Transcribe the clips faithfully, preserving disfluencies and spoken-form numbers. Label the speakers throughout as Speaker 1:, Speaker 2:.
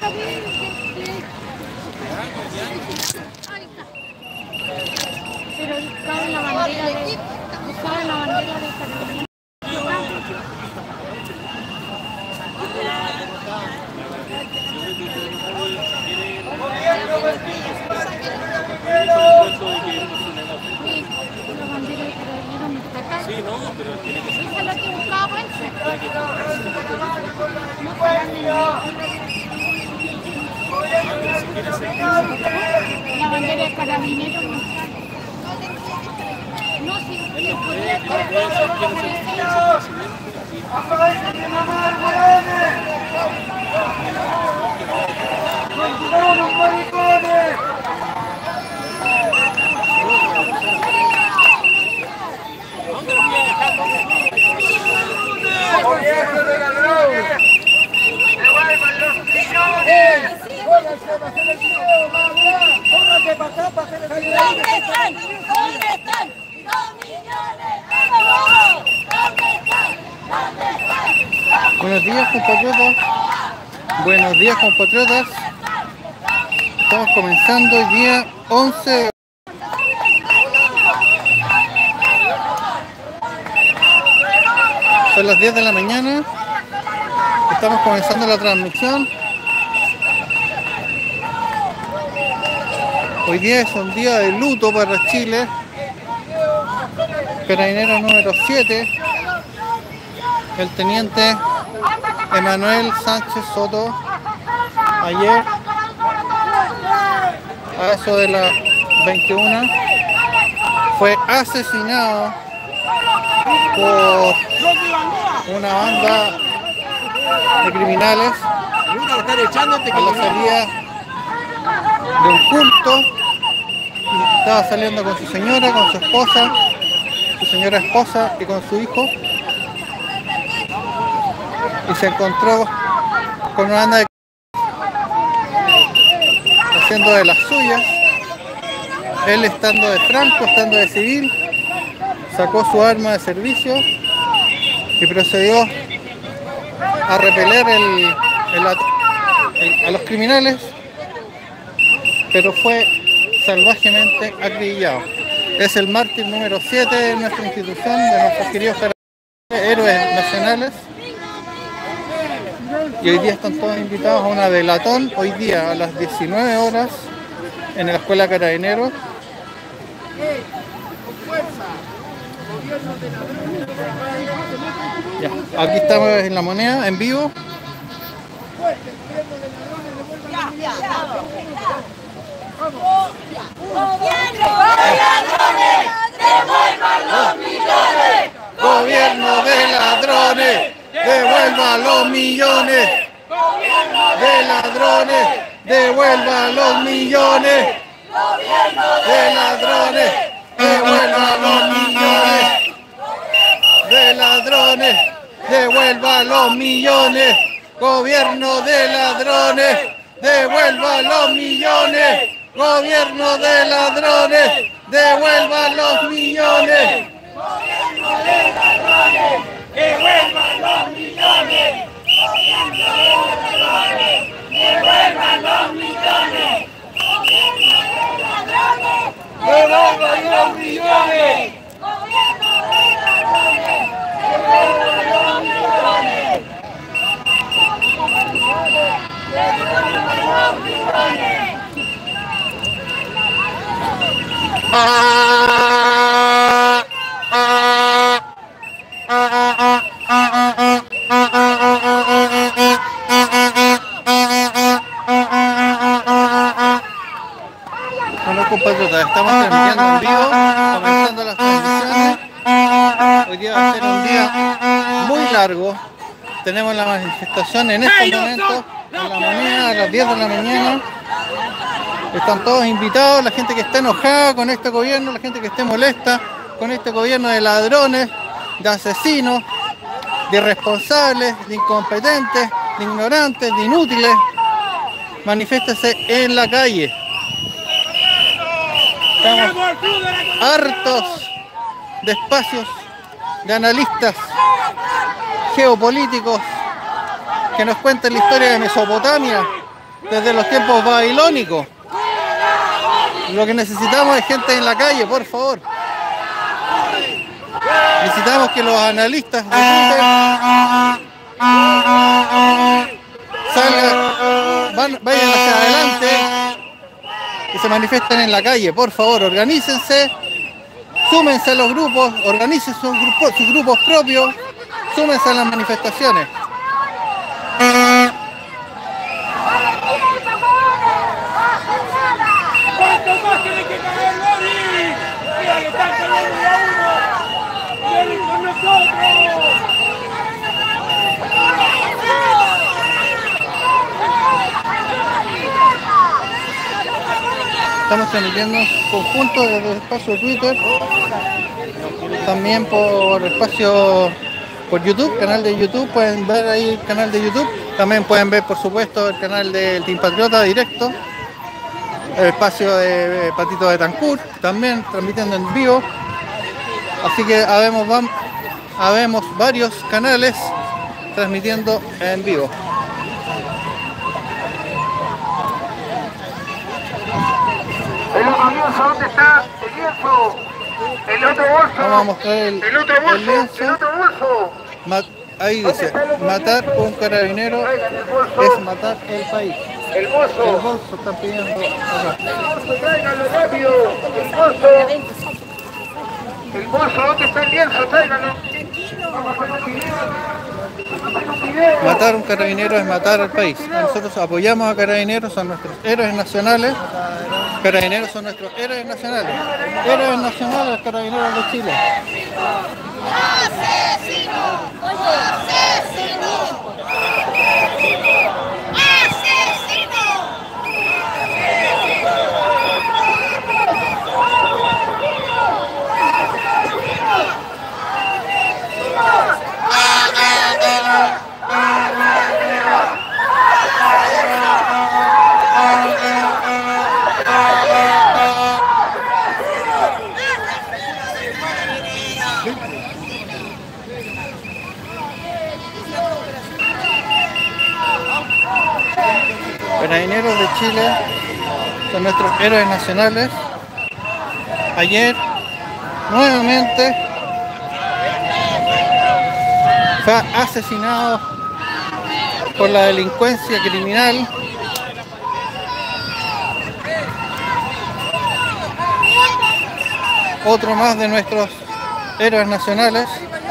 Speaker 1: Pero buscaban la bandera de... Buscaban la bandera de Carolina.
Speaker 2: Sí, no, pero tiene que ser.
Speaker 1: Eso es lo que buscaba Ponce. La bandera de Carabineros no está. No, si
Speaker 2: Él no puede, él no puede ser quien es el
Speaker 3: ¡Gobierno de ladrones! ¡Devuelvan los millones! ¡Pónganse para hacer el video, mamá! ¡Pónganse para acá para hacer el video!
Speaker 4: ¿Dónde están? ¿Dónde están? ¡Dos millones de robots! ¿Dónde están? ¿Dónde están?
Speaker 5: Buenos días, compatriotas. Buenos días, compatriotas. Estamos comenzando el día once. Son las diez de la mañana. Estamos comenzando la transmisión. Hoy día es un día de luto para Chile. Carabinero número siete. El teniente Emanuel Sánchez Soto, ayer a eso de las veintiuna fue asesinado por una banda de criminales a la salida de un culto. Estaba saliendo con su señora, con su esposa, su señora esposa y con su hijo, y se encontró con una banda de haciendo de las suyas. Él, estando de franco, estando de civil, sacó su arma de servicio y procedió a repeler el, el, el, a los criminales, pero fue salvajemente acribillado. Es el mártir número siete de nuestra institución, de nuestros queridos héroes nacionales. Y hoy día están todos invitados a una velatón, hoy día a las diecinueve horas, en la Escuela Carabineros. Ya, aquí estamos en La Moneda, en vivo.
Speaker 4: ¡Gobierno de ladrones!
Speaker 5: ¡Devuelva los millones! ¡De ladrones! ¡Devuelva los millones! ¡De ladrones! ¡Devuelva los millones! ¡De ladrones! ¡Devuelva los millones! ¡Gobierno de ladrones! ¡Devuelva los millones! ¡Gobierno de ladrones! ¡Devuelva los millones!
Speaker 4: ¡Gobierno de ladrones! ¡Devuelvan los millones! ¡Gobierno de ladrones! ¡Devuelvan los millones! ¡Gobierno de ladrones! ¡Devuelvan los millones! ¡Gobierno de ladrones! ¡Devuelvan los millones! ¡Devuelvan los millones!
Speaker 5: ¡Ah! ¡Ah! Bueno, compatriotas, estamos transmitiendo en vivo, comenzando las transmisiones. Hoy día va a ser un día muy largo. Tenemos la manifestación en este momento, en La Moneda, a las diez de la mañana. Están todos invitados, la gente que está enojada con este gobierno, la gente que esté molesta con este gobierno de ladrones, de asesinos, de irresponsables, de incompetentes, de ignorantes, de inútiles. Manifiéstese en la calle. Estamos hartos de espacios de analistas geopolíticos que nos cuentan la historia de Mesopotamia, desde los tiempos babilónicos. Lo que necesitamos es gente en la calle, por favor. Necesitamos que los analistas de Twitter salgan, van, vayan hacia adelante y se manifiesten en la calle, por favor. Organícense, súmense a los grupos, organicen sus grupos, sus grupos propios, súmense a las manifestaciones.
Speaker 3: ¿Cuánto más tiene que caer, Lori? Mira que están cayendo de a uno. ¡Vienen con nosotros!
Speaker 5: Estamos transmitiendo conjunto desde el espacio de Twitter, también por espacio por YouTube, canal de YouTube, pueden ver ahí el canal de YouTube, también pueden ver por supuesto el canal del Team Patriota directo, el espacio de Patito de Tancur, también transmitiendo en vivo, así que habemos, habemos varios canales transmitiendo en vivo.
Speaker 3: El otro lienzo, ¿dónde está? El lienzo. El otro bolso.
Speaker 5: Vamos a mostrar el,
Speaker 3: el otro bolso.
Speaker 5: el lienzo.
Speaker 3: El otro bolso.
Speaker 5: Ma ahí dice, matar un carabinero es matar el país.
Speaker 3: El bolso.
Speaker 5: El bolso están pidiendo acá.
Speaker 3: El bolso, tráiganlo rápido. El bolso. El bolso, ¿dónde está el lienzo? Tráiganlo. Vamos a hacer un video. Vamos a hacer un video.
Speaker 5: Matar un carabinero es matar al país. Nosotros apoyamos a Carabineros, son nuestros héroes nacionales. Carabineros son nuestros héroes nacionales. Héroes nacionales, Carabineros de Chile.
Speaker 4: ¡Asesino! ¡Asesino! ¡Asesino!
Speaker 5: Carabineros de Chile son nuestros héroes nacionales. Ayer nuevamente fue asesinado por la delincuencia criminal. Otro más de nuestros héroes nacionales.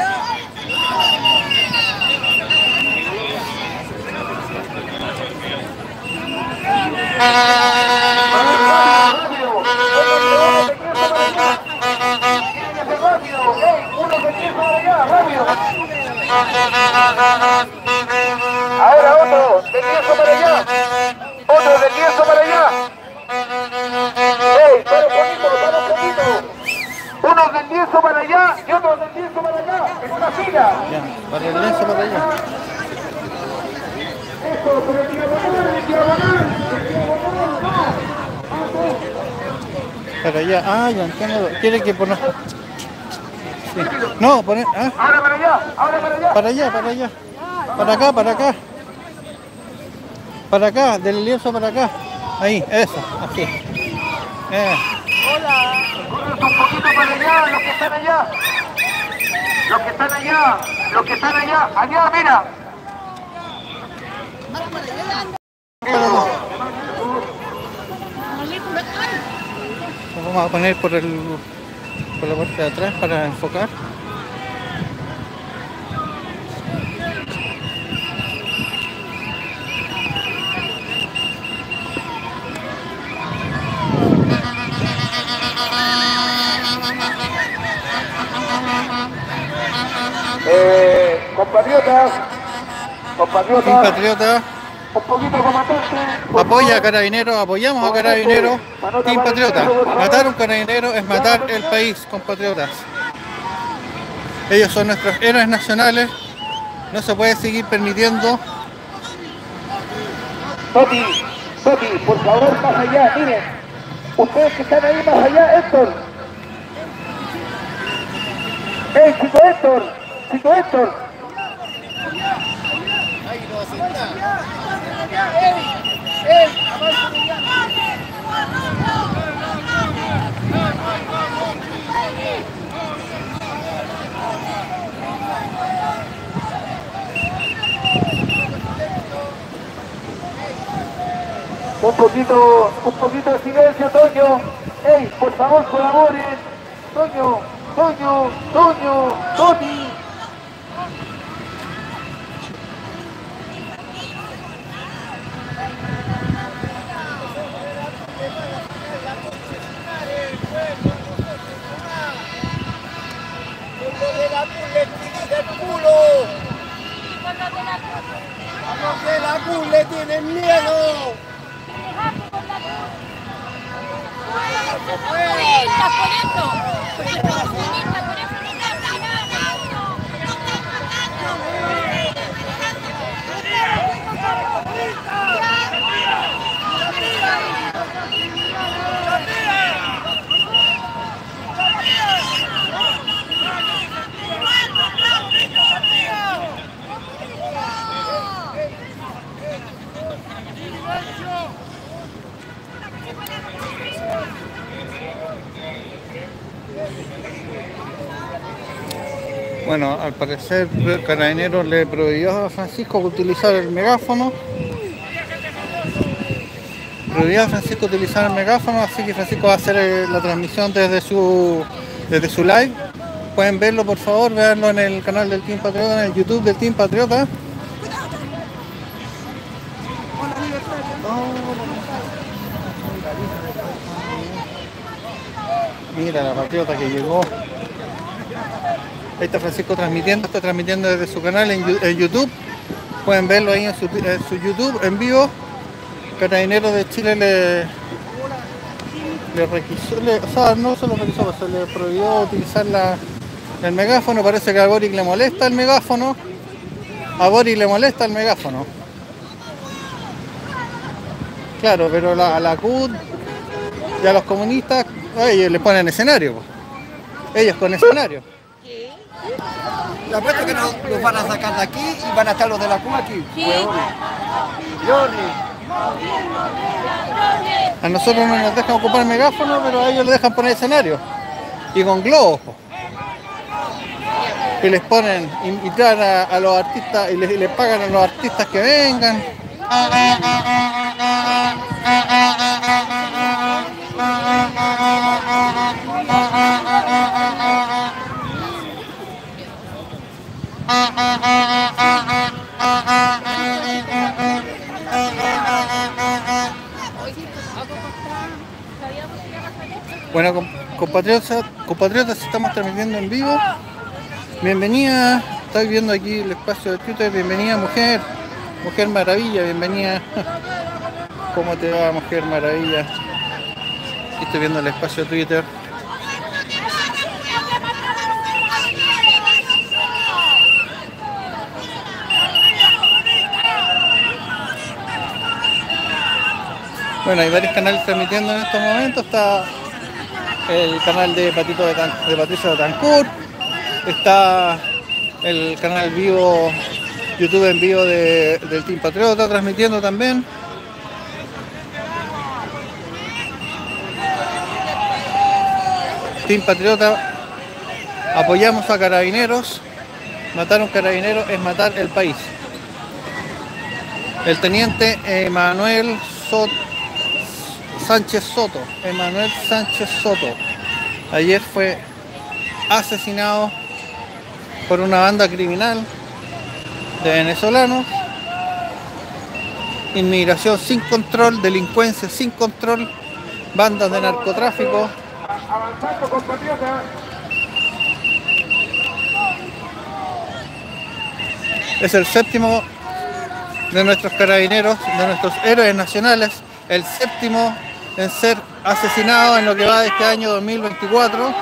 Speaker 3: Ahora otro, del lienzo para allá. Otro del lienzo para allá. ¡Ey, para poquito, para poquito! Uno del lienzo para allá y otro del lienzo para acá, en una fila.
Speaker 5: Ya, para el lienzo para allá.
Speaker 3: Eso, pero el diagonal, el diagonal, el diagonal, no.
Speaker 5: Para allá. Ah, ya entiendo. Quiere que poner. Sí. No, poner. Ah,
Speaker 3: Ahora para allá, ahora para allá.
Speaker 5: para allá, para allá. Para acá, para acá. Para acá, del lienzo para acá. Ahí, eso, así. Eh.
Speaker 3: Un poquito para allá, los que están allá. Los que están allá, los que están allá. Allá, mira.
Speaker 5: Nos vamos a poner por el por la parte de atrás para enfocar.
Speaker 3: Eh, compatriotas, compatriotas,
Speaker 5: Compatriota,
Speaker 3: un poquito comandante.
Speaker 5: apoya a Carabineros, apoyamos a Carabineros. Team Patriota, matar un carabinero es matar el país, compatriotas. Ellos son nuestros héroes nacionales, no se puede seguir permitiendo.
Speaker 3: Toti, Toti, por favor, más allá, miren. Ustedes que están ahí más allá, Héctor. ¡Ey, chico Héctor! ¡Chico Héctor! ¡Ey! ¡Ey! Un poquito, un poquito de silencio, Toño. Ey, por favor, colaboren. Toño, Toño, Toño, Tony.
Speaker 4: ¡Vamos que la Q le tienen miedo! ¡Comunistas por eso! ¡Comunistas por eso no están ganando! ¡No están
Speaker 5: Bueno, al parecer Carabineros le prohibió a Francisco utilizar el megáfono. Prohibió a Francisco utilizar el megáfono, así que Francisco va a hacer eh, la transmisión desde su desde su live. Pueden verlo, por favor, veanlo en el canal del Team Patriota, en el YouTube del Team Patriota. Mira la patriota que llegó. Ahí está Francisco transmitiendo, está transmitiendo desde su canal en, en YouTube. Pueden verlo ahí en su, en su YouTube en vivo. Carabineros de Chile le, le requisó, le, o sea, no se lo requisó, se le prohibió utilizar la, el megáfono. Parece que a Boric le molesta el megáfono. A Boric le molesta el megáfono. Claro, pero la, a la C U T y a los comunistas, a ellos les ponen escenario. Ellos con escenario.
Speaker 3: Le apuesto que nos, nos van a sacar de aquí y van a estar los de la C U aquí.
Speaker 4: Sí.
Speaker 5: A nosotros no nos dejan ocupar el megáfono, pero a ellos les dejan poner escenario. Y con globos. Y les ponen, invitar a, a los artistas y les, y les pagan a los artistas que vengan. Bueno, compatriotas, compatriotas, estamos transmitiendo en vivo. Bienvenida, estoy viendo aquí el espacio de Twitter. Bienvenida, mujer, Mujer Maravilla, bienvenida. ¿Cómo te va, Mujer Maravilla? Estoy viendo el espacio de Twitter. Bueno, hay varios canales transmitiendo en estos momentos. Está el canal de Patito de, Tan, de Patricio de Tancur. Está el canal vivo, YouTube en vivo de, del Team Patriota transmitiendo también. Team Patriota, apoyamos a Carabineros. Matar a un carabinero es matar el país. El teniente Emanuel Soto Sánchez Soto, Emanuel Sánchez Soto, ayer fue asesinado por una banda criminal de venezolanos. Inmigración sin control, delincuencia sin control, bandas de narcotráfico.
Speaker 3: Avanzando, compatriotas.
Speaker 5: Es el séptimo de nuestros carabineros, de nuestros héroes nacionales, el séptimo en ser asesinado en lo que va de este año dos mil veinticuatro.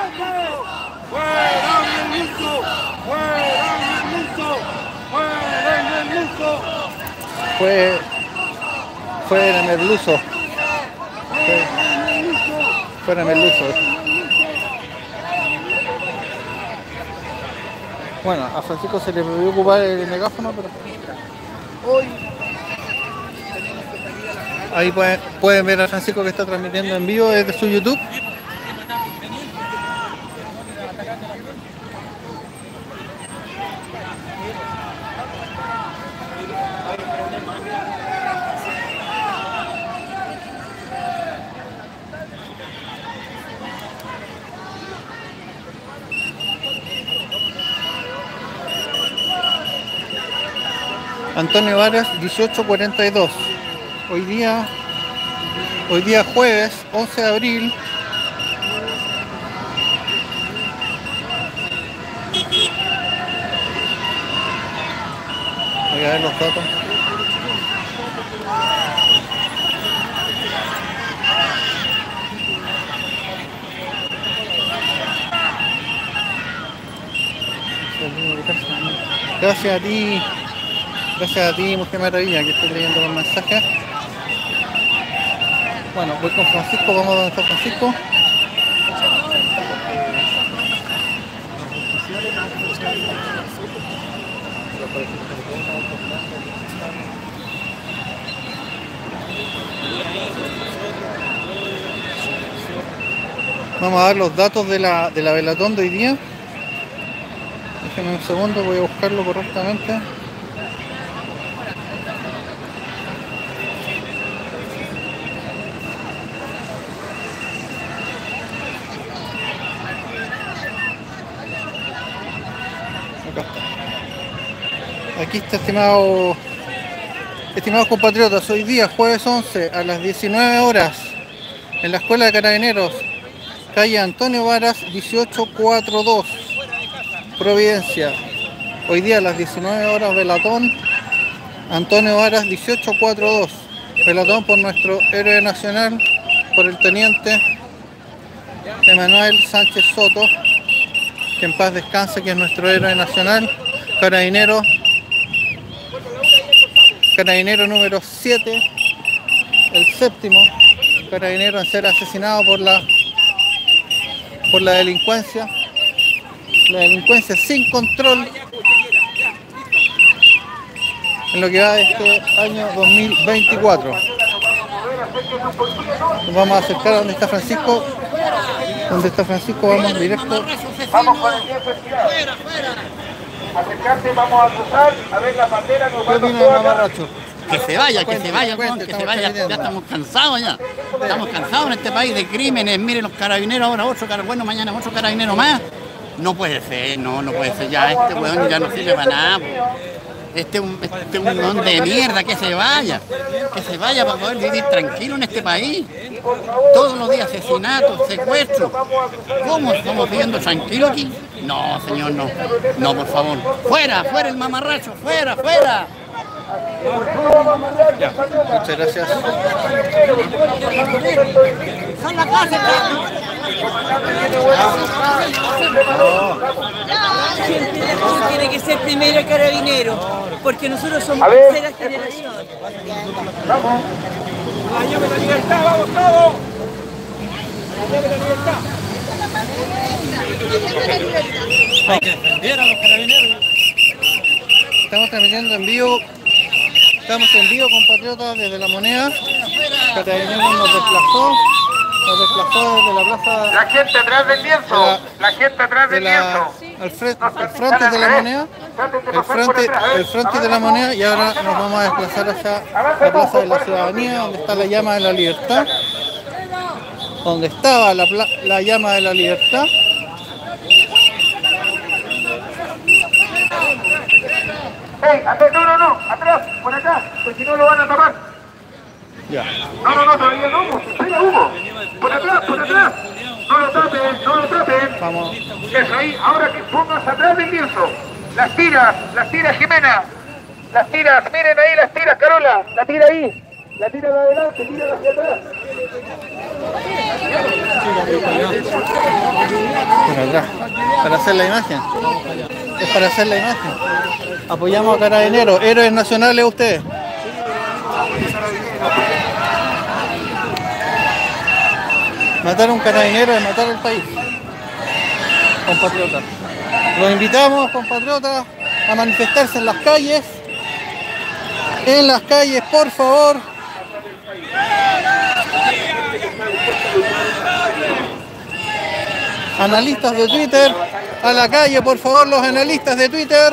Speaker 5: Fue, fue en el Merluzo. Fue, fue en el Merluzo. Bueno, a Francisco se le prohibió ocupar el megáfono, pero hoy ahí pueden, pueden ver a Francisco que está transmitiendo en vivo desde su YouTube. Antonio Varas dieciocho cuarenta y dos. Hoy día, hoy día jueves once de abril. Voy a ver los datos. Gracias a ti, gracias a ti, Mujer Maravilla, que estoy leyendo los mensajes. Bueno, voy con Francisco, vamos a donde está Francisco. Vamos a dar los datos de la, de la velatón de hoy día. Déjenme un segundo, voy a buscarlo correctamente. Acá está. Aquí está, estimado, estimados compatriotas, hoy día, jueves once, a las diecinueve horas, en la Escuela de Carabineros, calle Antonio Varas, dieciocho cuarenta y dos, Providencia. Hoy día a las diecinueve horas, velatón, Antonio Varas, dieciocho cuarenta y dos. Velatón por nuestro héroe nacional, por el teniente Emanuel Sánchez Soto, que en paz descanse, que es nuestro héroe nacional, carabinero, carabinero número siete, el séptimo carabinero en ser asesinado por la por la delincuencia, la delincuencia sin control en lo que va de este año dos mil veinticuatro. Nos vamos a acercar a donde está Francisco. Donde está Francisco, vamos directo.
Speaker 3: Vamos con el tiempo estirado. Acercarse, vamos a cruzar, a ver la bandera, nos
Speaker 5: ¿Qué
Speaker 3: vamos
Speaker 5: opina el
Speaker 3: todos acá.
Speaker 5: mamarracho?
Speaker 6: Que se vaya, que
Speaker 5: Cuente,
Speaker 6: se vaya,
Speaker 5: cuente,
Speaker 6: Juan, que se
Speaker 5: estamos
Speaker 6: vaya,
Speaker 5: transmitiendo.
Speaker 6: ya estamos cansados ya. Estamos cansados en este país de crímenes. Miren los carabineros ahora, otro carabineros, bueno, mañana otro carabinero más. No puede ser, no, no puede ser ya, este weón ya no sirve para nada. Po. Este es un, este es un weón de mierda, que se vaya, que se vaya para poder vivir tranquilo en este país. Todos los días asesinatos, secuestros. ¿Cómo estamos viviendo tranquilo aquí? No, señor, no. No, por favor. Fuera, fuera el mamarracho, fuera, fuera.
Speaker 5: Ya, muchas gracias.
Speaker 6: Son la casa,
Speaker 7: Tiene que ser primero carabinero, porque nosotros somos
Speaker 3: A ver.
Speaker 7: tercera generación.
Speaker 3: Vamos. La llave de la libertad, vamos todos. La llave de la libertad.
Speaker 2: Hay que defender a los carabineros.
Speaker 5: Estamos transmitiendo en vivo. Estamos en vivo, compatriotas, desde La Moneda. Carabineros nos desplazó. Nos desplazó desde la plaza.
Speaker 3: La gente atrás del lienzo.
Speaker 5: La-
Speaker 3: La gente atrás
Speaker 5: de
Speaker 3: del
Speaker 5: la,
Speaker 3: lienzo.
Speaker 5: al frente, al frente de la moneda, el frente, el frente de la moneda, y ahora nos vamos a desplazar hacia la plaza de la ciudadanía, donde está la llama de la libertad, donde estaba la, pla- la llama de la libertad.
Speaker 3: Hey, atrás, no, no, no, atrás, por acá, porque si no lo van a tapar.
Speaker 5: Ya.
Speaker 3: No, no, no, todavía no, Hugo, espera, Hugo. Por atrás, por atrás. No lo tapen, no lo tapen.
Speaker 5: Vamos.
Speaker 3: Eso ahí, ahora que pongas atrás del lienzo. Las tiras, las tiras, Jimena. Las tiras, miren ahí las tiras, Carola. La tira ahí. La tira de adelante, tira hacia atrás.
Speaker 5: Por atrás, para hacer la imagen. Es para hacer la imagen. Apoyamos a Carabineros, héroes nacionales ustedes. Matar a un carabinero es matar al país. Compatriotas. Los invitamos, compatriotas, a manifestarse en las calles. En las calles, por favor. Analistas de Twitter, a la calle, por favor, los analistas de Twitter.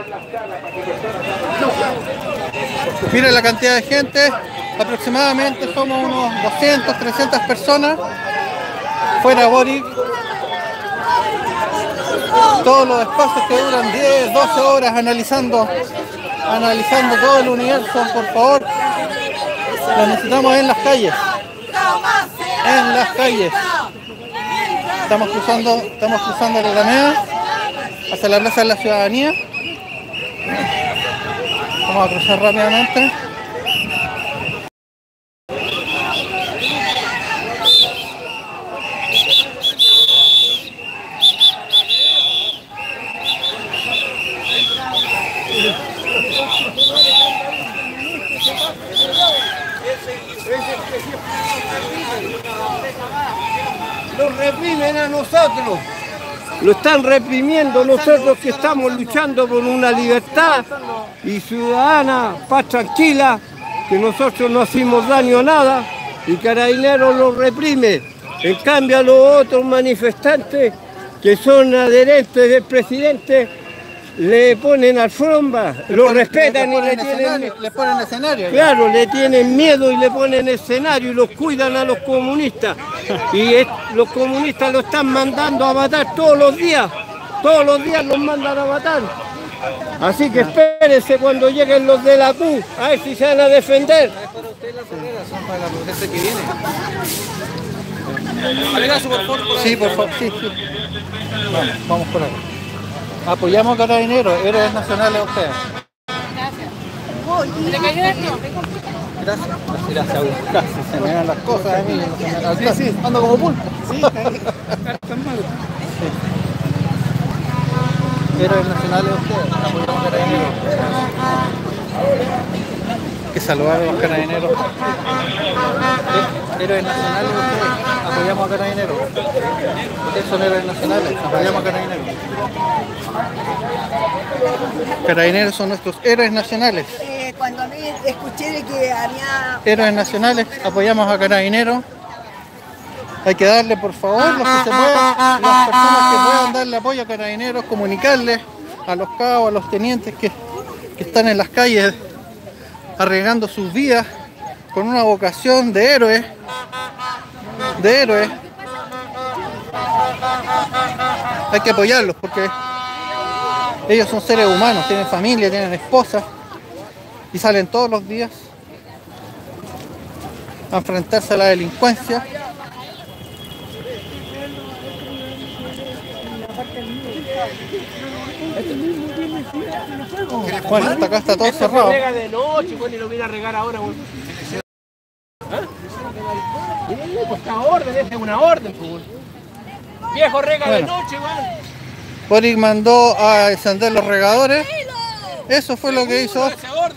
Speaker 5: Miren la cantidad de gente, aproximadamente somos unos doscientas, trescientas personas. Fuera Boric. Todos los espacios que duran diez, doce horas analizando analizando todo el universo, por favor. Lo necesitamos en las calles. En las calles. Estamos cruzando, estamos cruzando la Alameda hacia la Plaza de la Ciudadanía. Vamos a cruzar rápidamente.
Speaker 8: Los reprimen a nosotros, lo están reprimiendo nosotros que estamos luchando por una libertad y ciudadana, paz tranquila, que nosotros no hacemos daño a nada y Carabineros los reprime. En cambio a los otros manifestantes que son adherentes del presidente le ponen alfombra, lo respetan y le tienen,
Speaker 5: le ponen escenario.
Speaker 8: claro, le tienen miedo y le ponen escenario y los cuidan a los comunistas. Y es, los comunistas lo están mandando a matar todos los días, todos los días los mandan a matar. Así que espérense cuando lleguen los de la Q, a ver si se van a defender.
Speaker 5: Sí, por favor, sí, sí. Vamos, vamos por acá. Apoyamos a Carabineros, héroes nacionales a ustedes. Gracias. Gracias. Gracias, casi se me dan las cosas a mí. Sí, sí, ando como pulpo. Sí, héroes nacionales a ustedes, apoyamos a Carabineros. Que saludar a los Carabineros. Héroes nacionales a ustedes, apoyamos a Carabineros. Ustedes son héroes nacionales, apoyamos a Carabineros. Carabineros son nuestros héroes nacionales.
Speaker 9: Eh, cuando a mí escuché de que había...
Speaker 5: Héroes nacionales, apoyamos a Carabineros. Hay que darle, por favor, los que se puedan, las personas que puedan darle apoyo a Carabineros, comunicarles a los cabos, a los tenientes que, que están en las calles arriesgando sus vidas con una vocación de héroes, de héroes. Hay que apoyarlos porque ellos son seres humanos, tienen familia, tienen esposas y salen todos los días a enfrentarse a la delincuencia. Bueno, hasta acá está todo cerrado.
Speaker 8: Rega de noche, bueno, y lo viene a regar ahora. Bueno. ¿Ah? Pues esta orden, esta es una orden. Pues. Viejo rega bueno. de noche, bueno.
Speaker 5: Boric mandó a encender los regadores. Eso fue lo que hizo.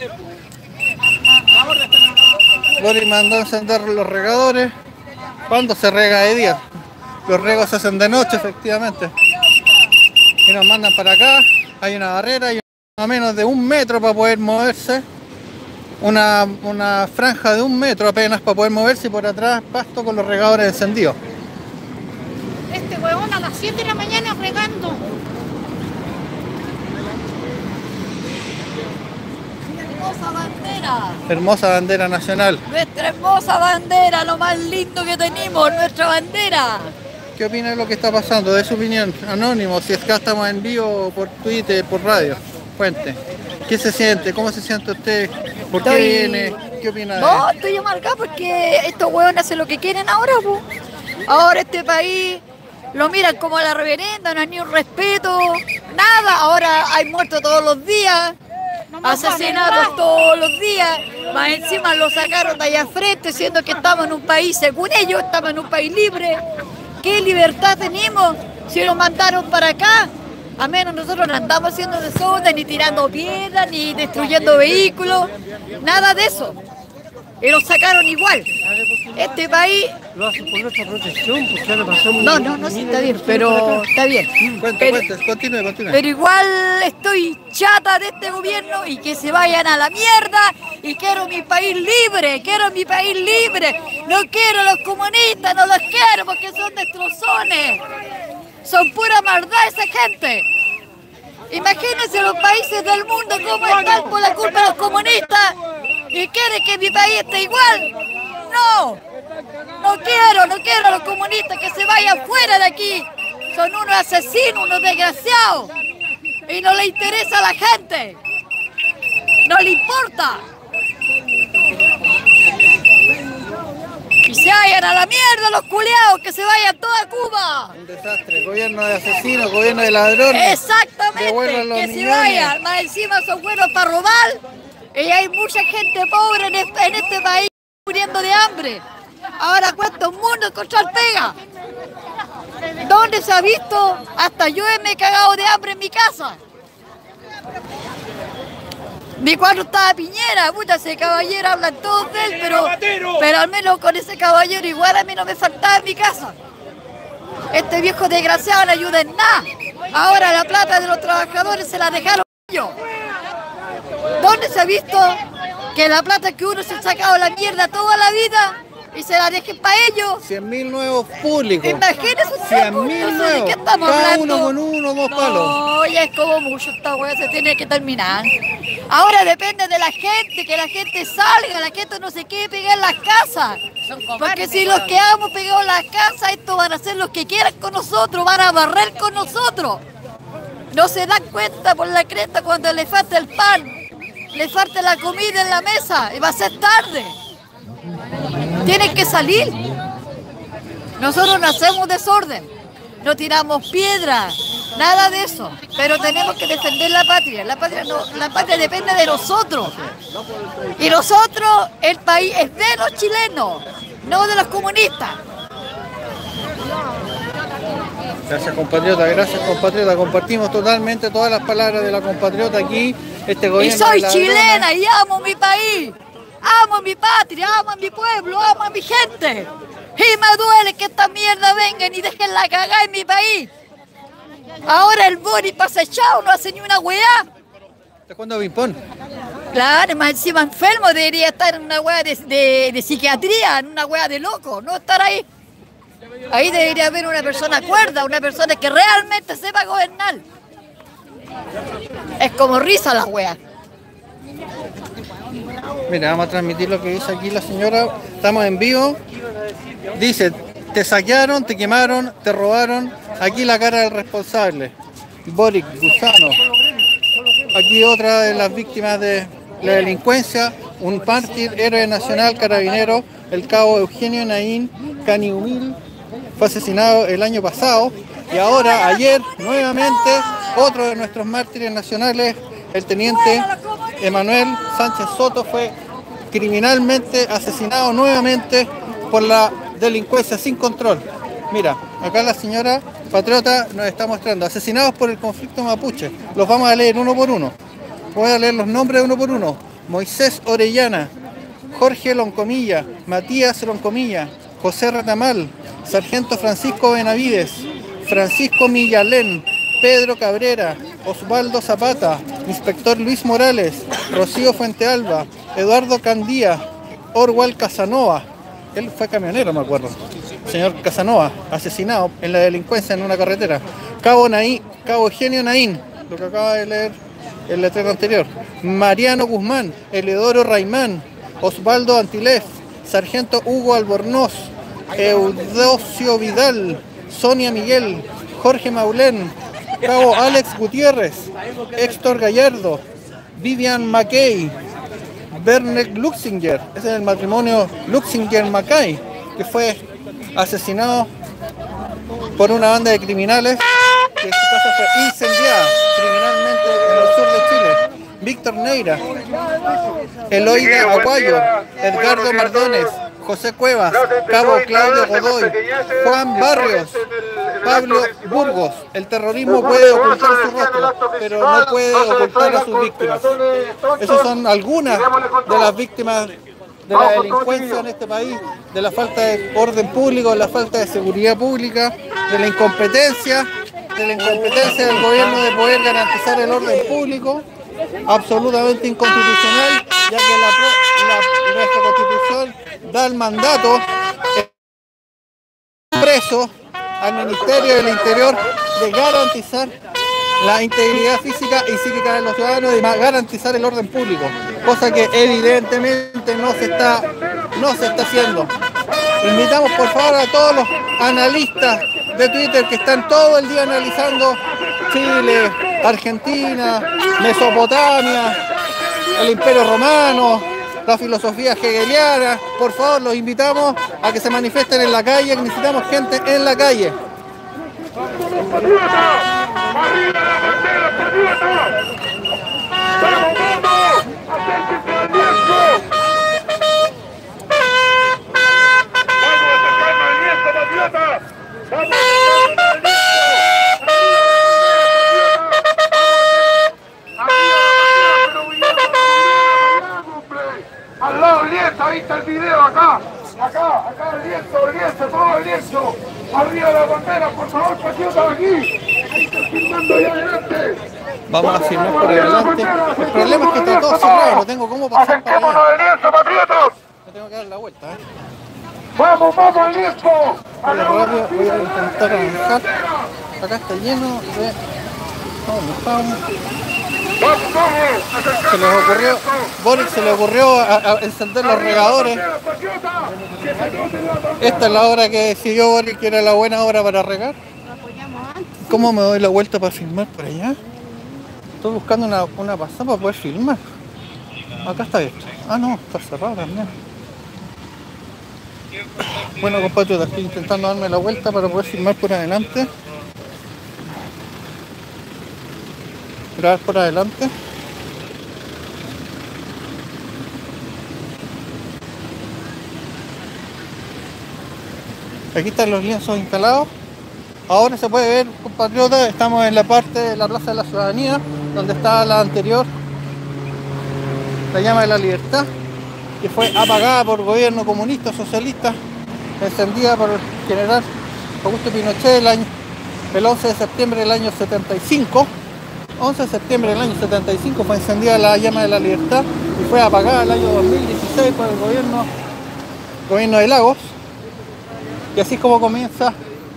Speaker 5: Boric mandó a encender los regadores. ¿Cuándo se rega de día? Los regos se hacen de noche, efectivamente. Y nos mandan para acá. Hay una barrera y a menos de un metro para poder moverse. Una, una franja de un metro apenas para poder moverse y por atrás pasto con los regadores encendidos.
Speaker 1: Este huevón a las siete de la mañana regando.
Speaker 4: Hermosa bandera.
Speaker 5: Hermosa bandera nacional.
Speaker 4: Nuestra hermosa bandera, lo más lindo que tenemos, nuestra bandera.
Speaker 5: ¿Qué opina de lo que está pasando? De su opinión, anónimo, si es que estamos en vivo por Twitter, por radio. Cuente. ¿Qué se siente? ¿Cómo se siente usted? ¿Por qué
Speaker 4: Estoy...
Speaker 5: viene? ¿Qué opina de
Speaker 4: No, estoy amargada porque estos hueones hacen lo que quieren ahora, po. Ahora este país lo miran como a la reverenda, no hay ni un respeto, nada. Ahora hay muertos todos los días, asesinatos todos los días, más encima lo sacaron de allá frente, siendo que estamos en un país, según ellos, estamos en un país libre. ¿Qué libertad tenemos si lo mandaron para acá? A menos nosotros no andamos haciendo desorden, ni tirando piedras, ni destruyendo vehículos, nada de eso. Y lo sacaron igual. Este país...
Speaker 8: Lo hacen por nuestra protección, porque ya le pasamos...
Speaker 4: No, no, no, sí, está bien, pero está bien.
Speaker 5: Cuente, cuente, continúe, continúe.
Speaker 4: Pero igual estoy chata de este gobierno y que se vayan a la mierda y quiero mi país libre, quiero mi país libre. No quiero a los comunistas, no los quiero porque son destrozones. Son pura maldad esa gente. Imagínense los países del mundo cómo están por la culpa de los comunistas y quieren que mi país esté igual. No, no quiero, no quiero a los comunistas que se vayan fuera de aquí. Son unos asesinos, unos desgraciados y no le interesa a la gente. no le importa. Y se vayan a la mierda los culiados, que se vayan toda Cuba.
Speaker 5: Un desastre, gobierno de asesinos, gobierno de ladrones.
Speaker 4: Exactamente,
Speaker 5: Devuelvan los
Speaker 4: que se
Speaker 5: millones.
Speaker 4: vayan, más encima son buenos para robar. Y hay mucha gente pobre en este, en este país muriendo de hambre. Ahora cuesta un mundo encontrar pega. ¿Dónde se ha visto? Hasta yo me he cagado de hambre en mi casa. Ni cuando estaba Piñera, puta, ese caballero hablan todos de él, pero, pero al menos con ese caballero igual a mí no me faltaba en mi casa. Este viejo desgraciado no ayuda en nada. Ahora la plata de los trabajadores se la dejaron ellos. ¿Dónde se ha visto que la plata que uno se ha sacado la mierda toda la vida y se la dejen para ellos?
Speaker 5: cien mil nuevos públicos.
Speaker 4: Imagínense
Speaker 5: cien mil nuevos.
Speaker 4: ¿de qué estamos
Speaker 5: Cada
Speaker 4: hablando?
Speaker 5: uno con uno, dos palos.
Speaker 4: No, ya es como mucho, esta weá se tiene que terminar. Ahora depende de la gente, que la gente salga, la gente no se quede pegada en las casas. Porque si los quedamos pegados en las casas, estos van a hacer lo que quieran con nosotros, van a barrer con nosotros. No se dan cuenta por la cresta cuando le falta el pan, le falta la comida en la mesa y va a ser tarde. Tienen que salir. Nosotros no hacemos desorden, no tiramos piedras, nada de eso. Pero tenemos que defender la patria. La patria, no, la patria depende de nosotros. Y nosotros, el país es de los chilenos, no de los comunistas.
Speaker 5: Gracias, compatriota, gracias, compatriota. Compartimos totalmente todas las palabras de la compatriota aquí. Este
Speaker 4: Y
Speaker 5: gobierno
Speaker 4: soy
Speaker 5: de ladrones.
Speaker 4: chilena y amo mi país, amo mi patria, amo a mi pueblo, amo a mi gente. Y me duele que esta mierda vengan y dejen la cagada en mi país. Ahora el Boris pasechado no hace ni una weá.
Speaker 5: ¿Estás jugando ping-pong?
Speaker 4: Claro, más encima enfermo, debería estar en una weá de, de, de psiquiatría, en una weá de loco, no estar ahí. Ahí debería haber una persona cuerda, una persona que realmente sepa gobernar. Es como risa la weá.
Speaker 5: Mira, vamos a transmitir lo que dice aquí la señora. Estamos en vivo. Dice, te saquearon, te quemaron, te robaron. Aquí la cara del responsable. Boric, Gusano. Aquí otra de las víctimas de la delincuencia. Un mártir, héroe nacional, carabinero, el cabo Eugenio Naín Caniumil. Fue asesinado el año pasado. Y ahora, ayer, nuevamente, otro de nuestros mártires nacionales, el teniente Emanuel Sánchez Soto, fue criminalmente asesinado nuevamente por la delincuencia sin control. Mira, acá la señora patriota nos está mostrando asesinados por el conflicto mapuche. Los vamos a leer uno por uno. Voy a leer los nombres uno por uno. Moisés Orellana, Jorge Loncomilla, Matías Loncomilla, José Retamal, Sargento Francisco Benavides, Francisco Millalén, Pedro Cabrera, Osvaldo Zapata, Inspector Luis Morales, Rocío Fuentealba, Eduardo Candía, Orwal Casanova, él fue camionero, me acuerdo, señor Casanova, asesinado en la delincuencia en una carretera, Cabo Naín, Cabo Eugenio Naín, lo que acaba de leer el letrero anterior, Mariano Guzmán, Eleodoro Raimán, Osvaldo Antilef, Sargento Hugo Albornoz, Eudosio Vidal, Sonia Miguel, Jorge Maulén, Cabo Alex Gutiérrez, Héctor Gallardo, Vivian McKay, Bernet Luxinger, ese es el matrimonio Luxinger-Mackay, que fue asesinado por una banda de criminales, que su casa fue incendiada criminalmente en el sur de Chile. Víctor Neira, Eloide Aguayo, Edgardo Mardones, José Cuevas, Cabo Claudio Godoy, Juan Barrios, Pablo Burgos. El terrorismo puede ocultar su rostro, pero no puede ocultar a sus víctimas. Esas son algunas de las víctimas de la delincuencia en este país, de la falta de orden público, de la falta de seguridad pública, de la incompetencia, de la incompetencia del gobierno de poder garantizar el orden público, absolutamente inconstitucional, ya que la, la, nuestra Constitución da el mandato expreso al Ministerio del Interior de garantizar la integridad física y psíquica de los ciudadanos y garantizar el orden público, cosa que evidentemente no se está, no se está haciendo. Invitamos por favor a todos los analistas de Twitter que están todo el día analizando Chile, Argentina, Mesopotamia, el Imperio Romano, la filosofía hegeliana. Por favor, los invitamos a que se manifiesten en la calle, que necesitamos gente en la calle.
Speaker 3: Al lado el lienzo, ahí está el video, acá, acá, acá el lienzo, el lienzo, todo el lienzo, arriba la bandera, por favor, patriotas aquí, ahí está filmando ya adelante.
Speaker 5: Vamos a filmar por adelante. El problema es que está todo cerrado, no tengo cómo pasar para
Speaker 3: Acerquémonos
Speaker 5: allá.
Speaker 3: al lienzo, patriotas.
Speaker 5: Me tengo que dar la vuelta, ¿eh?
Speaker 3: Vamos, vamos al lienzo.
Speaker 5: Voy rápido, voy a intentar avanzar. Acá está lleno de... ¿Dónde estamos?
Speaker 3: Vamos, vamos,
Speaker 5: Se les ocurrió, Boric se le ocurrió a, a encender los regadores. Esta es la hora que decidió Boric que era la buena hora para regar. ¿Cómo me doy la vuelta para filmar por allá? Estoy buscando una, una pasada para poder filmar. Acá está esto. Ah, no, está cerrado también. Bueno, compatriotas, estoy intentando darme la vuelta para poder filmar por adelante. Grabar por adelante. Aquí están los lienzos instalados. Ahora se puede ver, compatriotas, estamos en la parte de la Plaza de la Ciudadanía, donde estaba la anterior, la llama de la libertad, que fue apagada por gobierno comunista, socialista, encendida por el general Augusto Pinochet el, año, el once de septiembre del año setenta y cinco. once de septiembre del año setenta y cinco fue encendida la llama de la libertad y fue apagada el año dos mil dieciséis por el gobierno, gobierno de Lagos. Y así es como comienza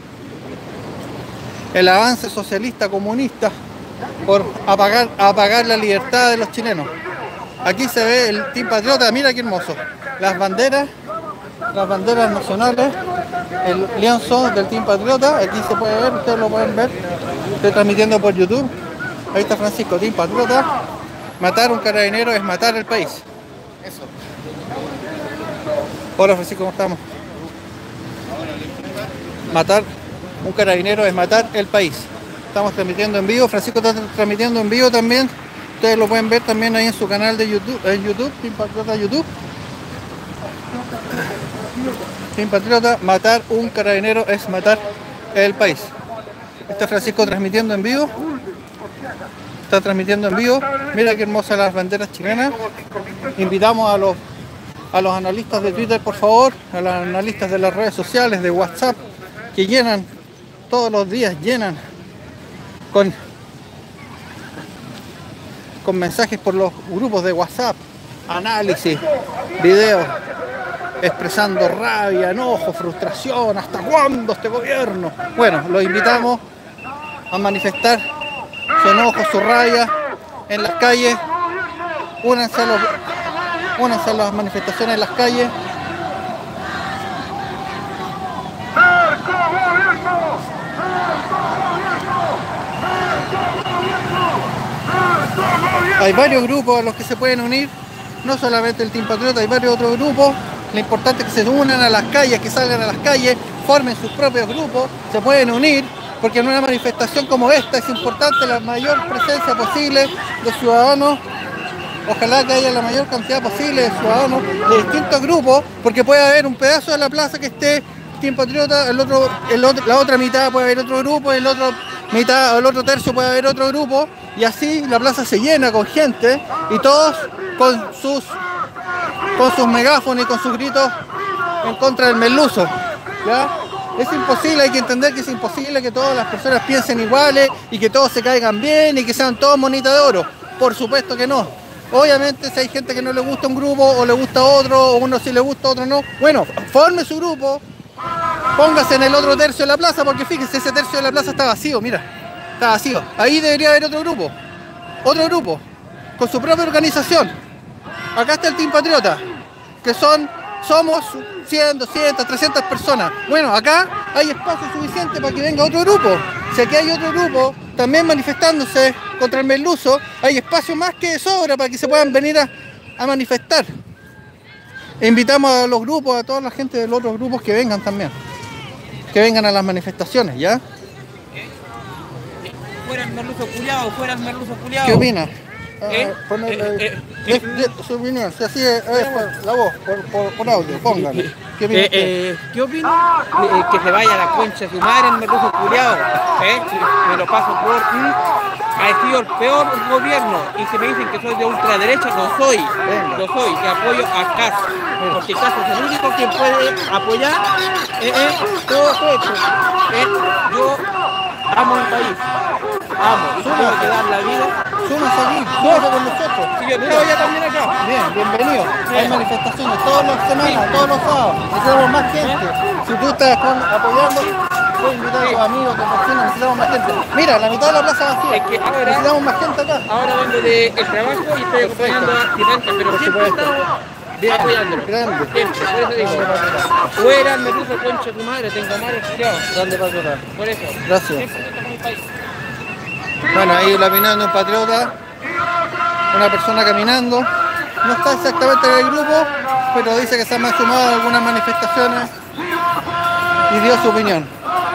Speaker 5: el avance socialista comunista por apagar, apagar la libertad de los chilenos. Aquí se ve el Team Patriota, mira qué hermoso. Las banderas, las banderas nacionales, el lienzo del Team Patriota, aquí se puede ver, ustedes lo pueden ver. Estoy transmitiendo por YouTube. Ahí está Francisco, Team Patriota. Matar un carabinero es matar el país. Eso. Hola Francisco, ¿cómo estamos? Matar un carabinero es matar el país. Estamos transmitiendo en vivo. Francisco está transmitiendo en vivo también. Ustedes lo pueden ver también ahí en su canal de YouTube, en YouTube, Team Patriota YouTube. Team Patriota, matar un carabinero es matar el país. Está Francisco transmitiendo en vivo. Está transmitiendo en vivo. Mira qué hermosas las banderas chilenas. Invitamos a los a los analistas de Twitter, por favor, a los analistas de las redes sociales, de WhatsApp, que llenan todos los días, llenan con con mensajes por los grupos de WhatsApp, análisis, videos, expresando rabia, enojo, frustración, ¿hasta cuándo este gobierno? Bueno, los invitamos a manifestar su enojo, su rabia en las calles. Únanse a, los, únanse a las manifestaciones en las calles. Hay varios grupos a los que se pueden unir, no solamente el Team Patriota, hay varios otros grupos. Lo importante es que se unan a las calles, que salgan a las calles, formen sus propios grupos, se pueden unir, porque en una manifestación como esta es importante la mayor presencia posible de ciudadanos. Ojalá que haya la mayor cantidad posible de ciudadanos de distintos grupos, porque puede haber un pedazo de la plaza que esté Team Patriota, el otro, el otro, la otra mitad puede haber otro grupo, el otro mitad, el otro tercio puede haber otro grupo, y así la plaza se llena con gente y todos con sus con sus megáfonos y con sus gritos en contra del merluzo, ¿ya? Es imposible, hay que entender que es imposible que todas las personas piensen iguales y que todos se caigan bien y que sean todos monitas de oro. Por supuesto que no. Obviamente si hay gente que no le gusta un grupo o le gusta otro, o uno sí le gusta, otro no, bueno, forme su grupo, póngase en el otro tercio de la plaza, porque fíjense, ese tercio de la plaza está vacío, mira, está vacío. Ahí debería haber otro grupo, otro grupo, con su propia organización. Acá está el Team Patriota, que son, somos cien, doscientas, trescientas personas. Bueno, acá hay espacio suficiente para que venga otro grupo. Si aquí hay otro grupo también manifestándose contra el merluzo. Hay espacio más que de sobra para que se puedan venir a, a manifestar. E invitamos a los grupos, a toda la gente de los otros grupos que vengan también. Que vengan a las manifestaciones, ¿ya?
Speaker 2: Fuera el merluzo culiao, fuera el merluzo culiao.
Speaker 5: ¿Qué opina?
Speaker 2: ¿Eh?
Speaker 5: Ah, ponerle-
Speaker 2: Eh, eh,
Speaker 5: de- de- su opinión, si así es, es por la voz, por, por, por audio, póngale. ¿Qué opina
Speaker 2: Eh,
Speaker 5: usted?
Speaker 2: eh, ¿Qué opino? Eh, que se vaya a la concha de su madre el merluzo culiao. ¿Eh? Me lo paso por... mm, ha sido el peor gobierno y si me dicen que soy de ultraderecha, no soy.
Speaker 5: Venga.
Speaker 2: Lo soy, que apoyo a Cas. Porque Cas es el único que puede apoyar eh, eh, todo esto. Eh, yo amo el país. Amo. Y tengo que dar la vida.
Speaker 5: Súmase aquí, súmase con nosotros.
Speaker 2: Si yo estaba ya también acá.
Speaker 5: Bien, bienvenido. Hay manifestaciones todas las semanas, todos los sábados. Necesitamos más gente. Si tú estás con- apoyando, puedes invitar a tus amigos, tus vecinos, necesitamos más gente. Mira, la mitad de la plaza vacía.
Speaker 2: Es que ahora-
Speaker 5: Necesitamos más gente acá.
Speaker 2: Ahora vengo del trabajo y estoy acompañando a Tirante, pero
Speaker 5: Por
Speaker 2: siempre he
Speaker 5: supuesto.
Speaker 2: estado
Speaker 5: Bien,
Speaker 2: apoyándolo.
Speaker 5: grande.
Speaker 2: Siempre, por eso digo. Fuera me puso concha tu madre, tengo madre criado.
Speaker 5: Grande para llorar.
Speaker 2: Por eso.
Speaker 5: Gracias.
Speaker 2: Siempre estoy con el país.
Speaker 5: Bueno, ahí la opinión de un patriota, una persona caminando, no está exactamente en el grupo, pero dice que se han sumado a algunas manifestaciones y dio su opinión.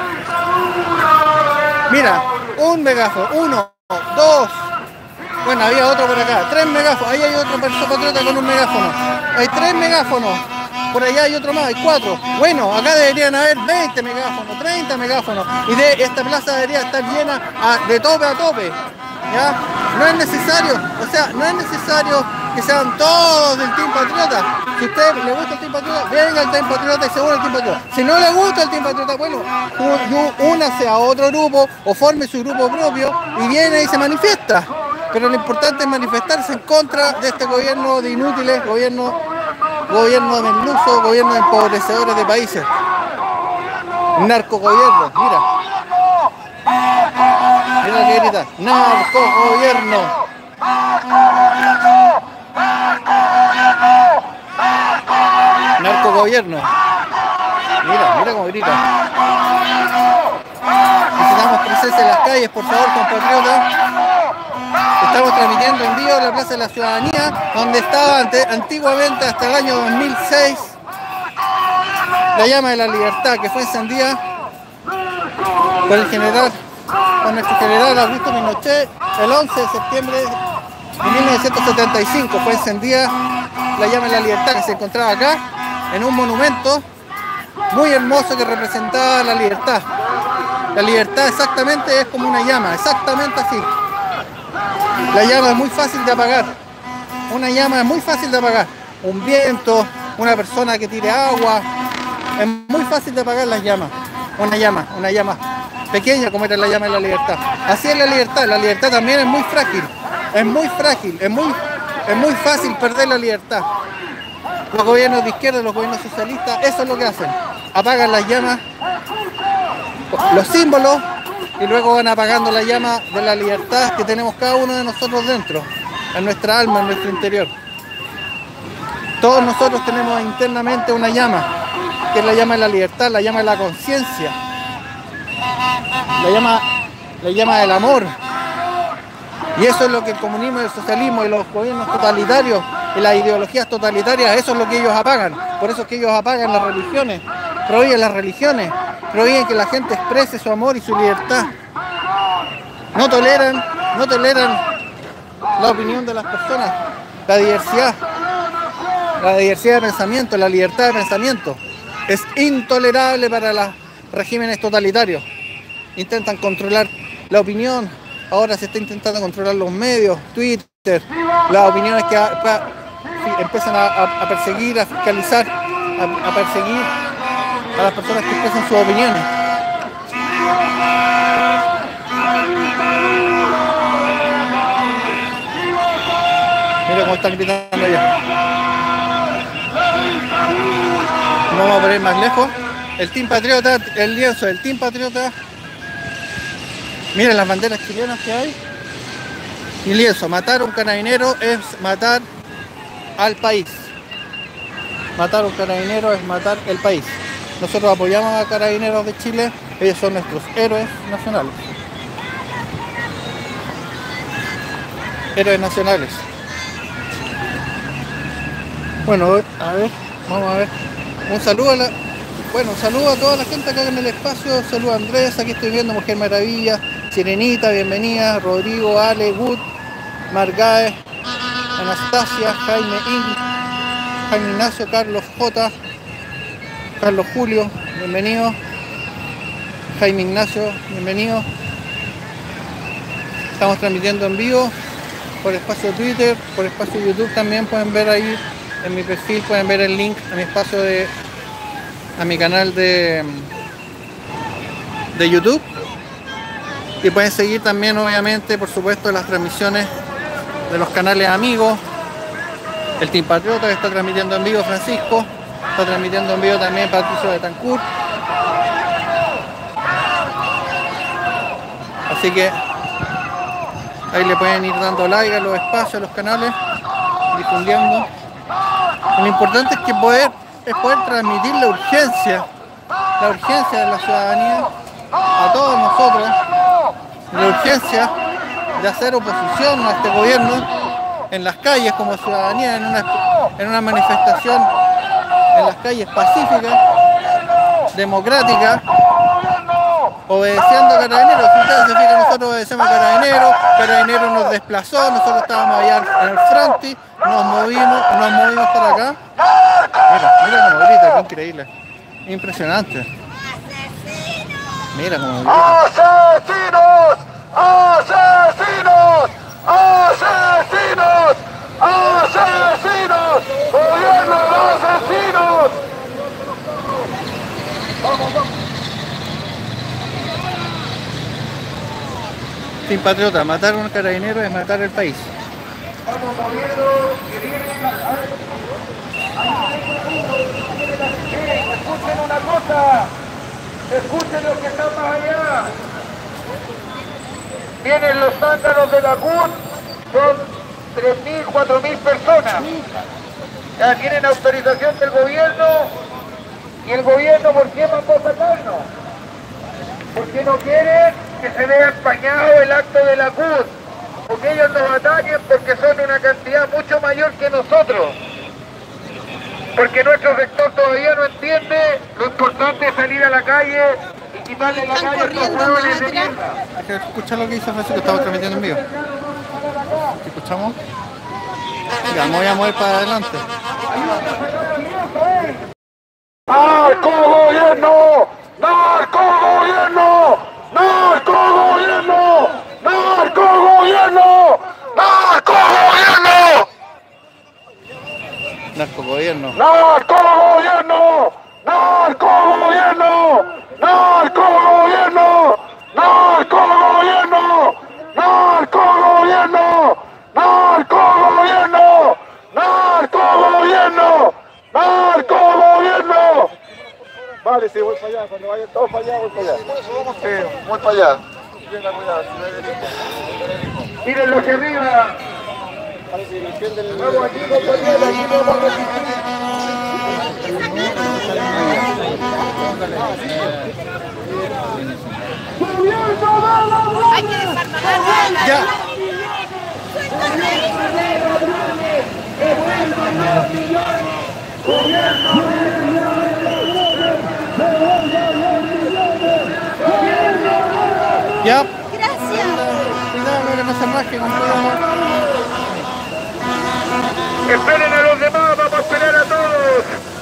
Speaker 5: Mira, un megáfono, uno, dos, bueno, había otro por acá, tres megáfonos, ahí hay otro persona patriota con un megáfono, hay tres megáfonos, por allá hay otro más, hay cuatro. Bueno, acá deberían haber veinte megáfonos, treinta megáfonos, y de esta plaza debería estar llena a- de tope a tope, ¿ya? No es necesario, o sea, no es necesario que sean todos del Team Patriota. Si a usted le gusta el Team Patriota, venga al Team Patriota y se une al Team Patriota. Si no le gusta el Team Patriota, bueno, ú- ú- únase a otro grupo o forme su grupo propio y viene y se manifiesta. Pero lo importante es manifestarse en contra de este gobierno de inútiles, gobierno, gobierno de merluzo, gobierno de empobrecedores de países. Narcogobierno, mira. Mira que grita, narcogobierno. Narcogobierno. Mira, mira cómo grita. Necesitamos presencia en las calles, por favor, compatriotas. Estamos transmitiendo en vivo la Plaza de la Ciudadanía, donde estaba ante- antiguamente hasta el año dos mil seis la llama de la libertad, que fue encendida por el general, por nuestro general Augusto Pinochet, el once de septiembre de mil novecientos setenta y cinco. Fue encendida la llama de la libertad, que se encontraba acá, en un monumento muy hermoso que representaba la libertad. La libertad exactamente es como una llama, exactamente así. La llama es muy fácil de apagar. Una llama es muy fácil de apagar. Un viento, una persona que tire agua. Es muy fácil de apagar las llamas. Una llama, una llama pequeña como era la llama de la libertad. Así es la libertad. La libertad también es muy frágil. Es muy frágil. Es muy, es muy fácil perder la libertad. Los gobiernos de izquierda, los gobiernos socialistas, eso es lo que hacen. Apagan las llamas, los símbolos, y luego van apagando la llama de la libertad que tenemos cada uno de nosotros dentro, en nuestra alma, en nuestro interior. Todos nosotros tenemos internamente una llama, que es la llama de la libertad, la llama de la conciencia, la llama, la llama del amor. Y eso es lo que el comunismo y el socialismo y los gobiernos totalitarios y las ideologías totalitarias, eso es lo que ellos apagan. Por eso es que ellos apagan las religiones, prohíben las religiones, prohíben que la gente exprese su amor y su libertad. No toleran, no toleran la opinión de las personas, la diversidad, la diversidad de pensamiento, la libertad de pensamiento. Es intolerable para los regímenes totalitarios. Intentan controlar la opinión, ahora se está intentando controlar los medios, Twitter, las opiniones que a- pa- empiezan a, a- a perseguir, a fiscalizar, a, a perseguir a las personas que expresan sus opiniones. Mira cómo están gritando allá. No vamos a poner más lejos. El Team Patriota, el lienzo del Team Patriota. Miren las banderas chilenas que hay. Y lienzo, matar a un carabinero es matar al país. Matar a un carabinero es matar el país. Nosotros apoyamos a Carabineros de Chile, ellos son nuestros héroes nacionales. héroes nacionales. Bueno, a ver, vamos a ver. Un saludo a la, bueno, un saludo a toda la gente acá en el espacio. Saludo a Andrés, aquí estoy viendo Mujer Maravilla, Sirenita, bienvenida, Rodrigo, Ale, Wood, Margae, Anastasia, Jaime Ing, Jaime Ignacio, Carlos J, Carlos Julio, bienvenido. Jaime Ignacio, bienvenido. Estamos transmitiendo en vivo por espacio Twitter, por espacio YouTube también. Pueden ver ahí en mi perfil, pueden ver el link a mi espacio de a mi canal de de YouTube, y pueden seguir también obviamente por supuesto las transmisiones de los canales amigos. El Team Patriota que está transmitiendo en vivo, Francisco, está transmitiendo en vivo también Patricio de Tancur. Así que ahí le pueden ir dando like a los espacios, a los canales, difundiendo. Lo importante es que poder, es poder transmitir la urgencia, la urgencia de la ciudadanía a todos nosotros, la urgencia de hacer oposición a este gobierno en las calles como ciudadanía, en una, en una manifestación en las calles pacíficas, democrática, obedeciendo a Carabineros. Si ustedes se fijan, nosotros obedecemos a Carabineros, Carabineros nos desplazó, nosotros estábamos allá en el frontis, nos movimos, nos movimos para acá. Mira, mira cómo grita, qué increíble, impresionante. Mira cómo grita.
Speaker 3: ¡Asesinos! ¡Asesinos! ¡Asesinos! ¡Asesinos! ¡Gobierno de asesinos! Vamos, vamos.
Speaker 5: Sin Patriota, matar a un carabinero es matar el país.
Speaker 3: Vamos moviendo, que vienen las... Escuchen una cosa, escuchen lo que está más allá. Vienen los zánganos de la C U T, son tres mil, cuatro mil personas. Ya tienen autorización del gobierno, y el gobierno, ¿por qué mandó a sacarnos? Porque no quieren que se vea empañado el acto de la C U T, porque ellos nos ataquen porque son una cantidad mucho mayor que nosotros, porque nuestro sector todavía no entiende lo importante es salir a la calle y quitarle la calle a estos huevones de mierda.
Speaker 5: Hay que escuchar lo que hizo Francisco, estamos transmitiendo en vivo. ¿Escuchamos? Ya, me voy a mover para adelante.
Speaker 3: ¡Narco gobierno! ¡Narco gobierno! ¡Narco gobierno! ¡Narco gobierno! ¡Narco gobierno!
Speaker 5: Narco gobierno.
Speaker 3: ¡Narco gobierno! ¡Narco gobierno! ¡Narco gobierno! ¡Narco gobierno! ¡Narco gobierno! ¡Narco gobierno! ¡Narco gobierno! ¡Narco gobierno! Vale, sí, voy para allá. Cuando vayan todos para allá, voy para allá. Sí, voy para allá. Mírenlo hacia arriba. Vamos aquí, compañeros. Aquí vamos a
Speaker 4: Hay que desarmar.
Speaker 5: Ya. Ya.
Speaker 4: Gracias.
Speaker 5: Cuidado que no se rasque con cuidado.
Speaker 3: Esperen a los demás, vamos a esperar a todos.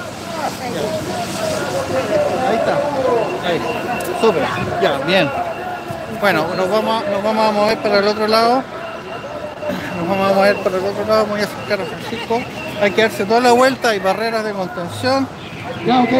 Speaker 5: Ahí está. Ahí. Súper. Ya, bien. Bueno, nos vamos, a, nos vamos a mover para el otro lado. Nos vamos a mover para el otro lado. Me voy a acercar a Francisco. Hay que darse toda la vuelta. Hay barreras de contención. Ya, ok.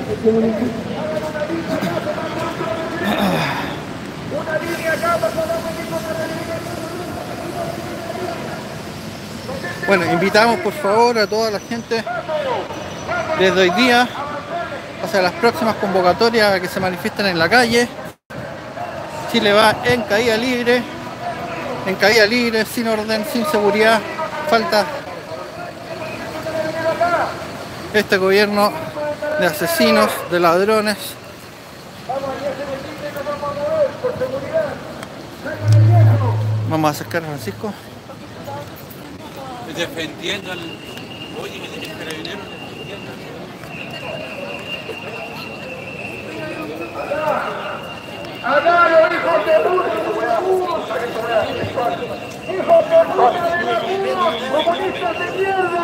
Speaker 5: Bueno, invitamos por favor a toda la gente desde hoy día hacia las próximas convocatorias que se manifiesten en la calle. Chile va en caída libre, en caída libre, sin orden, sin seguridad, falta este gobierno de asesinos, de ladrones. Vamos a acercar a Francisco.
Speaker 2: defendiendo al... Oye, que el carabinero defendiendo.
Speaker 3: ¡Acá los hijos de puta! ¡Hijos de puta de la Cuba! ¡Comunistas de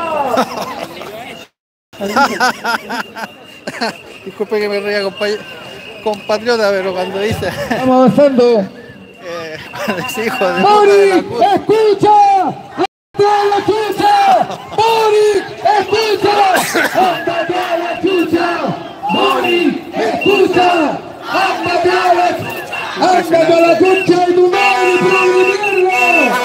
Speaker 3: mierda!
Speaker 5: Disculpe que me ría, compa- compatriota, pero cuando dice...
Speaker 8: Estamos avanzando.
Speaker 5: eh, cuando dice hijo de puta de la
Speaker 8: ¡Boric,
Speaker 5: Cuba.
Speaker 8: escucha! ¡Ándate a la chucha! ¡Boric, escucha! ¡Ándate a la chucha! ¡Boric, escucha! ¡Ándate a la chucha! ¡Ándate a la chucha de tu madre, pro de mierda!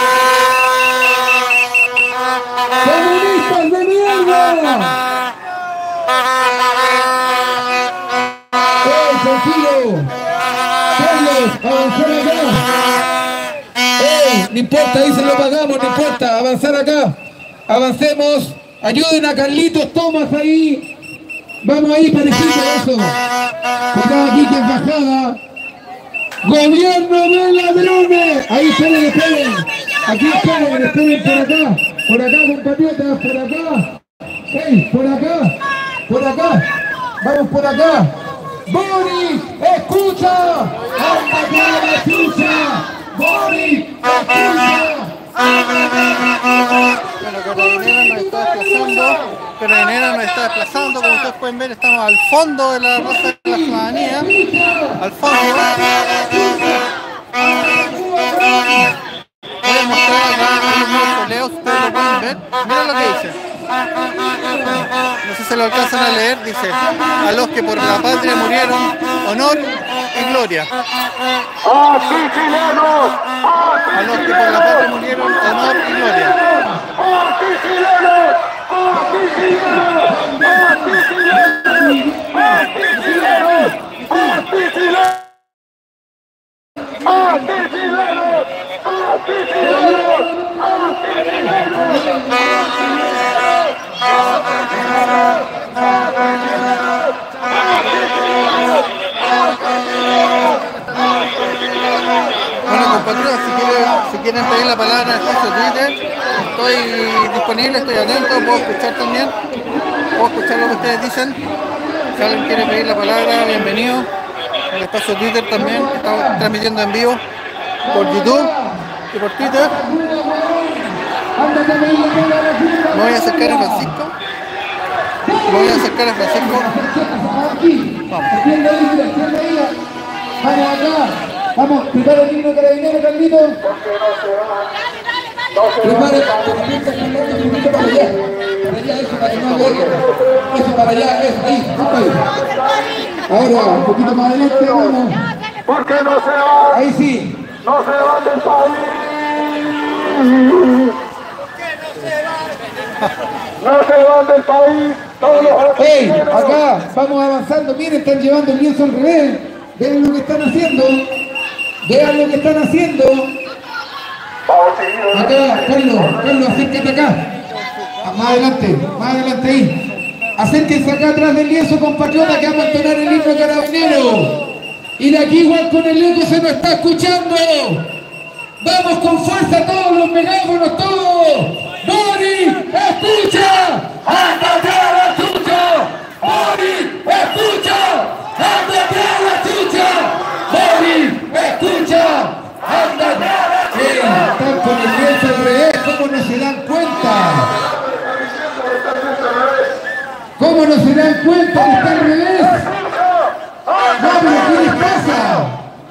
Speaker 8: ¡Comunistas de mierda! ¡Eh, tranquilo! ¡Carlos, avanzar acá! ¡Eh, no importa, ahí se lo pagamos, no importa, avanzar acá! ¡Avancemos! ¡Ayuden a Carlitos Tomás ahí! ¡Vamos ahí, parejito, eso! Acá, aquí que es bajada. ¡Gobierno de ladrones! Ahí esperen, esperen. Aquí esperen, esperen por acá. Por acá, compatriotas, por acá. ¡Hey, por acá! Por acá. Vamos por acá. ¡Boric, escucha! ¡Ándate a la chucha! ¡Boric, escucha!
Speaker 5: Bueno, Carabinera nos está desplazando. Carabinera nos está desplazando. Como ustedes pueden ver, estamos al fondo de la Plaza de la Ciudadanía. Al fondo. Voy a mostrar acá unos mausoleos. Ustedes lo pueden ver. Miren lo que dice. No sé si lo alcanzan a leer. Dice: a los que por la patria murieron, honor y gloria.
Speaker 3: ¡Así chilenos!
Speaker 5: A los que por la patria murieron, honor y gloria.
Speaker 3: ¡Así chilenos! ¡Así chilenos! ¡Así chilenos! ¡Así chilenos! ¡Así chilenos! ¡Así chilenos! ¡Así chilenos!
Speaker 5: Bueno, compatriotas, si quieren, si quieren pedir la palabra en el espacio Twitter, estoy disponible, estoy atento, puedo escuchar también, puedo escuchar lo que ustedes dicen. Si alguien quiere pedir la palabra, bienvenido. En el espacio Twitter también, estamos transmitiendo en vivo por YouTube y por Twitter. Me voy a acercar a Francisco. Me voy a acercar a Francisco. Vamos.
Speaker 8: Vamos acá. Vamos, prepara el himno carabinero, Carlito. Prepara el himno para allá. Para allá, eso, para que no vea. Eso, para allá, eso, ahí, vamos ahí. Ahora, un poquito más adelante, vamos.
Speaker 3: ¿Por qué no se va?
Speaker 8: Ahí sí.
Speaker 3: ¡No se van del país! ¡No se van del país! ¡Todos los
Speaker 8: ¡Ey! Acá, vamos avanzando. Miren, están llevando el lienzo al revés. Vean lo que están haciendo. Vean lo que están haciendo. Acá, Carlos, Carlos, acércate acá. Ah, más adelante, más adelante ahí. Acérquense acá atrás del lienzo, compatriota, que vamos a entonar el himno carabinero. Y de aquí igual con el eco se nos está escuchando. Vamos con fuerza todos los megáfonos, todos. ¡Boric, escucha! ¡Ándate a la chucha! ¡Boric, escucha! ¡Ándate a la chucha! ¡Boric, escucha! ¡Ándate a la chucha! Están con el lienzo al revés, ¿cómo no se dan cuenta? ¿Cómo no se dan cuenta que está al revés? ¡No, pero qué les pasa!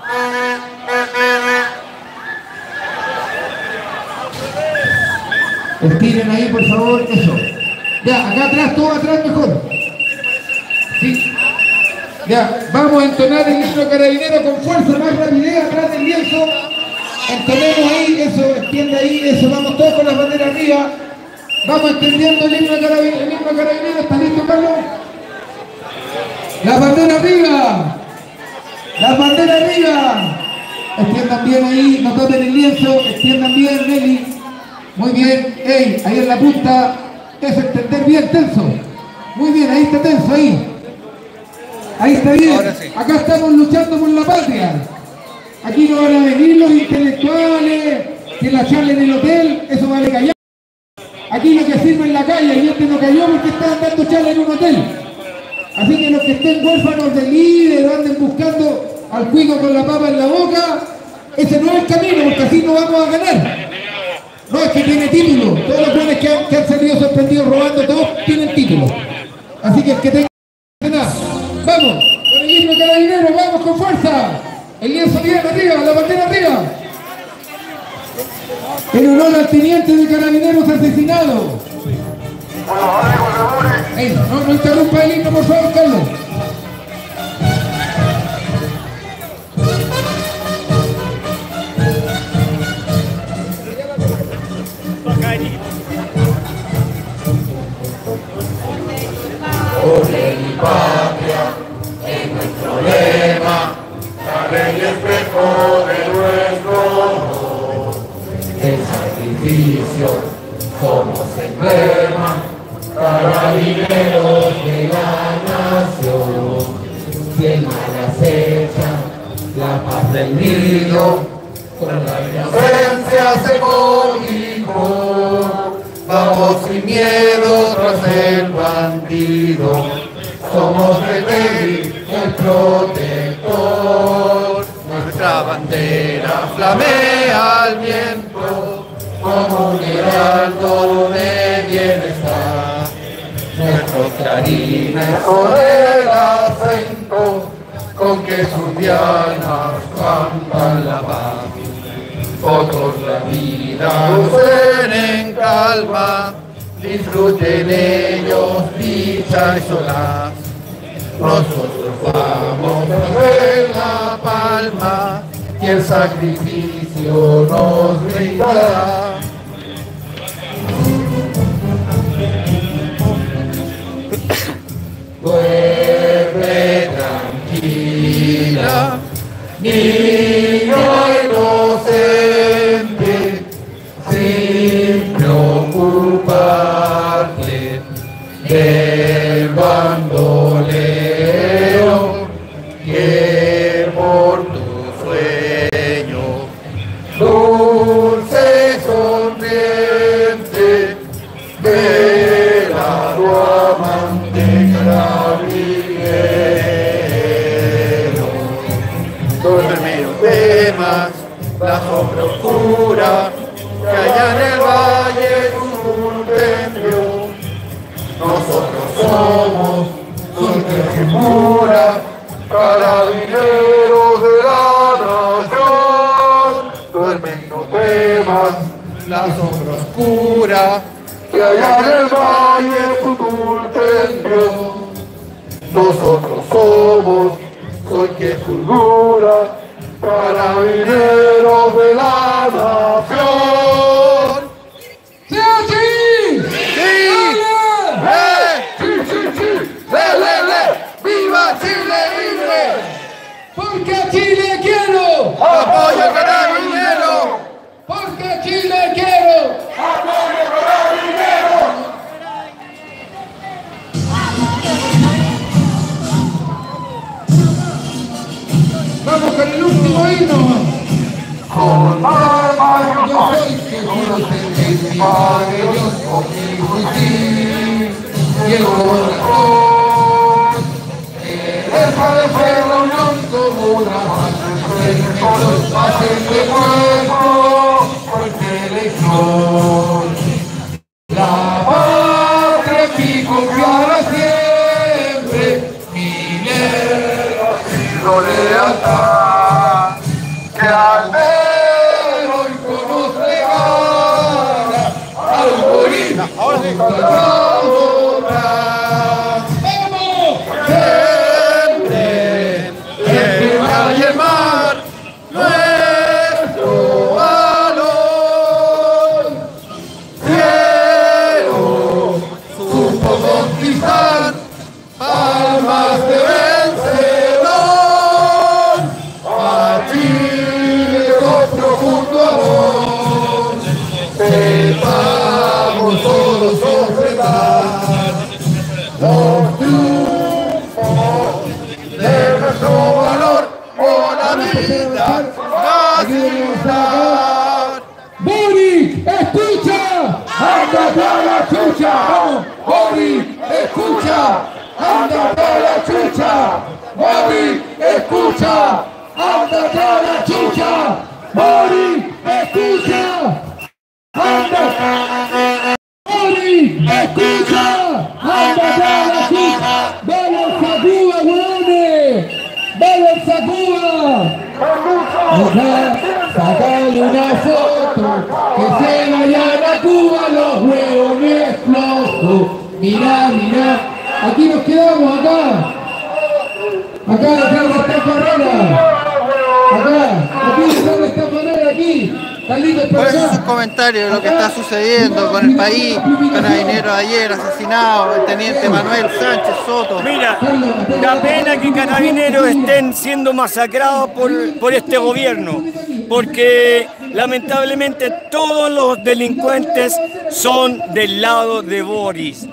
Speaker 8: Estiren ahí, por favor, eso. Ya, acá atrás, todo atrás mejor. Sí. Ya, vamos a entonar el himno carabinero con fuerza, más rapidez, atrás del lienzo. Entonemos ahí, eso, extiende ahí, eso, vamos todos con las banderas arriba. Vamos extendiendo el himno carabinero, el himno carabinero, ¿está listo, Carlos? ¡Las banderas arriba! ¡Las banderas arriba! Extiendan bien ahí, no toquen el lienzo, extiendan bien, Nelly. Muy bien, ey, ahí en la punta, eso, extender bien, tenso. Muy bien, ahí está tenso, ahí. Ahí está bien.
Speaker 5: Sí.
Speaker 8: Acá estamos luchando por la patria. Aquí no van a venir los intelectuales que la charlen en el hotel, eso vale callar.
Speaker 10: aquí lo que sirve en la calle, y este no cayó porque estaban dando charla en un hotel. Así que los que estén huérfanos de líder o anden buscando al cuico con la papa en la boca, ese no es el camino, porque así no vamos a ganar. No es que tiene título, todos los jóvenes que han, que han salido sorprendidos robando, todos tienen título. Así que el que tenga nada. Vamos, con el himno carabinero, vamos con fuerza. El lienzo bien arriba, la bandera arriba. En honor al teniente de carabineros asesinado. Ey, no, no interrumpa el himno, por favor, Carlos.
Speaker 3: Sobre mi patria, en nuestro lema, sale el espejo de nuestro honor. El sacrificio somos emblema, carabineros de la nación. Si el mal acecha la paz del nido, con la inocencia se cobijó. Vamos sin miedo tras el bandido, somos el rey, el protector. Nuestra bandera flamea al viento, como un heraldo de bienestar. Nuestros clarines son el acento, con que sus dianas cantan la paz. Otros la vida lucen en calma, disfruten ellos dicha y solaz. Nosotros vamos a ver la palma y el sacrificio nos brindará. Duerme tranquila, niño inocente, sin preocuparte del bandolero que por tu sueño dulce sonriente de la tu amante carabinero. Duerme, no temas la sombra oscura que allá en el valle Tultembio. Nosotros somos dulce figura, carabineros de la nación. Duerme, no temas la sombra oscura que allá en el valle Tultembio. Nosotros somos sol que fulgura, carabineros de la nación. ¡Sí, sí! ¡Sí! ¡Eh! ¡Sí, sí, sí! ¡Le, le, le! ¡Viva Chile libre!
Speaker 10: Porque a Chile quiero.
Speaker 3: ¡Apoyo carabinero!
Speaker 10: Porque a Chile quiero.
Speaker 3: ¡Apoyo carabinero!
Speaker 10: Vamos con el último himno.
Speaker 3: Con alma
Speaker 10: Yo soy que quiero ser mi padre, Dios conmigo y sí. Y el corazón
Speaker 3: es padecer la unión como una madre, con los pases de cuerpo, por selección. La patria mi confiará siempre, mi lema ha sido lealtad, que al ver hoy conoce gana, al morir ahora de y el mar, nuestro valor. Cielo supo conquistar palmas de vencedor. A Chile con profundo amor, sepamos todos ofrendar los triunfos de nuestro valor por la vida nacional.
Speaker 10: Boric, escucha.
Speaker 3: ¡Hasta
Speaker 10: chucha, vamos, Boris, escucha, ándate a la chucha, Boris, escucha, ándate a la chucha, Boris, escucha, ándate, Boris, escucha, ándate a la chucha, vale el Sacuba, hueones, vale el Sacuba. Acá, sacale una foto, que se vayan a Cuba los huevones flojos. Mirá, mirá, aquí nos quedamos, acá. Acá detrás de esta carrera. Acá, aquí detrás de esta carrera, aquí.
Speaker 5: ¿Cuál es su comentario de lo que está sucediendo con el país? Carabineros ayer asesinado, el teniente Manuel Sánchez Soto.
Speaker 11: Mira, da pena que Carabineros estén siendo masacrados por, por este gobierno, porque lamentablemente todos los delincuentes son del lado de Boris.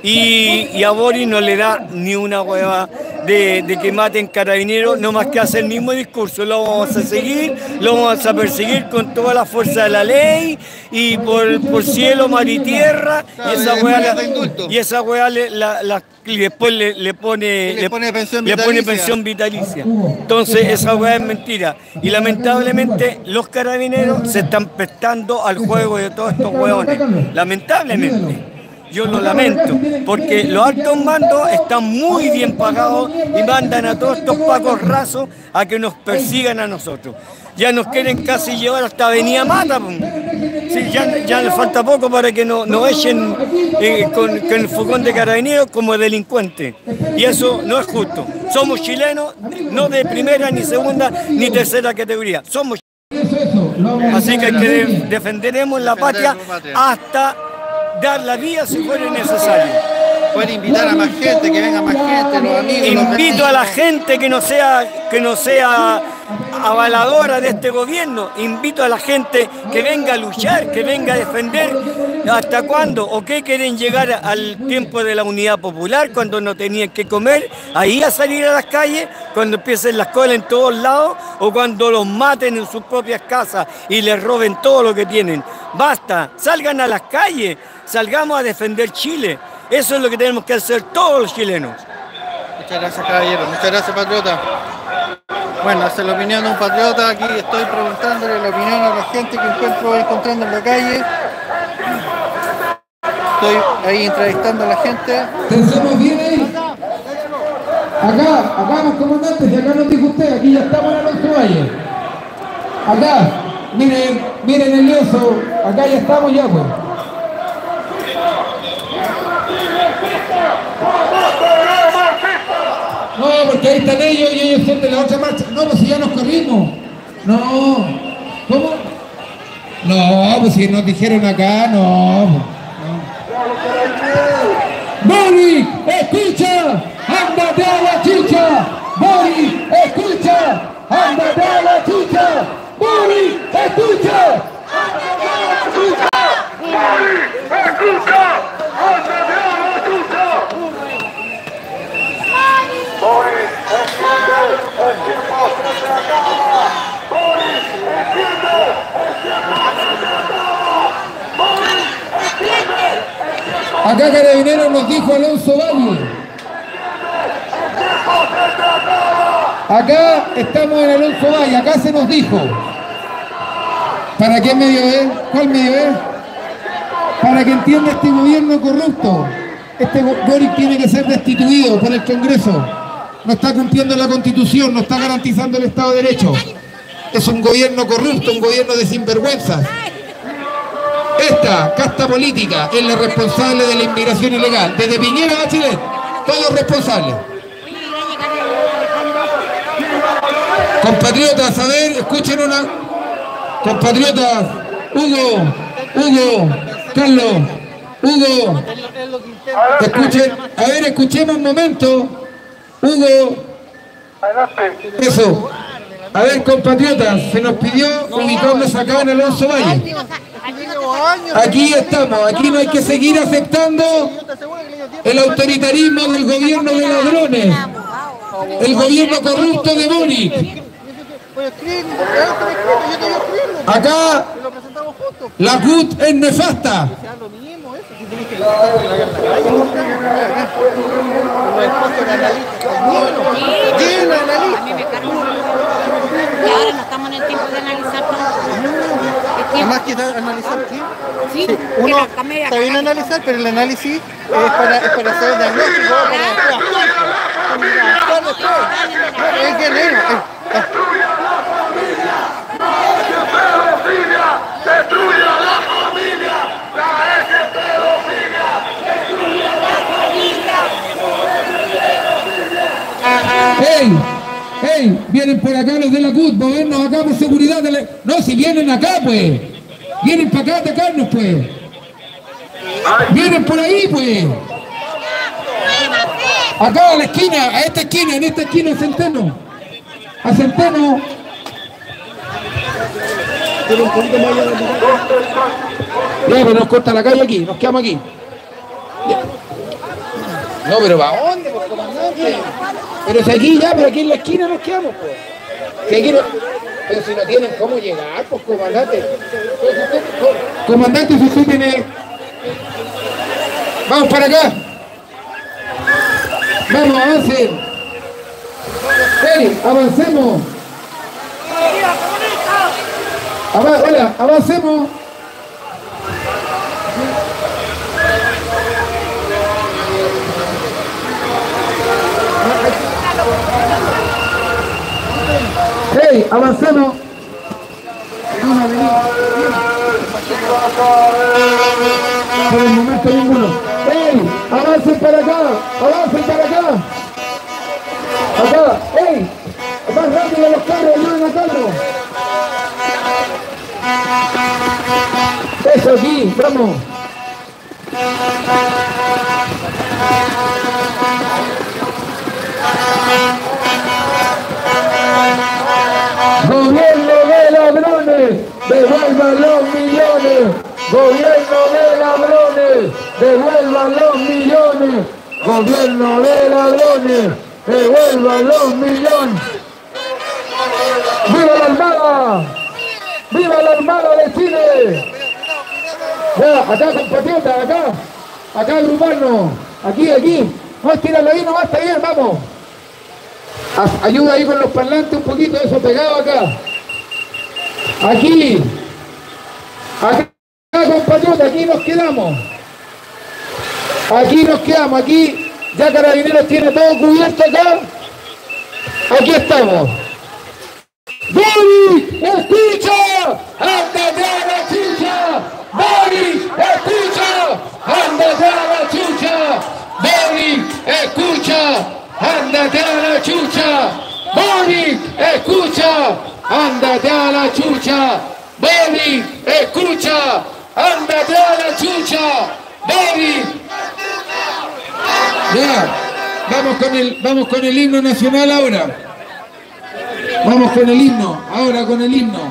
Speaker 11: Y, y a Boris no le da ni una hueva de, de que maten Carabineros, no más que hacer el mismo discurso. Lo vamos a seguir, lo vamos a perseguir con toda la fuerza de la ley y por, por cielo, mar y tierra. Y esa hueá, la, y esa hueá le, la, la, y después le, le pone,
Speaker 5: le pone pensión
Speaker 11: le
Speaker 5: vitalicia.
Speaker 11: pone pensión vitalicia. Entonces esa hueá es mentira. Y lamentablemente los Carabineros se están prestando al juego de todos estos hueones. Lamentablemente. Yo lo lamento, porque los altos mandos están muy bien pagados y mandan a todos estos pacos rasos a que nos persigan a nosotros. Ya nos quieren casi llevar hasta Avenida Mata. Sí, ya, ya les falta poco para que nos no echen eh, con, con el fogón de Carabineros como delincuentes. Y eso no es justo. Somos chilenos, no de primera, ni segunda, ni tercera categoría. Somos chilenos. Así que, que defenderemos la patria hasta dar la vida si fuera necesario.
Speaker 5: Pueden invitar a más gente, que venga más gente, los amigos.
Speaker 11: Invito
Speaker 5: los
Speaker 11: a la gente que no sea que no sea avaladora de este gobierno. Invito a la gente que venga a luchar, que venga a defender. ¿Hasta cuándo? ¿O qué quieren llegar al tiempo de la unidad popular, cuando no tenían que comer? Ahí a salir a las calles, cuando empiecen las colas en todos lados, o cuando los maten en sus propias casas y les roben todo lo que tienen. Basta, salgan a las calles, salgamos a defender Chile. Eso es lo que tenemos que hacer todos los chilenos.
Speaker 5: Muchas gracias, caballero. Muchas gracias, patriota. Bueno, esa es la opinión de un patriota. Aquí estoy preguntándole la opinión a la gente que encuentro encontrando en la calle. Estoy ahí entrevistando a la gente.
Speaker 10: ¿Pensamos bien ahí? Acá, acá, vamos, comandante, si acá nos dijo usted, aquí ya estamos en Alonso Valle. Acá, miren, miren el lienzo, acá ya estamos ya, pues. No, porque ahí están ellos y ellos son de la otra marcha. No, pues si ya nos corrimos. No. ¿Cómo? No, pues si nos dijeron acá, no. no. ¡Boris, escucha! ¡Ándate a la chucha! ¡Boris, escucha! ¡Ándate a la chucha! ¡Boris, escucha! ¡Ándate a la chucha! ¡Boris, escucha! ¡Ándate a la chucha! Boris, entiende, el tiempo se te acaba. Boris, entiende, el tiempo se te acaba. Boris, entiende, el tiempo. Acá Carabineros nos dijo Alonso Valle. Acá estamos en Alonso Valle, acá se nos dijo. ¿Para qué medio es? ¿Cuál medio es? Para que entienda este gobierno corrupto. Este Boric tiene que ser destituido por el Congreso. No está cumpliendo la Constitución, no está garantizando el Estado de Derecho. Es un gobierno corrupto, un gobierno de sinvergüenzas. Esta casta política es la responsable de la inmigración ilegal. Desde Piñera a Chile, todos responsables. Compatriotas, a ver, escuchen una... Compatriotas, Hugo, Hugo, Carlos, Hugo, escuchen, a ver, escuchemos un momento. Hugo, eso. A ver, compatriotas, se nos pidió ubicarnos acá en Alonso Valle. Aquí estamos, aquí no hay que seguir aceptando el autoritarismo del gobierno de ladrones, el gobierno corrupto de Boric. Acá la C U T es nefasta.
Speaker 5: dirige el Estado en la calle. Los espacios de analistas. Lleno de analistas.
Speaker 1: A mí me carga. Y ahora no estamos en el tiempo de analizar todo.
Speaker 5: Además que analizar qué?
Speaker 1: Sí,
Speaker 5: sí, uno está bien analizar, pero el análisis es para, es para hacer diagnóstico, para actuar después. Es que leemos.
Speaker 3: ¡Destruye a la familia! ¡La eje pedofilia! ¡Destruye a la familia!
Speaker 10: ¡Ey! ¡Ey! Vienen por acá los de la C U T, movernos acá por seguridad de la... No, si vienen acá, pues. Vienen para acá a atacarnos, pues. Vienen por ahí, pues. Acá a la esquina, a esta esquina, en esta esquina, a Centeno. A Centeno. Tiene un poquito más allá de la... Ya, pero nos corta la calle aquí, nos quedamos aquí. Ya. No, pero ¿para dónde, pues, comandante? Pero si aquí ya, pero aquí en la esquina nos quedamos, pues. Si aquí no... Pero si no tienen cómo llegar, pues, comandante. Comandante, si usted tiene... Vamos para acá. Vamos, avancen. Hey, avancemos. Ava hola, avancemos. Hey, avancemos. Por el momento ninguno. Hey, avancen para acá, avancen para acá. Acá, hey, más rápido los carros, ayuden a Carlos. Eso aquí, vamos. Gobierno de ladrones, devuelvan los millones. Gobierno de ladrones, devuelvan los millones. Gobierno de ladrones, devuelvan los millones. ¡Viva la Armada! ¡Viva la Armada de Chile! Ya, acá compatriotas, acá. Acá agruparnos. Aquí, aquí. No, tíralo ahí nomás, está bien, vamos. Ayuda ahí con los parlantes un poquito, eso pegado acá. Aquí. Acá, compatriotas, aquí nos quedamos. Aquí nos quedamos, aquí. Ya Carabineros tiene todo cubierto acá. Aquí estamos. ¡Bori! ¡Escucha! ¡Ándate a la chucha! ¡Bori! ¡Escucha! ¡Ándate a la chucha! ¡Bori! ¡Escucha! ¡Ándate a la chucha! ¡Bori! ¡Escucha! ¡Ándate a la chucha! ¡Bori! ¡Escucha! ¡Ándate a la chucha! ¡Bori! Ya, vamos con el, vamos con el himno nacional ahora. Vamos con el himno, ahora con el himno.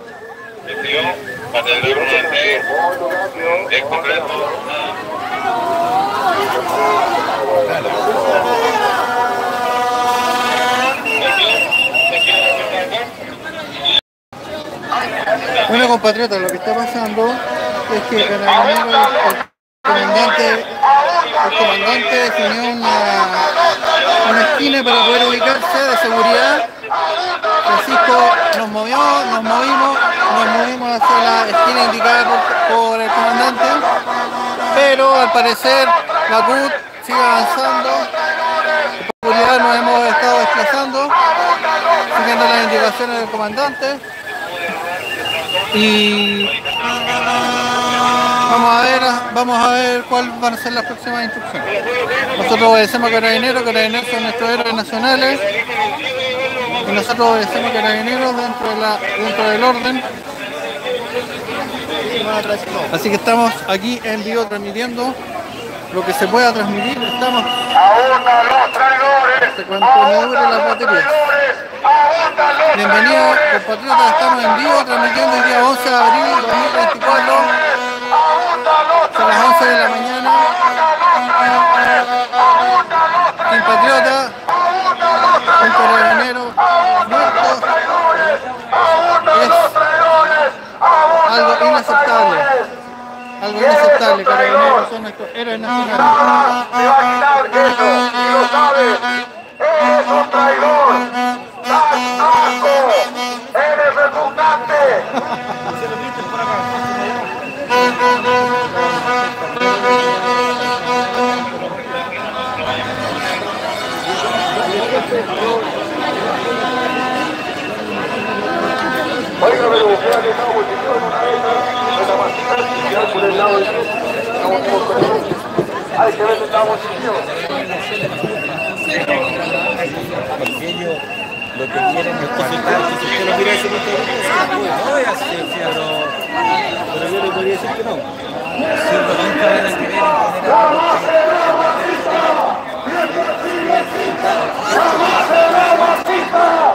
Speaker 5: Bueno, compatriotas, lo que está pasando es que el comandante, el comandante definió una, una esquina para poder ubicarse de seguridad. Francisco nos movió, nos movimos, nos movimos hacia la esquina indicada por, por el comandante, pero al parecer la C U T sigue avanzando. Por seguridad nos hemos estado desplazando, siguiendo las indicaciones del comandante. Y vamos a ver vamos a ver cuáles van a ser las próximas instrucciones. Nosotros obedecemos a Carabineros, Carabineros son nuestros héroes nacionales y nosotros obedecemos a Carabineros dentro, de la, dentro del orden. Así que estamos aquí en vivo transmitiendo lo que se pueda transmitir. Estamos hasta cuando me dure las baterías. Bienvenidos compatriotas, estamos en vivo transmitiendo el día once de abril de dos mil veinticuatro a las once de la mañana. Compatriota, un carabinero muerto es algo inaceptable, algo inaceptable. Carabineros son nuestros héroes nacionales.
Speaker 3: Se va a quitar eso, y lo sabe. ¡Es un traidor! ¡Das asco! ¡Eres repugnante! Oiga, pero usted ha dejado posición una vez, esta masita, ya por el lado derecho, estamos todos con el hay que ver que estamos posición.
Speaker 2: Porque ellos lo que quieren es cantar, si usted lo quiere decir, no voy a hacer, pero, pero yo le podría decir que no. Si lo que nunca van a querer
Speaker 3: ¡Jamás será marxista!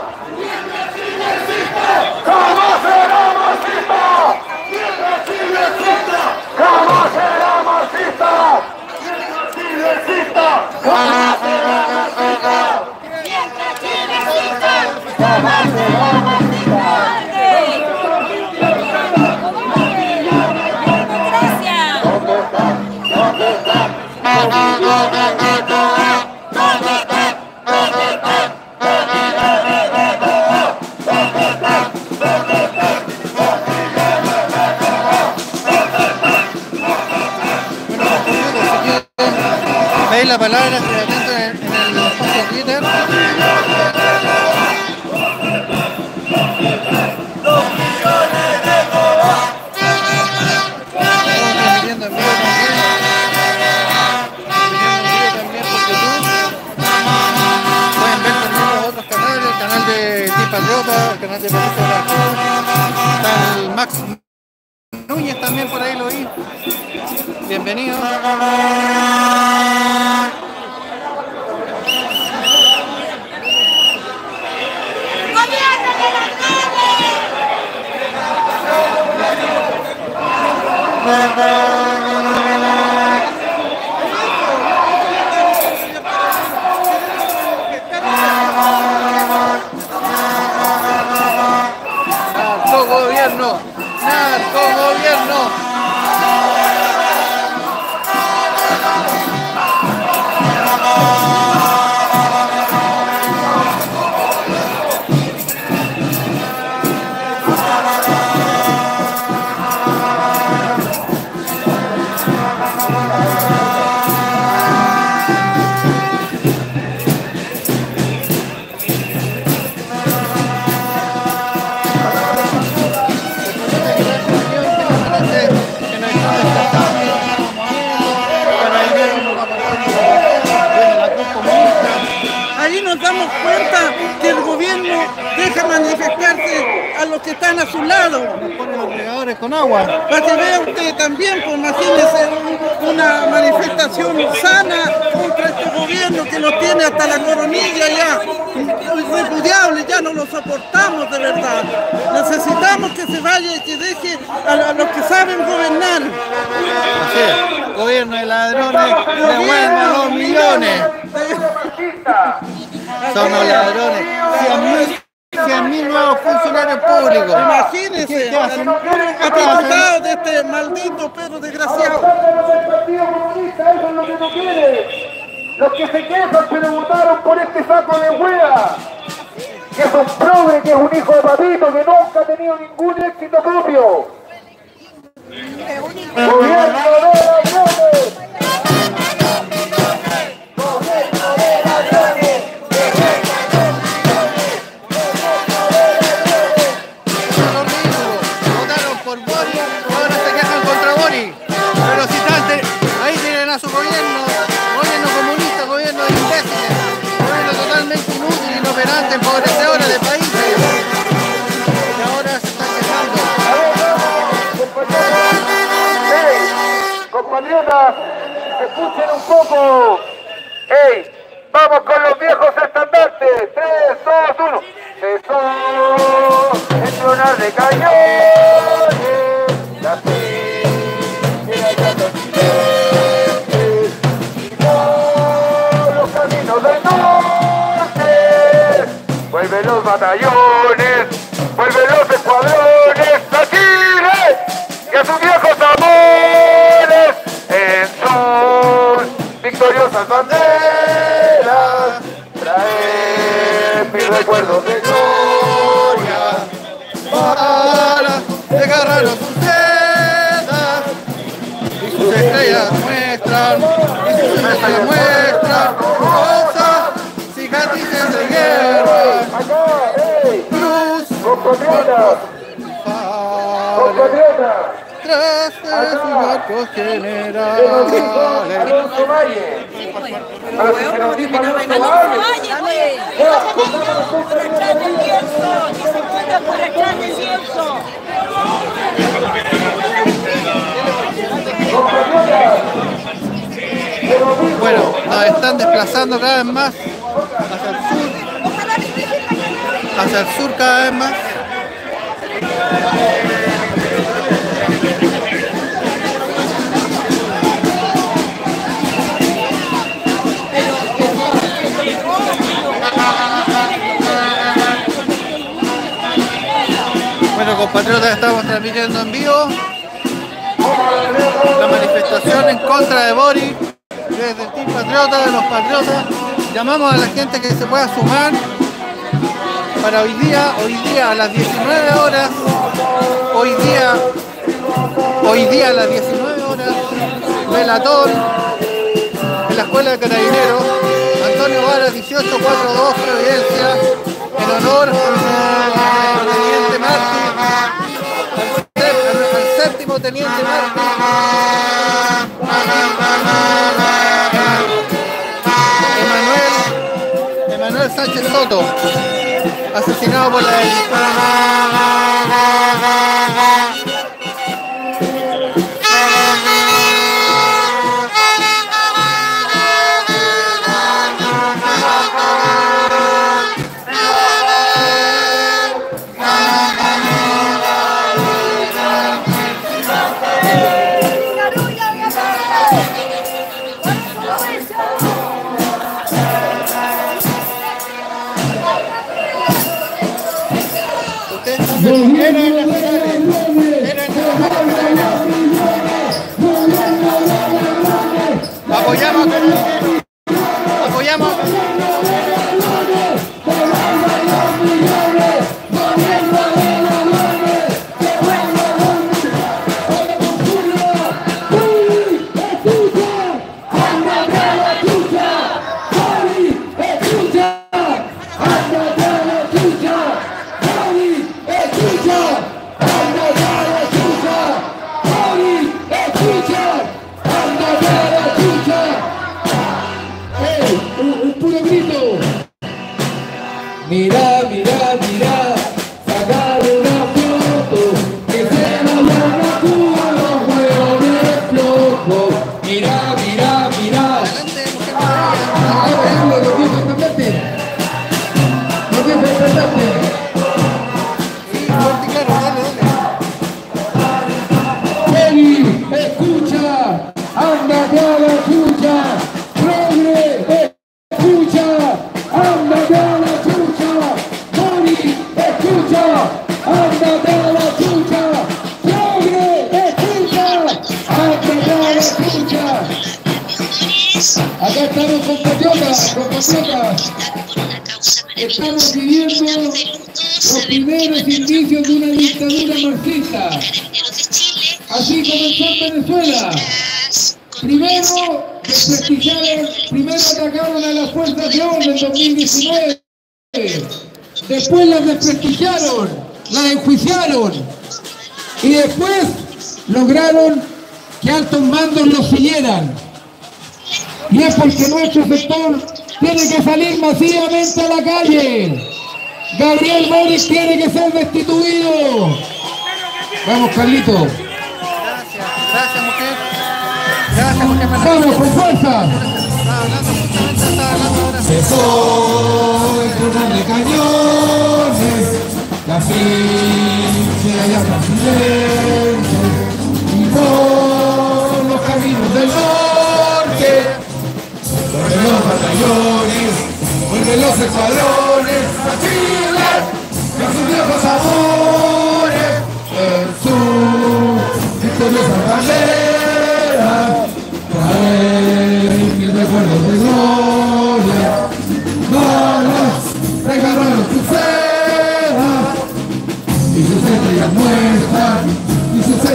Speaker 3: ¡Jamás será marxista! ¡Mientras Chile exista! ¡Jamás será marxista! ¡Mientras Chile exista! ¡Jamás será marxista! ¡Mientras Chile exista! ¡Jamás será marxista! ¿Dónde están? ¿Dónde están? ¿Dónde están? ¿Dónde están? ¿Dónde están?
Speaker 5: Veis la palabra que atento en el, en el espacio Twitter.
Speaker 3: ¡Dos millones de dólares!
Speaker 5: Estamos transmitiendo en vivo también. Transmitiendo en vivo también por YouTube. Pueden ver también los otros canales, el canal de Team Patriota, el canal de Patriota de la Cruz. Está el Max Núñez también por ahí, lo vi. Bienvenido. Narco gobierno, narco gobierno.
Speaker 12: Ahí nos damos cuenta que el gobierno deja manifestarse a los que están a su lado.
Speaker 5: Nos ponen los regadores con agua.
Speaker 12: Para que vea usted también, pues imagínese una manifestación sana contra este gobierno que nos tiene hasta la coronilla ya. Irrepudiable, ya no lo soportamos de verdad. Necesitamos que se vaya y que deje a, a los que saben gobernar.
Speaker 5: Así es, gobierno de ladrones, devuelvan los millones. Son los ladrones. cien mil nuevos funcionarios públicos.
Speaker 12: Imagínense,
Speaker 5: ¿Qué, qué hacen?
Speaker 12: atentados de este maldito perro desgraciado.
Speaker 3: El Partido Comunista, eso es lo que no quiere. Los que se quejan pero votaron por este saco de hueá. Que es un progre, que es un hijo de papito, que nunca ha tenido ningún éxito propio. Gobierno de ladrones. Gobierno de ladrones.
Speaker 5: Votaron por Boric, ahora se quejan contra Boric. Pero si están, ahí tienen a su gobierno, gobierno comunista, gobierno de imbéciles, gobierno totalmente inútil, inoperante, empobrecedora de países. Y ahora se están quejando.
Speaker 3: Compatriotas, escuchen un poco. ¡Ey! ¡Vamos con los viejos estandartes! tres, dos, uno. Cesó el tronar de cañones. La trinchera ya no silente. Y por los caminos del norte. Vuelven los batallones. Vuelven los escuadrones. ¡A Chile! ¡Y a sus viejos amores! victoriosas banderas traen mis recuerdos de gloria
Speaker 5: para desgarrar sus sedas y sus estrellas muestran, y sus estrellas muestran rosas, cicatrices de guerra, cruz,
Speaker 3: compatriotas, compatriotas,
Speaker 5: tras de sus barcos generales.
Speaker 3: Alonso Valle. A los que se nos dijo Alonso Valle.
Speaker 5: Bueno, nos están desplazando cada vez más hacia el sur, hacia el sur cada vez más. Bueno, compatriotas, estamos transmitiendo en vivo la manifestación en contra de Boric desde el Team Patriota, de los Patriotas. Llamamos a la gente que se pueda sumar para hoy día, hoy día a las diecinueve horas, hoy día, hoy día a las diecinueve horas, velatón en la Escuela de Carabineros, Antonio Vara dieciocho cuarenta y dos, Providencia, en honor al teniente mártir, al séptimo teniente mártir, Emanuel, Emanuel Sánchez Soto, asesinado por la élite. Apoyamos, apoyamos.
Speaker 10: Mira, mira, mira, sacar una foto, que se vayan a Cuba los huevones flojos. Mira, mira, mira. Ahora lo que dijo Fernández. Lo que dijo Fernández. Feli, escucha, ándate a la chucha, progre, escucha, ándate a la chucha, Mori, escucha, ándate a la chucha, progre, escucha, ándate a la chucha. Acá estamos compatriotas, compatriotas. Estamos viviendo los primeros indicios de una dictadura marxista. Así comenzó en Venezuela. Primero desprestigiaron, primero atacaron a las fuerzas de orden en dos mil diecinueve. Después las desprestigiaron, las enjuiciaron. Y después lograron que altos mandos los siguieran. Y es porque nuestro sector tiene que salir masivamente a la calle. Gabriel Boric tiene que ser destituido. Vamos, Carlito.
Speaker 5: Gracias, gracias, mujer. Gracias, mujer.
Speaker 10: Vamos, con fuerza.
Speaker 5: Se
Speaker 10: soy una de cañones, la pinche allá silencio, y por los caminos del norte, donde los batallones, donde los escuadrones, a Chile, con sus viejos amores, en su victoriosa bandera, traen mil recuerdos.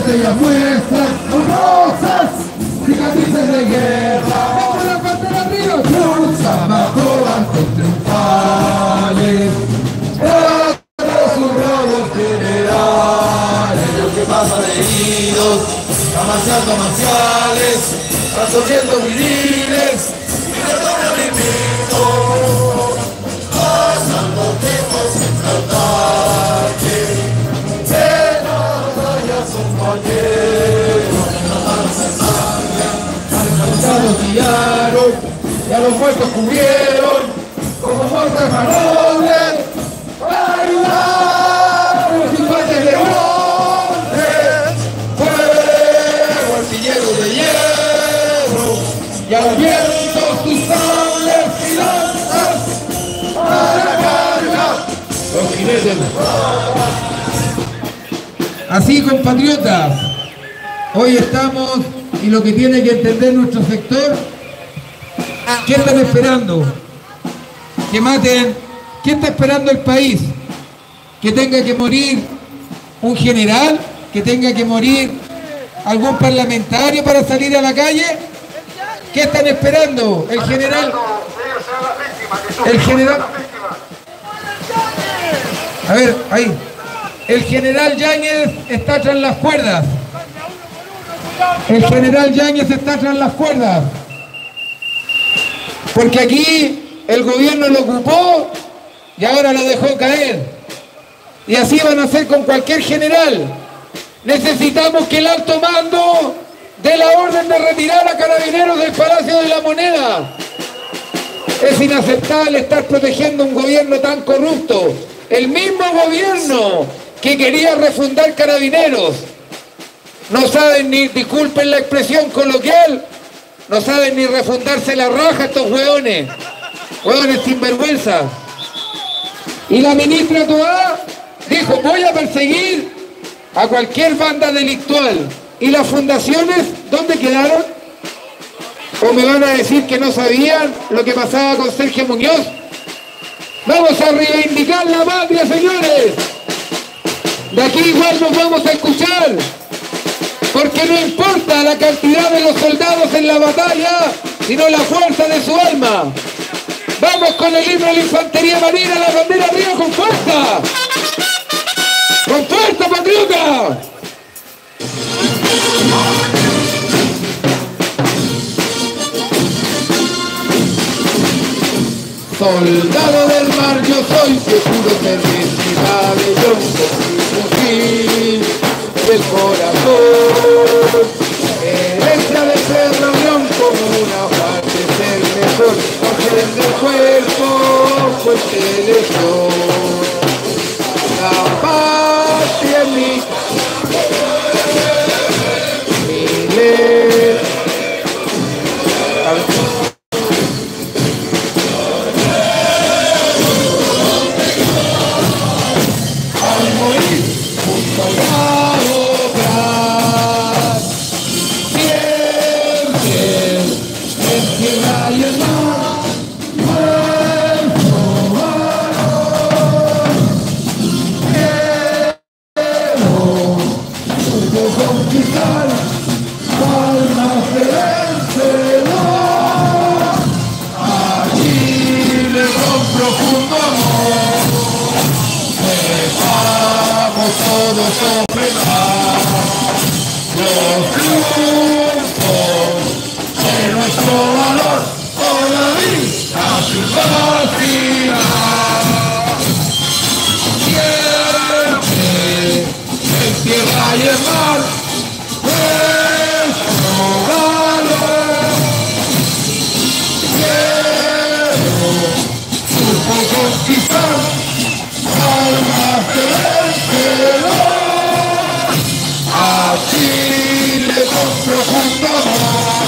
Speaker 10: botellas muestran rosas, cicatrices de guerra. ¡Vamos la bandera arriba! Cruzan bajo bancos triunfales, tras sus robos generales. Los que pasan heridos, amaciando marciales, absorbiendo misiles, y no toman invito, pasando tiempos sin ataque. Los guiaron y a los muertos cubrieron como muertos varones para ayudar a los infantes de bronce, fuego artillero de hierro y a los vientos tus sables y lanzas para cargar los jinetes. Así, compatriotas, hoy estamos. Y lo que tiene que entender nuestro sector, ¿qué están esperando? Que maten. ¿Qué está esperando el país? ¿Que tenga que morir un general? ¿Que tenga que morir algún parlamentario para salir a la calle? ¿Qué están esperando? El general... El general... A ver, ahí. El general Yáñez está tras las cuerdas. El general Yáñez está tras las cuerdas, porque aquí el gobierno lo ocupó y ahora lo dejó caer, y así van a hacer con cualquier general. Necesitamos que el alto mando dé la orden de retirar a Carabineros del Palacio de la Moneda. Es inaceptable estar protegiendo un gobierno tan corrupto, el mismo gobierno que quería refundar Carabineros. No saben ni, disculpen la expresión coloquial, no saben ni refundarse la raja estos hueones, hueones sinvergüenza. Y la ministra Toá dijo, voy a perseguir a cualquier banda delictual. ¿Y las fundaciones dónde quedaron? ¿O me van a decir que no sabían lo que pasaba con Sergio Muñoz? Vamos a reivindicar la patria, señores. De aquí igual nos vamos a escuchar. Porque no importa la cantidad de los soldados en la batalla, sino la fuerza de su alma. Vamos con el himno de la infantería marina, la bandera arriba con fuerza. ¡Con fuerza, patriota! Soldado del mar yo soy, que pudo servir mi pabellón con mi fusil del corazón. Herencia de Cerro León como una parte ser mejor, orden del cuerpo, pues te dejó. La patria en mí, mi ley. Al morir, un soldado atrás, siempre en tierra y en mar, nuestro valor. Quiero supo conquistar palmas de vencedor, a Chile con profundo amor. Vamos todos a ofrecer los triunfos de nuestro valor por la vida sin vacilar. Siempre en tierra y en mar, nuestro valor. Quiero supo conquistar almas de vencedor, a Chile con profundo amor.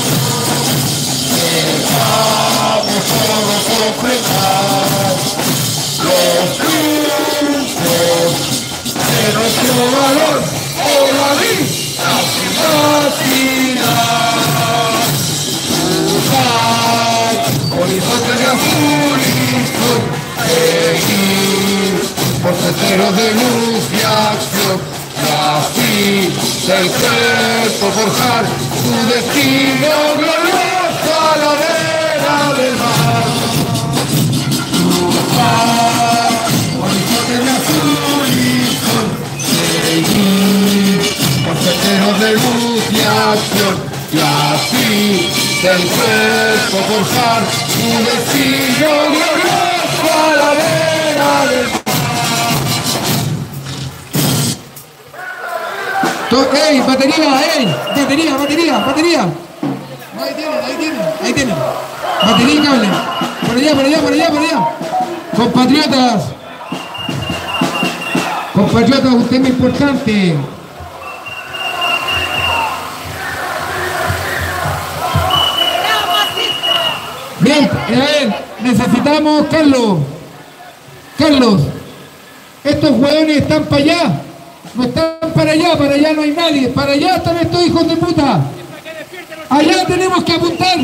Speaker 10: Dejamos todos ofrendar los triunfos de nuestro valor por la vida sin vacilar. Usar horizonte de azul y sol, seguir por senderos de luz y acción, y así del cuerpo forjar su destino glorioso a la vera del mar. Cruzar horizontes de azul y sol, seguir por senderos de luz y acción, y así del cuerpo forjar su destino glorioso a la vera del mar. ¡Ey, batería, ey! ¡Batería, batería, batería! Ahí tienen, ahí tienen, ahí tienen. Batería y cable. Por allá, por allá, por allá, por allá. Compatriotas. Compatriotas, un tema importante. Bien, a ver, necesitamos, Carlos. Carlos, estos hueones están para allá. No están para allá, para allá no hay nadie. Para allá están estos hijos de puta. Allá tenemos que apuntar.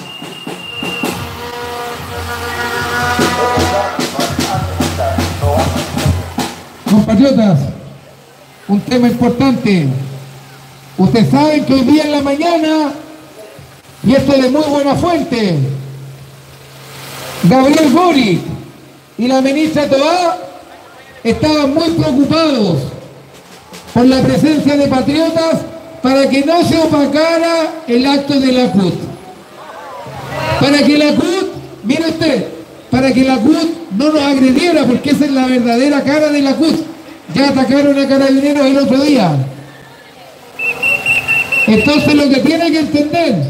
Speaker 10: Compatriotas, un tema importante. Ustedes saben que hoy día en la mañana, y esto es de muy buena fuente, Gabriel Boric y la ministra Toá estaban muy preocupados por la presencia de patriotas para que no se opacara el acto de la C U T. Para que la C U T, mire usted, para que la C U T no nos agrediera, porque esa es la verdadera cara de la C U T. Ya atacaron a Carabineros el otro día. Entonces lo que tiene que entender,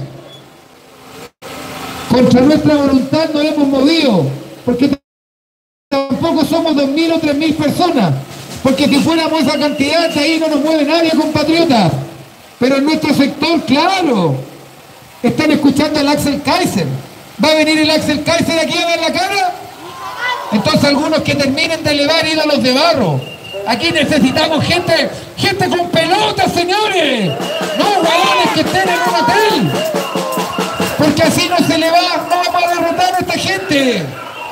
Speaker 10: contra nuestra voluntad nos hemos movido, porque tampoco somos dos mil o tres mil personas. Porque si fuéramos esa cantidad, ahí no nos mueve nadie, compatriotas. Pero en nuestro sector, claro, están escuchando al Axel Kaiser. ¿Va a venir el Axel Kaiser aquí a ver la cara? Entonces algunos que terminen de elevar ídolos de barro. Aquí necesitamos gente, gente con pelotas, señores. No huevones que estén en un hotel. Porque así no se le va, no vamos a derrotar a esta gente.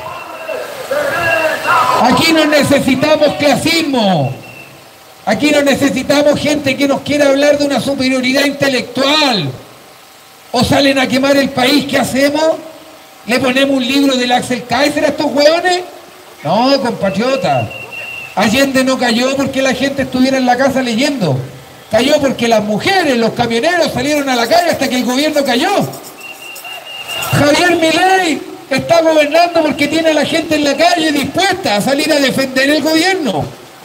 Speaker 10: Aquí no necesitamos clasismo. Aquí no necesitamos gente que nos quiera hablar de una superioridad intelectual. O salen a quemar el país, ¿qué hacemos? ¿Le ponemos un libro del Axel Kaiser a estos hueones? No, compatriotas. Allende no cayó porque la gente estuviera en la casa leyendo. Cayó porque las mujeres, los camioneros salieron a la calle hasta que el gobierno cayó. Javier Milei está gobernando porque tiene a la gente en la calle dispuesta a salir a defender el gobierno.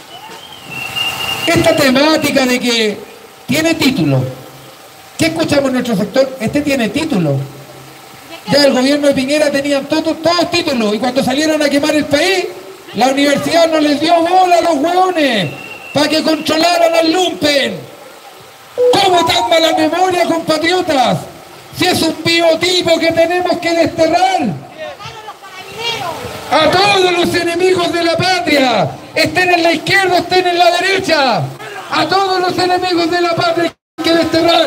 Speaker 10: Esta temática de que tiene título. ¿Qué escuchamos en nuestro sector? Este tiene título. Ya el gobierno de Piñera tenían todos, todos títulos y cuando salieron a quemar el país, la universidad no les dio bola a los hueones para que controlaran al lumpen. ¿Cómo tan mala memoria, compatriotas? Si es un biotipo que tenemos que desterrar. A todos los enemigos de la patria, estén en la izquierda, estén en la derecha, a todos los enemigos de la patria hay que desterrar.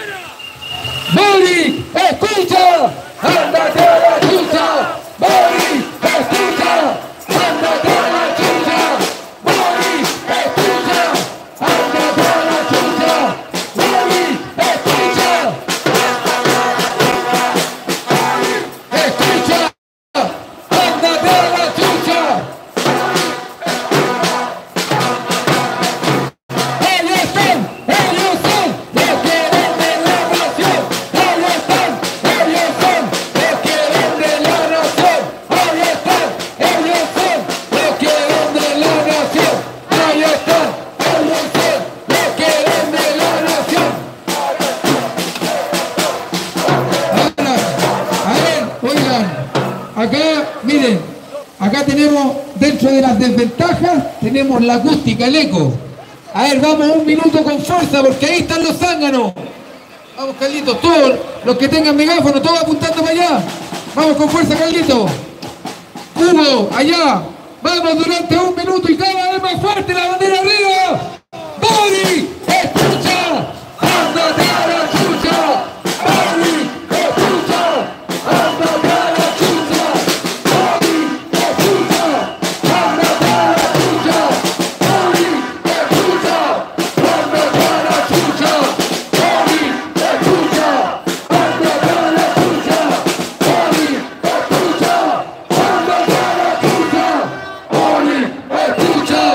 Speaker 10: Boric, escucha, ándate a la chucha. Boric, escucha, ándate a la chucha. Boric, escucha, ándate a la chucha. Boric, escucha, escucha. ¡Ándate a la chucha! Ellos están, ellos son los que venden la nación. Ellos están, ellos son los que venden la nación. Ahí están, ellos son los que venden la nación. Ahí están, ellos son los que venden la nación. Ahora, a ver, oigan. Acá, miren, acá tenemos, dentro de las desventajas, tenemos la acústica, el eco. A ver, vamos un minuto con fuerza, porque ahí están los zánganos. Vamos, Carlitos, todos los que tengan megáfono, todos apuntando para allá. Vamos con fuerza, Carlitos. Hugo, allá. Vamos durante un minuto y cada vez más fuerte la bandera arriba. ¡Boric, escucha! ¡Ándate a la chucha! ¡Boric, escucha! ¡Ándate a la chucha! ¡Boric, escucha! ¡Ándate a la chucha! ¡Boric, escucha!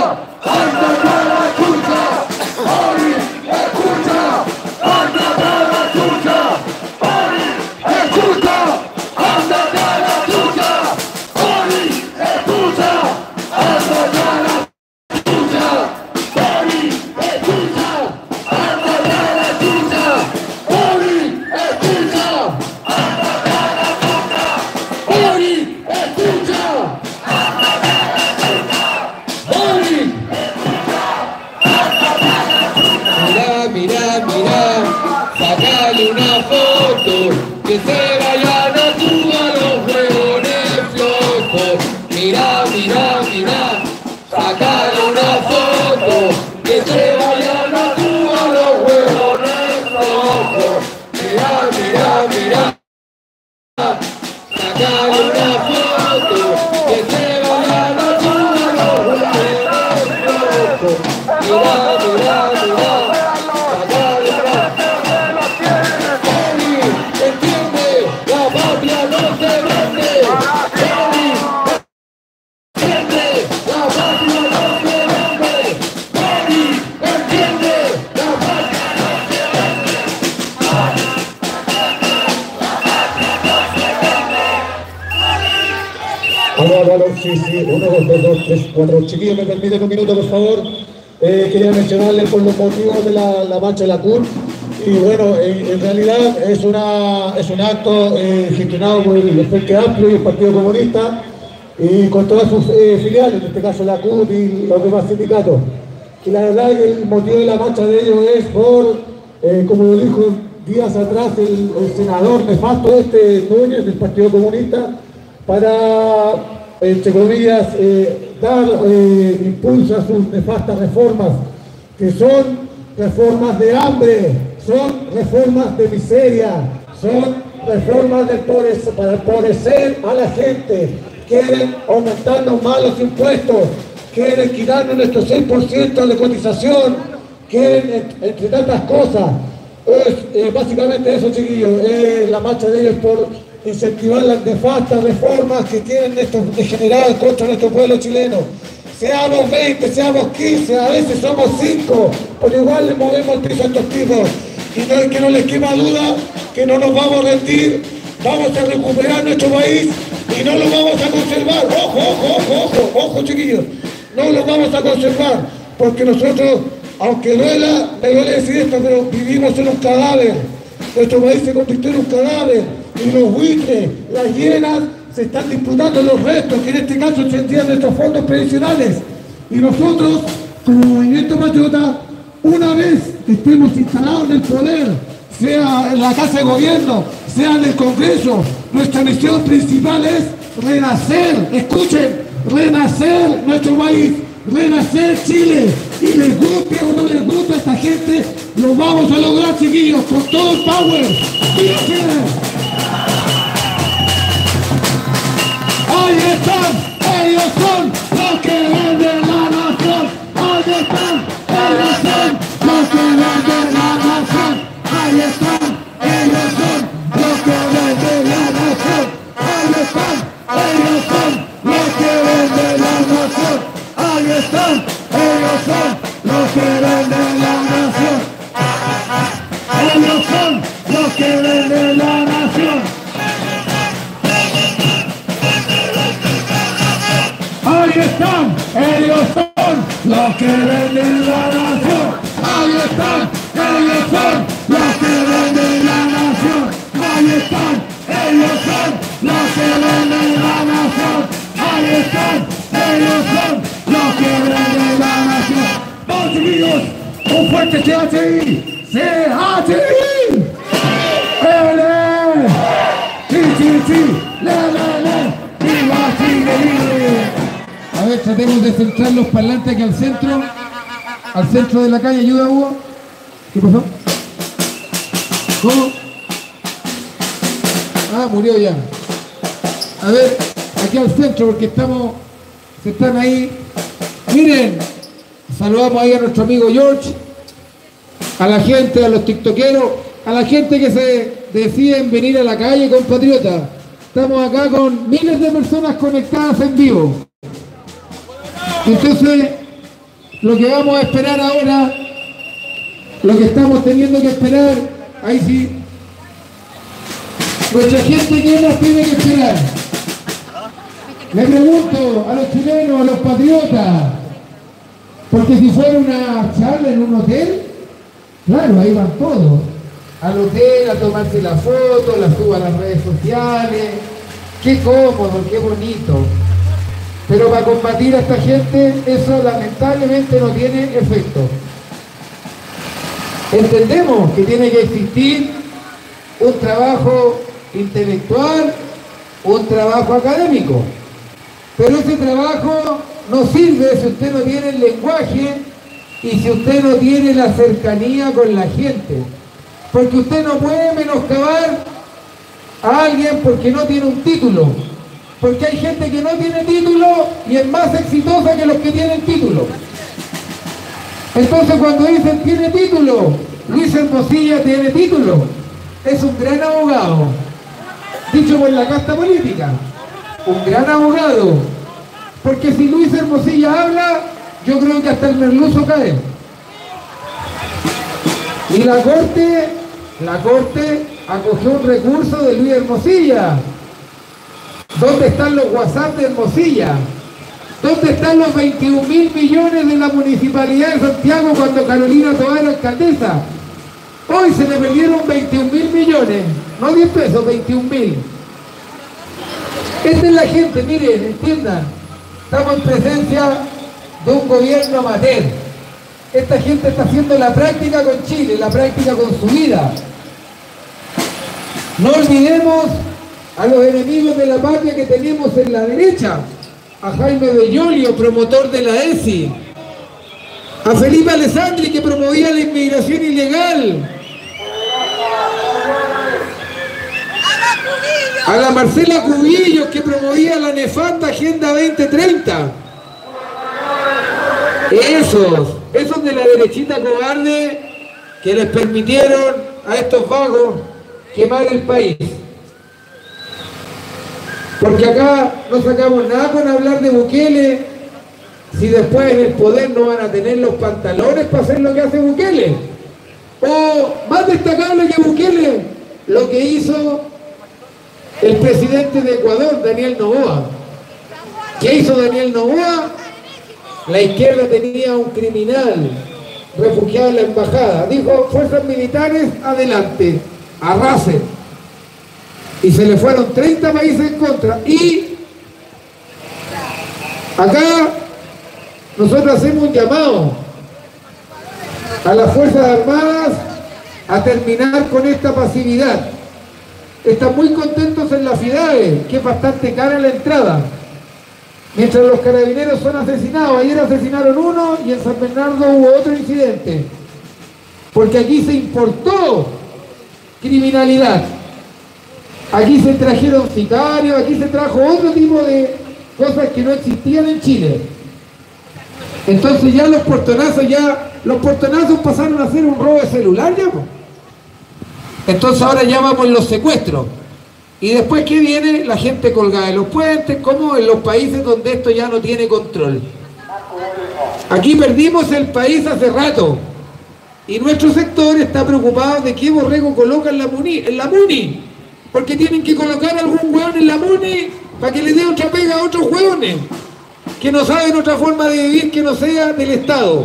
Speaker 10: ándate a la chucha, Ori, escucha, ándate a la chucha, Ori, escucha, ándate a la chucha, Ori, escucha, ándate a la chucha, Ori, escucha, ándate a la chucha, Ori, escucha, ándate a la chucha, Ori, escucha, ándate a la chucha, Ori, mira, mira, mira, sacale una foto, que se vayan a Cuba los huevones flojos. Mira, mira, mira, sacale una foto, que se vayan a Cuba los huevones flojos. Mira, mira, mira, sacale una foto, que se vayan a Cuba los huevones flojos. Mira, mira, mira, sacale una Ori, entiende, la patria no se vende. Ori, entiende, la patria no se vende. Ori, entiende, la patria no se vende.
Speaker 13: Vamos, vamos, sí, sí, uno, dos, dos, tres, cuatro. Chiquillos, me permiten un minuto, por favor. Eh, quería mencionarles por los motivos de la, la marcha de la C U T. Y bueno, en, en realidad es, una, es un acto eh, gestionado por el Frente Amplio y el Partido Comunista y con todas sus eh, filiales, en este caso la C U T y los demás sindicatos. Y la verdad que el motivo de la marcha de ellos es por, eh, como lo dijo días atrás el, el senador nefasto este Núñez del Partido Comunista, para, entre comillas, eh, dar eh, impulso a sus nefastas reformas, que son reformas de hambre, son reformas de miseria, son reformas de empobrec- para empobrecer a la gente. Quieren aumentarnos más los impuestos, quieren quitarnos nuestro seis por ciento de cotización, quieren, entre tantas cosas. Es eh, básicamente eso, chiquillos, es la marcha de ellos por incentivar las nefastas reformas que quieren estos degenerados contra nuestro pueblo chileno. Seamos veinte, seamos quince, a veces somos cinco, pero igual le movemos el piso a estos tipos. Y no, que no les quema duda que no nos vamos a rendir, vamos a recuperar nuestro país y no lo vamos a conservar. Ojo, ojo, ojo, ojo, ojo, chiquillos, no lo vamos a conservar, porque nosotros, aunque duela, me duele decir esto, pero vivimos en un cadáver. Nuestro país se convirtió en un cadáver y los buitres, las hienas, se están disputando los restos, que en este caso tendrían nuestros fondos previsionales. Y nosotros, como Movimiento Patriota, una vez que estemos instalados en el poder, sea en la Casa de Gobierno, sea en el Congreso, nuestra misión principal es renacer, escuchen, renacer nuestro país, renacer Chile. Y les guste o no les guste a esta gente, lo vamos a lograr, chiquillos, con todo el power. ¡Viva Chile! Ahí están, ellos son los que venden la nación. Ahí están, ellos son los que venden la nación. Ahí están, ellos son los que venden la nación. Ahí están, ellos son los que venden la nación. Ahí están, ellos son los que venden la nación. Ellos son los que venden la nación. Ahí están, ellos son los que venden la nación. Ahí están, ellos son los que venden la nación. Ahí están, ellos son los que venden la nación. Ahí están, ellos son los que venden la nación. Vamos, chiquillos, un fuerte C H I. C H I. ¡Ele! ¡Sí, sí, sí! ¡Le, le, le! ¡Viva Chile, libre! A ver, tratemos de centrar los parlantes aquí al centro, al centro de la calle. ¿Ayuda, Hugo? ¿Qué pasó? ¿Cómo? Ah, murió ya. A ver, aquí al centro, porque estamos, se están ahí. Miren, saludamos ahí a nuestro amigo George, a la gente, a los tiktokeros, a la gente que se deciden venir a la calle, compatriotas. Estamos acá con miles de personas conectadas en vivo. Entonces,
Speaker 10: lo que vamos a esperar ahora, lo que estamos teniendo que esperar, ahí sí, nuestra gente, ¿qué nos tiene que esperar? Le pregunto a los chilenos, a los patriotas, porque si fuera una charla en un hotel, claro, ahí van todos, al hotel a tomarse la foto, la suban a las redes sociales, qué cómodo, qué bonito. Pero para combatir a esta gente, eso lamentablemente no tiene efecto. Entendemos que tiene que existir un trabajo intelectual, un trabajo académico, pero ese trabajo no sirve si usted no tiene el lenguaje y si usted no tiene la cercanía con la gente, porque usted no puede menoscabar a alguien porque no tiene un título, porque hay gente que no tiene título y es más exitosa que los que tienen título. Entonces cuando dicen tiene título, Luis Hermosilla tiene título, es un gran abogado, dicho por la casta política, un gran abogado, porque si Luis Hermosilla habla, yo creo que hasta el merluzo cae. Y la corte, la corte acogió un recurso de Luis Hermosilla. ¿Dónde están los WhatsApp de Hermosilla? ¿Dónde están los veintiún mil millones de la Municipalidad de Santiago cuando Carolina Tovar era alcaldesa? Hoy se le perdieron veintiún mil millones, no diez pesos, veintiún mil. Esta es la gente, miren, entiendan, estamos en presencia de un gobierno amateur. Esta gente está haciendo la práctica con Chile, la práctica con su vida. No olvidemos a los enemigos de la patria que tenemos en la derecha, a Jaime Bellolio, promotor de la E S I, a Felipe Alessandri, que promovía la inmigración ilegal, a la Marcela Cubillos, que promovía la nefasta Agenda veinte treinta. Esos, esos de la derechita cobarde que les permitieron a estos vagos quemar el país. Porque acá no sacamos nada con hablar de Bukele si después en el poder no van a tener los pantalones para hacer lo que hace Bukele. O más destacable que Bukele, lo que hizo el presidente de Ecuador, Daniel Noboa. ¿Qué hizo Daniel Noboa? La izquierda tenía un criminal refugiado en la embajada. Dijo, fuerzas militares, adelante, arrasen. Y se le fueron treinta países en contra. Y acá nosotros hacemos un llamado a las Fuerzas Armadas a terminar con esta pasividad. Están muy contentos en la FIDAE, que es bastante cara la entrada. Mientras los carabineros son asesinados, ayer asesinaron uno y en San Bernardo hubo otro incidente. Porque aquí se importó criminalidad. Aquí se trajeron sicarios, aquí se trajo otro tipo de cosas que no existían en Chile. Entonces ya los portonazos, ya los portonazos pasaron a ser un robo de celular ya. Entonces ahora ya vamos en los secuestros. Y después, ¿qué viene? La gente colgada de los puentes, como en los países donde esto ya no tiene control. Aquí perdimos el país hace rato. Y nuestro sector está preocupado de qué borrego colocan en la MUNI, en la MUNI. Porque tienen que colocar algún hueón en la MUNI para que le dé otra pega a otros hueones que no saben otra forma de vivir que no sea del Estado.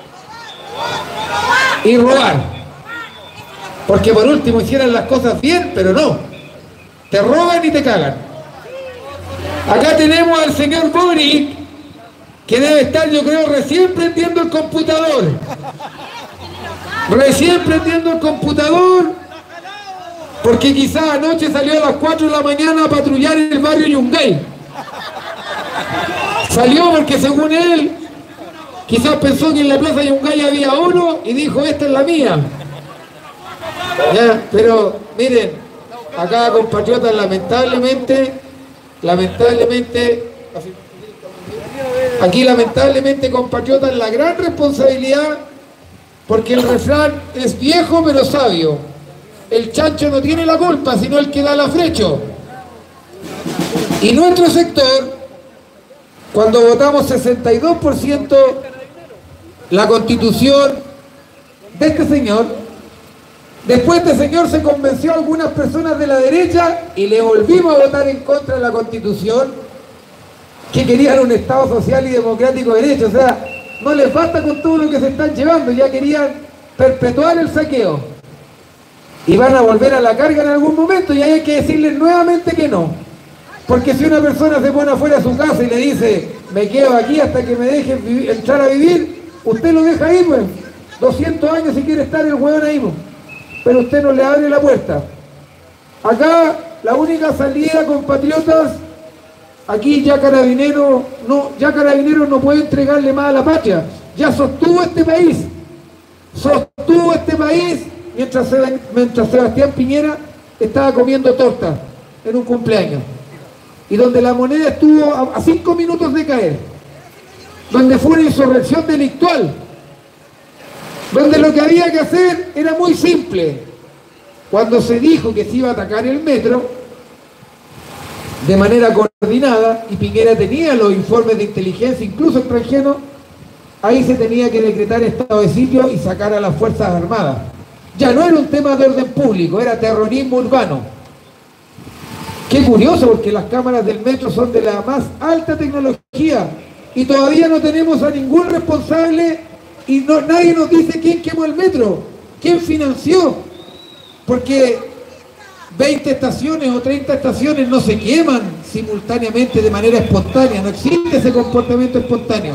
Speaker 10: Y robar. Porque por último hicieran las cosas bien, pero no. Te roban y te cagan. Acá tenemos al señor Boric, que debe estar, yo creo, recién prendiendo el computador. Recién prendiendo el computador, porque quizás anoche salió a las cuatro de la mañana a patrullar en el barrio Yungay. Salió porque según él, quizás pensó que en la plaza Yungay había uno y dijo, esta es la mía. Ya, pero miren, acá compatriotas, lamentablemente, lamentablemente, aquí lamentablemente compatriotas, la gran responsabilidad, porque el refrán es viejo pero sabio. El chancho no tiene la culpa, sino el que da la frecho. Y nuestro sector, cuando votamos sesenta y dos por ciento la constitución de este señor. Después este señor se convenció a algunas personas de la derecha y le volvimos a votar en contra de la constitución, que querían un Estado social y democrático de derecho. O sea, no les basta con todo lo que se están llevando, ya querían perpetuar el saqueo. Y van a volver a la carga en algún momento y ahí hay que decirles nuevamente que no. Porque si una persona se pone afuera de su casa y le dice, me quedo aquí hasta que me dejen vivir, entrar a vivir, usted lo deja ahí, pues. doscientos años si quiere estar el hueón ahí, pues. Pero usted no le abre la puerta. Acá la única salida, compatriotas, aquí ya Carabineros no, ya Carabineros no puede entregarle más a la patria. Ya sostuvo este país. Sostuvo este país mientras, mientras Sebastián Piñera estaba comiendo torta en un cumpleaños. Y donde la moneda estuvo a, a cinco minutos de caer. Donde fue una insurrección delictual. Donde lo que había que hacer era muy simple. Cuando se dijo que se iba a atacar el metro de manera coordinada y Piñera tenía los informes de inteligencia, incluso extranjeros, ahí se tenía que decretar estado de sitio y sacar a las Fuerzas Armadas. Ya no era un tema de orden público, era terrorismo urbano. Qué curioso, porque las cámaras del metro son de la más alta tecnología y todavía no tenemos a ningún responsable y no, nadie nos dice quién quemó el metro, quién financió, porque veinte estaciones o treinta estaciones no se queman simultáneamente de manera espontánea, no existe ese comportamiento espontáneo.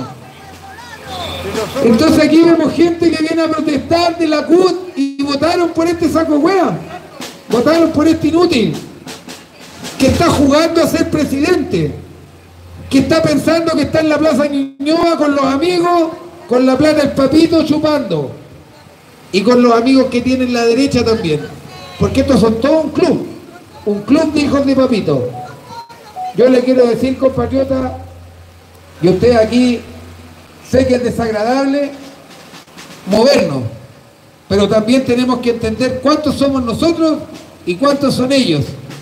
Speaker 10: Entonces aquí vemos gente que viene a protestar de la C U T y votaron por este saco hueá, votaron por este inútil, que está jugando a ser presidente, que está pensando que está en la Plaza Ñuñoa con los amigos, con la plata del papito chupando, y con los amigos que tienen la derecha también, porque estos son todo un club, un club de hijos de papito. Yo le quiero decir, compatriota, y usted aquí, sé que es desagradable movernos, pero también tenemos que entender cuántos somos nosotros y cuántos son ellos.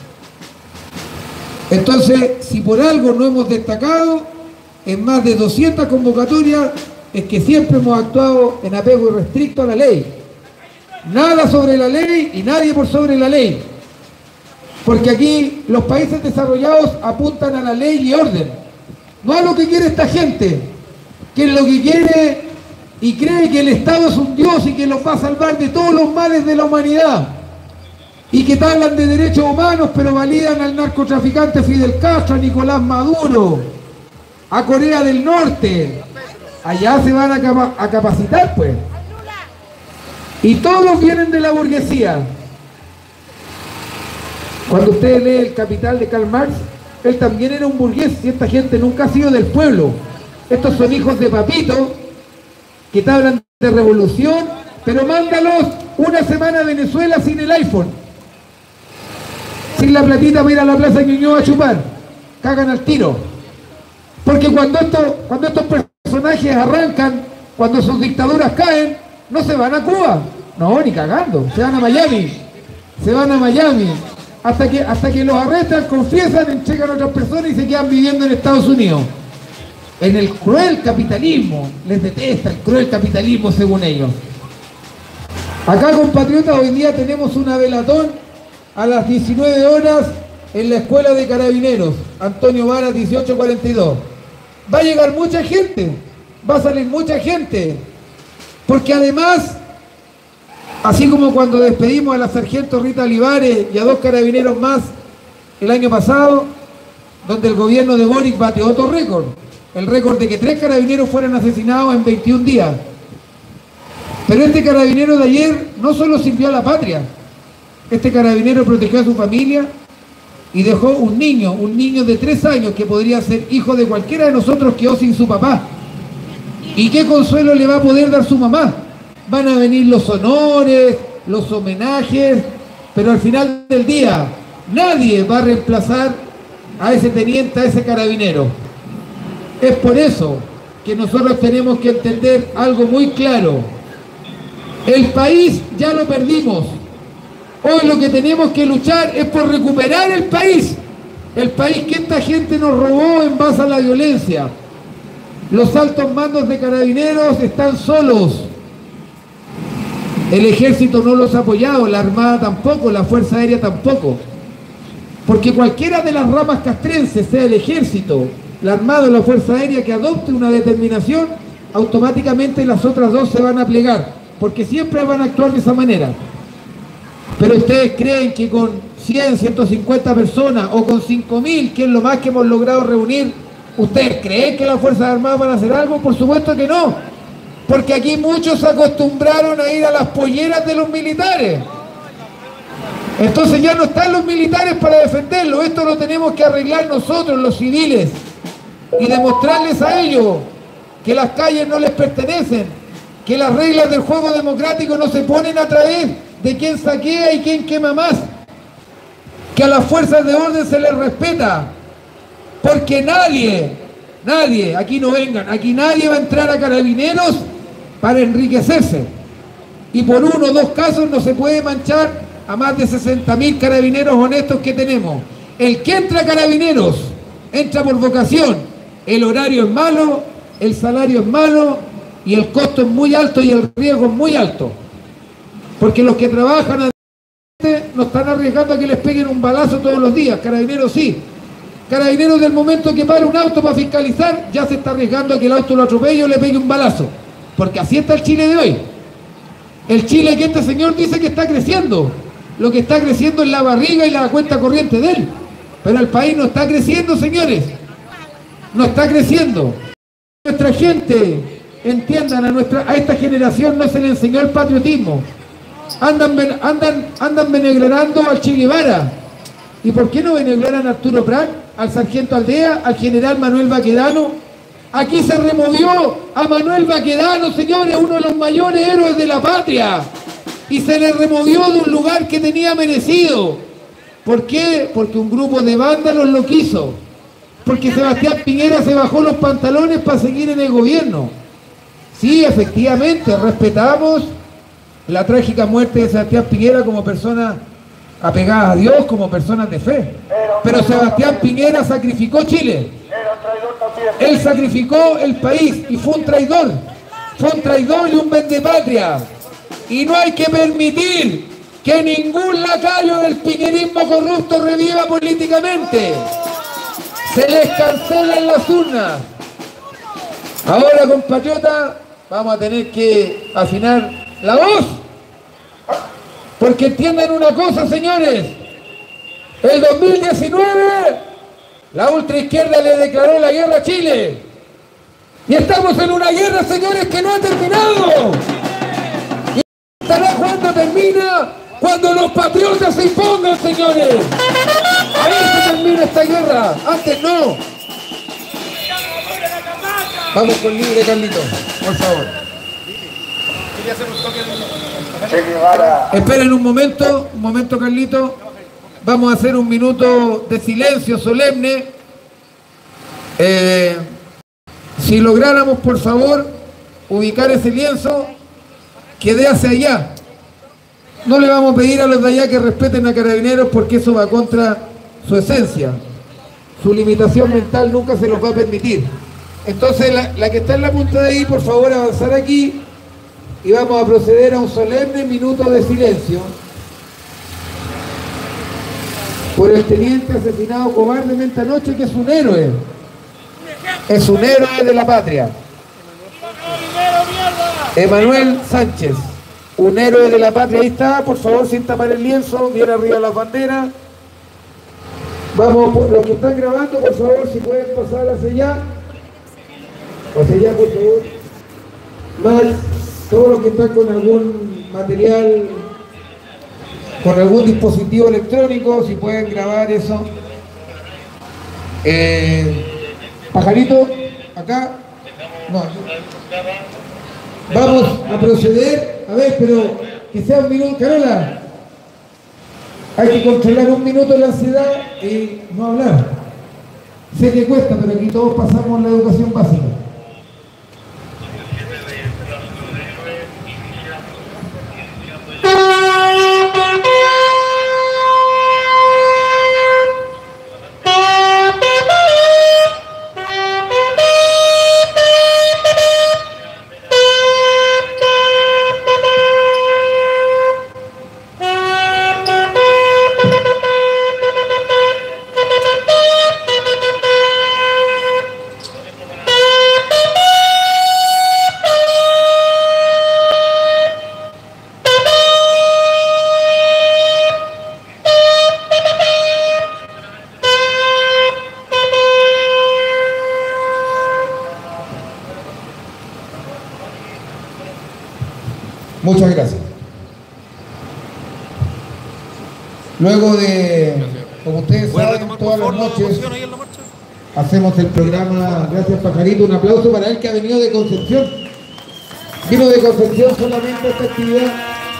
Speaker 10: Entonces, si por algo no hemos destacado en más de doscientas convocatorias, es que siempre hemos actuado en apego irrestricto a la ley. Nada sobre la ley y nadie por sobre la ley. Porque aquí los países desarrollados apuntan a la ley y orden, no a lo que quiere esta gente, que es lo que quiere y cree que el Estado es un Dios y que los va a salvar de todos los males de la humanidad. Y que hablan de derechos humanos, pero validan al narcotraficante Fidel Castro, a Nicolás Maduro, a Corea del Norte. Allá se van a, capa a capacitar, pues. Y todos vienen de la burguesía. Cuando usted lee El Capital de Karl Marx, él también era un burgués, y esta gente nunca ha sido del pueblo. Estos son hijos de papito, que te hablan de revolución, pero mándalos una semana a Venezuela sin el iPhone, sin la platita para ir a la Plaza Ñuñoa a chupar, cagan al tiro. Porque cuando, esto, cuando estos personajes arrancan, cuando sus dictaduras caen, no se van a Cuba, no, ni cagando, se van a Miami, se van a Miami, hasta que, hasta que los arrestan, confiesan, entregan a otras personas y se quedan viviendo en Estados Unidos. En el cruel capitalismo, les detesta el cruel capitalismo según ellos. Acá, compatriotas, hoy día tenemos una velatón a las diecinueve horas en la Escuela de Carabineros, Antonio Varas dieciocho cuarenta y dos. Va a llegar mucha gente, va a salir mucha gente, porque además, así como cuando despedimos a la sargento Rita Olivares y a dos carabineros más el año pasado, donde el gobierno de Boric bateó otro récord, el récord de que tres carabineros fueran asesinados en veintiún días. Pero este carabinero de ayer no solo sirvió a la patria, este carabinero protegió a su familia y dejó un niño, un niño de tres años que podría ser hijo de cualquiera de nosotros, quedó sin su papá. ¿Y qué consuelo le va a poder dar su mamá? Van a venir los honores, los homenajes, pero al final del día nadie va a reemplazar a ese teniente, a ese carabinero. Es por eso que nosotros tenemos que entender algo muy claro. El país ya lo perdimos. Hoy lo que tenemos que luchar es por recuperar el país. El país que esta gente nos robó en base a la violencia. Los altos mandos de Carabineros están solos. El ejército no los ha apoyado, la armada tampoco, la fuerza aérea tampoco. Porque cualquiera de las ramas castrenses, sea el ejército, la armada o la fuerza aérea, que adopte una determinación, automáticamente las otras dos se van a plegar, porque siempre van a actuar de esa manera. Pero ustedes creen que con cien, ciento cincuenta personas o con cinco mil, que es lo más que hemos logrado reunir, ¿ustedes creen que las Fuerzas Armadas van a hacer algo? Por supuesto que no, porque aquí muchos se acostumbraron a ir a las polleras de los militares. Entonces ya no están los militares para defenderlo. Esto lo tenemos que arreglar nosotros, los civiles, y demostrarles a ellos que las calles no les pertenecen, que las reglas del juego democrático no se ponen a través de quién saquea y quién quema más, que a las fuerzas de orden se les respeta, porque nadie, nadie, aquí no vengan, aquí nadie va a entrar a Carabineros para enriquecerse, y por uno o dos casos no se puede manchar a más de sesenta mil carabineros honestos que tenemos. El que entra a Carabineros entra por vocación, el horario es malo, el salario es malo y el costo es muy alto y el riesgo es muy alto, porque los que trabajan no están arriesgando a que les peguen un balazo todos los días. Carabineros sí. Carabineros, del momento que para un auto para fiscalizar, ya se está arriesgando a que el auto lo atropelle o le pegue un balazo, porque así está el Chile de hoy. El Chile que este señor dice que está creciendo, lo que está creciendo es la barriga y la cuenta corriente de él, pero el país no está creciendo, señores, no está creciendo. Nuestra gente, entiendan, a nuestra a esta generación no se le enseñó el patriotismo. Andan, andan, andan benegrando al Che Guevara. ¿Y por qué no beneglaran a Arturo Prat, al sargento Aldea, al general Manuel Baquedano? Aquí se removió a Manuel Baquedano, señores, uno de los mayores héroes de la patria, y se le removió de un lugar que tenía merecido. ¿Por qué? Porque un grupo de vándalos lo quiso, porque Sebastián Piñera se bajó los pantalones para seguir en el gobierno. Sí, efectivamente, respetamos la trágica muerte de Sebastián Piñera como persona apegada a Dios, como personas de fe, pero Sebastián Piñera sacrificó Chile, él sacrificó el país y fue un traidor, fue un traidor y un vendepatria, y no hay que permitir que ningún lacayo del piñerismo corrupto reviva políticamente. Se les cancelan las urnas. Ahora, compatriota, vamos a tener que afinar la voz, porque entiendan una cosa, señores, el dos mil diecinueve la ultraizquierda le declaró la guerra a Chile, y estamos en una guerra, señores, que no ha terminado, y estará cuando termina, cuando los patriotas se impongan, señores. Ahí se termina esta guerra, antes no. Vamos con libre, Carlito, por favor. Esperen un momento, un momento, Carlito. Vamos a hacer un minuto de silencio solemne. Eh, si lográramos, por favor, ubicar ese lienzo que dé hacia allá. No le vamos a pedir a los de allá que respeten a Carabineros, porque eso va contra su esencia. Su limitación mental nunca se los va a permitir. Entonces, la, la que está en la punta de ahí, por favor, avanzar aquí. Y vamos a proceder a un solemne minuto de silencio por el teniente asesinado cobardemente anoche, que es un héroe. Es un héroe de la patria. Emanuel Sánchez, un héroe de la patria. Ahí está, por favor, sin tapar el lienzo, bien arriba las banderas. Vamos, los que están grabando, por favor, si pueden pasar hacia allá. Hacia allá, por favor. Más, todos los que están con algún material, con algún dispositivo electrónico, si pueden grabar eso. Eh, Pajarito, acá. No. Vamos a proceder, a ver, pero que sea un minuto. Carola, hay que controlar un minuto la ansiedad y no hablar. Sé que cuesta, pero aquí todos pasamos la educación básica. Muchas gracias. Luego de, como ustedes saben, todas las noches hacemos el programa Gracias Pajarito. Un aplauso para él que ha venido de Concepción. Vino de Concepción solamente a esta actividad.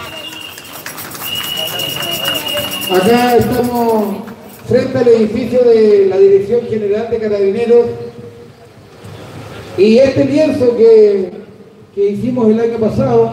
Speaker 10: Acá estamos frente al edificio de la Dirección General de Carabineros y este lienzo que, que hicimos el año pasado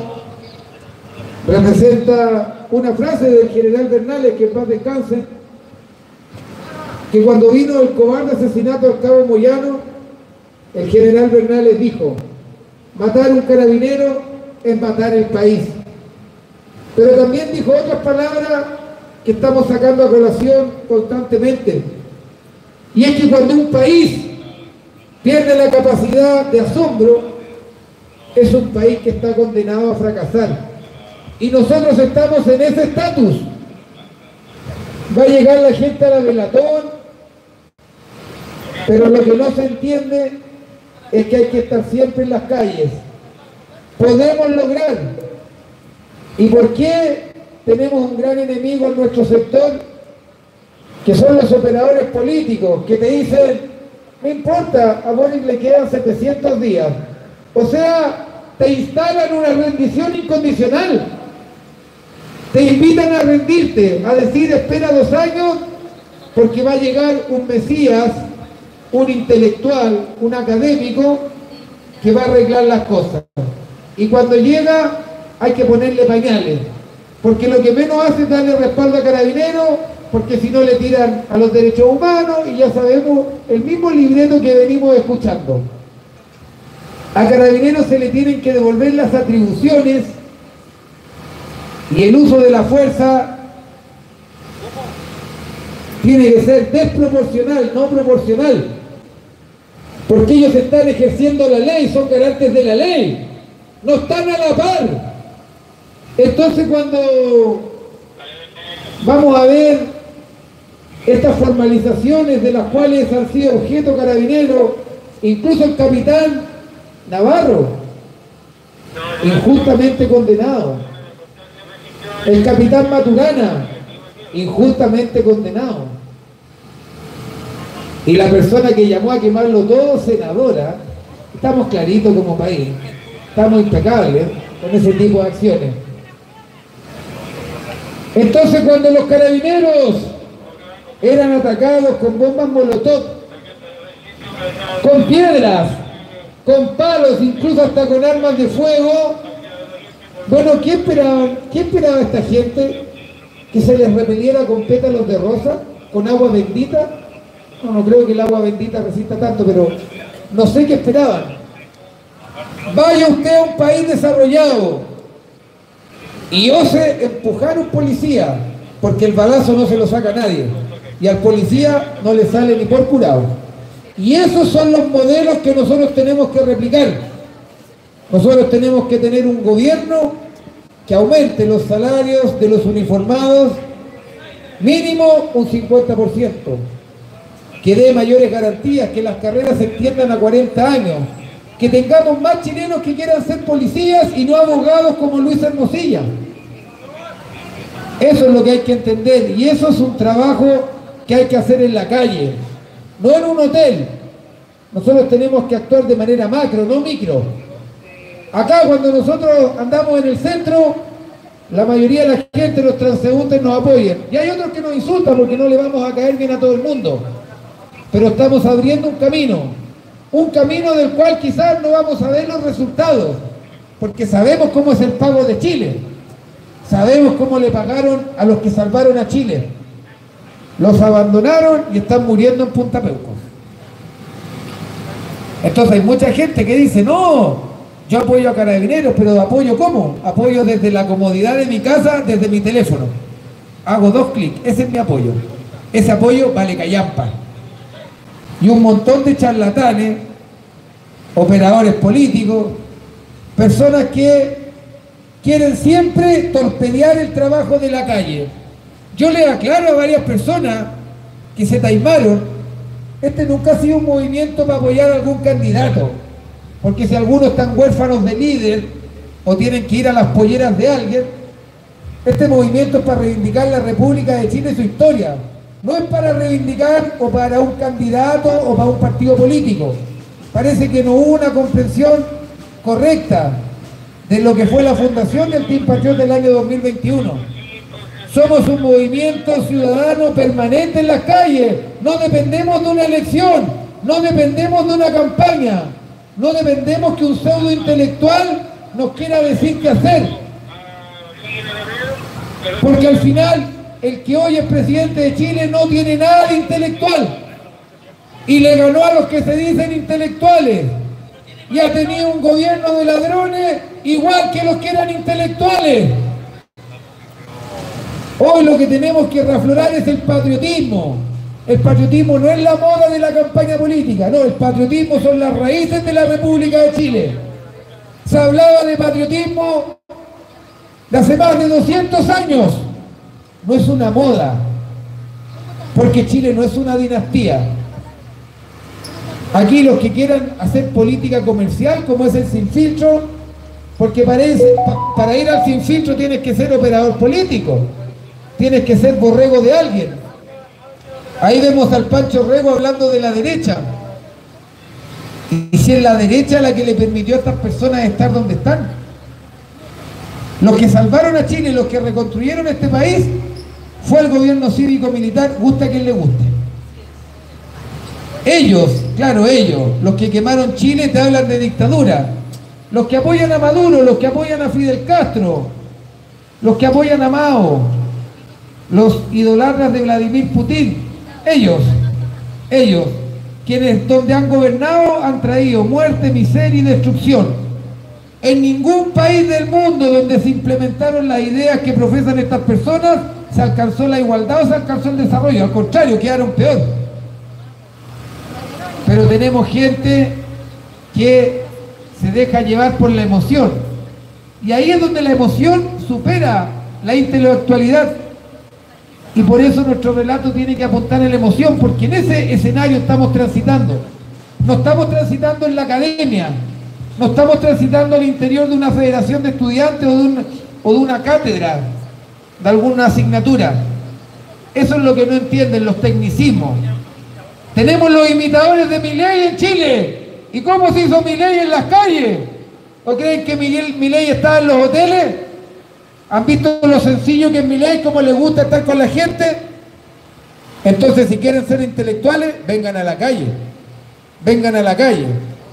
Speaker 10: representa una frase del general Bernales, que en paz descanse, que cuando vino el cobarde asesinato al cabo Moyano, el general Bernales dijo: matar un carabinero es matar el país. Pero también dijo otras palabras que estamos sacando a colación constantemente, y es que cuando un país pierde la capacidad de asombro, es un país que está condenado a fracasar, y nosotros estamos en ese estatus. Va a llegar la gente a la velatón, pero lo que no se entiende es que hay que estar siempre en las calles. Podemos lograr. ¿Y por qué? Tenemos un gran enemigo en nuestro sector, que son los operadores políticos, que te dicen: no importa, a Boric le quedan setecientos días. O sea, te instalan una rendición incondicional. Te invitan a rendirte, a decir: espera dos años, porque va a llegar un mesías, un intelectual, un académico, que va a arreglar las cosas. Y cuando llega, hay que ponerle pañales. Porque lo que menos hace es darle respaldo a Carabineros, porque si no le tiran a los derechos humanos, y ya sabemos el mismo libreto que venimos escuchando. A Carabineros se le tienen que devolver las atribuciones y el uso de la fuerza tiene que ser desproporcional, no proporcional. Porque ellos están ejerciendo la ley, son garantes de la ley, no están a la par. Entonces, cuando vamos a ver estas formalizaciones de las cuales han sido objeto Carabineros, incluso el capitán Navarro, injustamente condenado, el capitán Maturana, injustamente condenado, y la persona que llamó a quemarlo todo, senadora, estamos claritos como país, estamos impecables con ese tipo de acciones. Entonces, cuando los carabineros eran atacados con bombas molotov, con piedras, con palos, incluso hasta con armas de fuego, bueno, ¿qué esperaban? ¿Qué esperaba esta gente? ¿Que se les repeliera con pétalos de rosa? ¿Con agua bendita? No, no creo que el agua bendita resista tanto, pero no sé qué esperaban. Vaya usted a un país desarrollado y ose empujar a un policía, porque el balazo no se lo saca nadie, y al policía no le sale ni por curado. Y esos son los modelos que nosotros tenemos que replicar. Nosotros tenemos que tener un gobierno que aumente los salarios de los uniformados mínimo un cincuenta por ciento, que dé mayores garantías, que las carreras se extiendan a cuarenta años, que tengamos más chilenos que quieran ser policías y no abogados como Luis Hermosilla. Eso es lo que hay que entender, y eso es un trabajo que hay que hacer en la calle, no en un hotel. Nosotros tenemos que actuar de manera macro, no micro. Acá, cuando nosotros andamos en el centro, la mayoría de la gente, los transeúntes, nos apoyan, y hay otros que nos insultan porque no le vamos a caer bien a todo el mundo, pero estamos abriendo un camino, un camino del cual quizás no vamos a ver los resultados, porque sabemos cómo es el pago de Chile, sabemos cómo le pagaron a los que salvaron a Chile, los abandonaron y están muriendo en Punta Peuco. Entonces hay mucha gente que dice: no, yo apoyo a Carabineros, pero ¿apoyo cómo? Apoyo desde la comodidad de mi casa, desde mi teléfono, hago dos clics, ese es mi apoyo. Ese apoyo vale callampa. Y un montón de charlatanes, operadores políticos, personas que quieren siempre torpedear el trabajo de la calle. Yo le aclaro a varias personas que se taimaron: este nunca ha sido un movimiento para apoyar a algún candidato, porque si algunos están huérfanos de líder o tienen que ir a las polleras de alguien. Este movimiento es para reivindicar la República de Chile y su historia. No es para reivindicar o para un candidato o para un partido político. Parece que no hubo una comprensión correcta de lo que fue la fundación del Team Patriot del año dos mil veintiuno. Somos un movimiento ciudadano permanente en las calles. No dependemos de una elección, no dependemos de una campaña, no dependemos que un pseudo intelectual nos quiera decir qué hacer. Porque al final, el que hoy es presidente de Chile no tiene nada de intelectual. Y le ganó a los que se dicen intelectuales. Y ha tenido un gobierno de ladrones igual que los que eran intelectuales. Hoy lo que tenemos que reaflorar es el patriotismo. El patriotismo no es la moda de la campaña política, no, el patriotismo son las raíces de la República de Chile. Se hablaba de patriotismo de hace más de doscientos años. No es una moda, porque Chile no es una dinastía. Aquí los que quieran hacer política comercial, como es el Sin Filtro, porque parece, pa, para ir al Sin Filtro tienes que ser operador político, tienes que ser borrego de alguien. Ahí vemos al Pancho Rego hablando de la derecha. Y si es la derecha la que le permitió a estas personas estar donde están. Los que salvaron a Chile, los que reconstruyeron este país, fue el gobierno cívico-militar, gusta a quien le guste. Ellos, claro, ellos, los que quemaron Chile, te hablan de dictadura. Los que apoyan a Maduro, los que apoyan a Fidel Castro, los que apoyan a Mao, los idolatras de Vladimir Putin, ellos, ellos, quienes donde han gobernado han traído muerte, miseria y destrucción. En ningún país del mundo donde se implementaron las ideas que profesan estas personas se alcanzó la igualdad o se alcanzó el desarrollo, al contrario, quedaron peor. Pero tenemos gente que se deja llevar por la emoción. Y ahí es donde la emoción supera la intelectualidad. Y por eso nuestro relato tiene que apuntar en la emoción, porque en ese escenario estamos transitando. No estamos transitando en la academia, no estamos transitando al interior de una federación de estudiantes o de, un, o de una cátedra, de alguna asignatura. Eso es lo que no entienden los tecnicismos. Tenemos los imitadores de Milei en Chile. ¿Y cómo se hizo Milei en las calles? ¿O creen que Miguel Milei estaba en los hoteles? ¿Han visto lo sencillo que es Milei, cómo le gusta estar con la gente? Entonces, si quieren ser intelectuales, vengan a la calle. Vengan a la calle.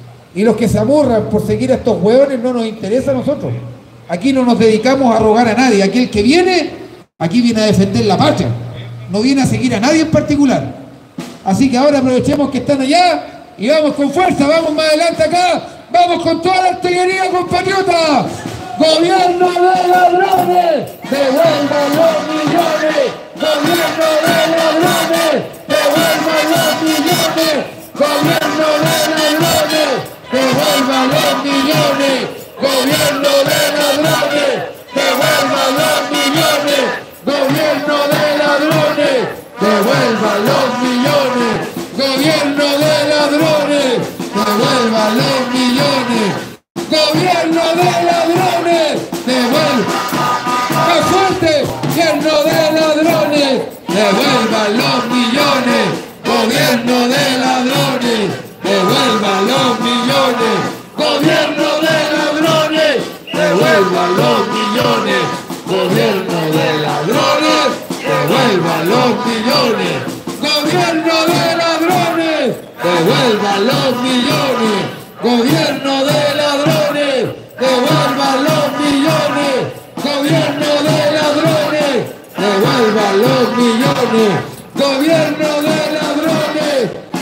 Speaker 10: Y los que se aburran por seguir a estos hueones no nos interesa a nosotros. Aquí no nos dedicamos a rogar a nadie. Aquí el que viene, aquí viene a defender la patria. No viene a seguir a nadie en particular. Así que ahora aprovechemos que están allá y vamos con fuerza, vamos más adelante acá, vamos con toda la artillería, compatriotas. Gobierno de ladrones, devuelvan los millones. Gobierno de ladrones, devuelvan los millones. Gobierno de ladrones, devuelvan los millones. Gobierno de ladrones, devuelvan los millones. Gobierno de ladrones, devuelvan los millones. Gobierno de ladrones, devuelvan los millones. Gobierno de ladrones, devuelvan. ¡Más fuerte! Gobierno de ladrones, devuelvan los millones. Gobierno de ladrones, devuelvan los millones. Gobierno de ladrones, devuelvan los millones. Gobierno de ladrones, devuelvan los millones. Gobierno de ladrones, devuelvan los millones. Gobierno de ladrones, devuelvan los millones. Gobierno de ladrones, devuelvan los millones. Gobierno de ladrones.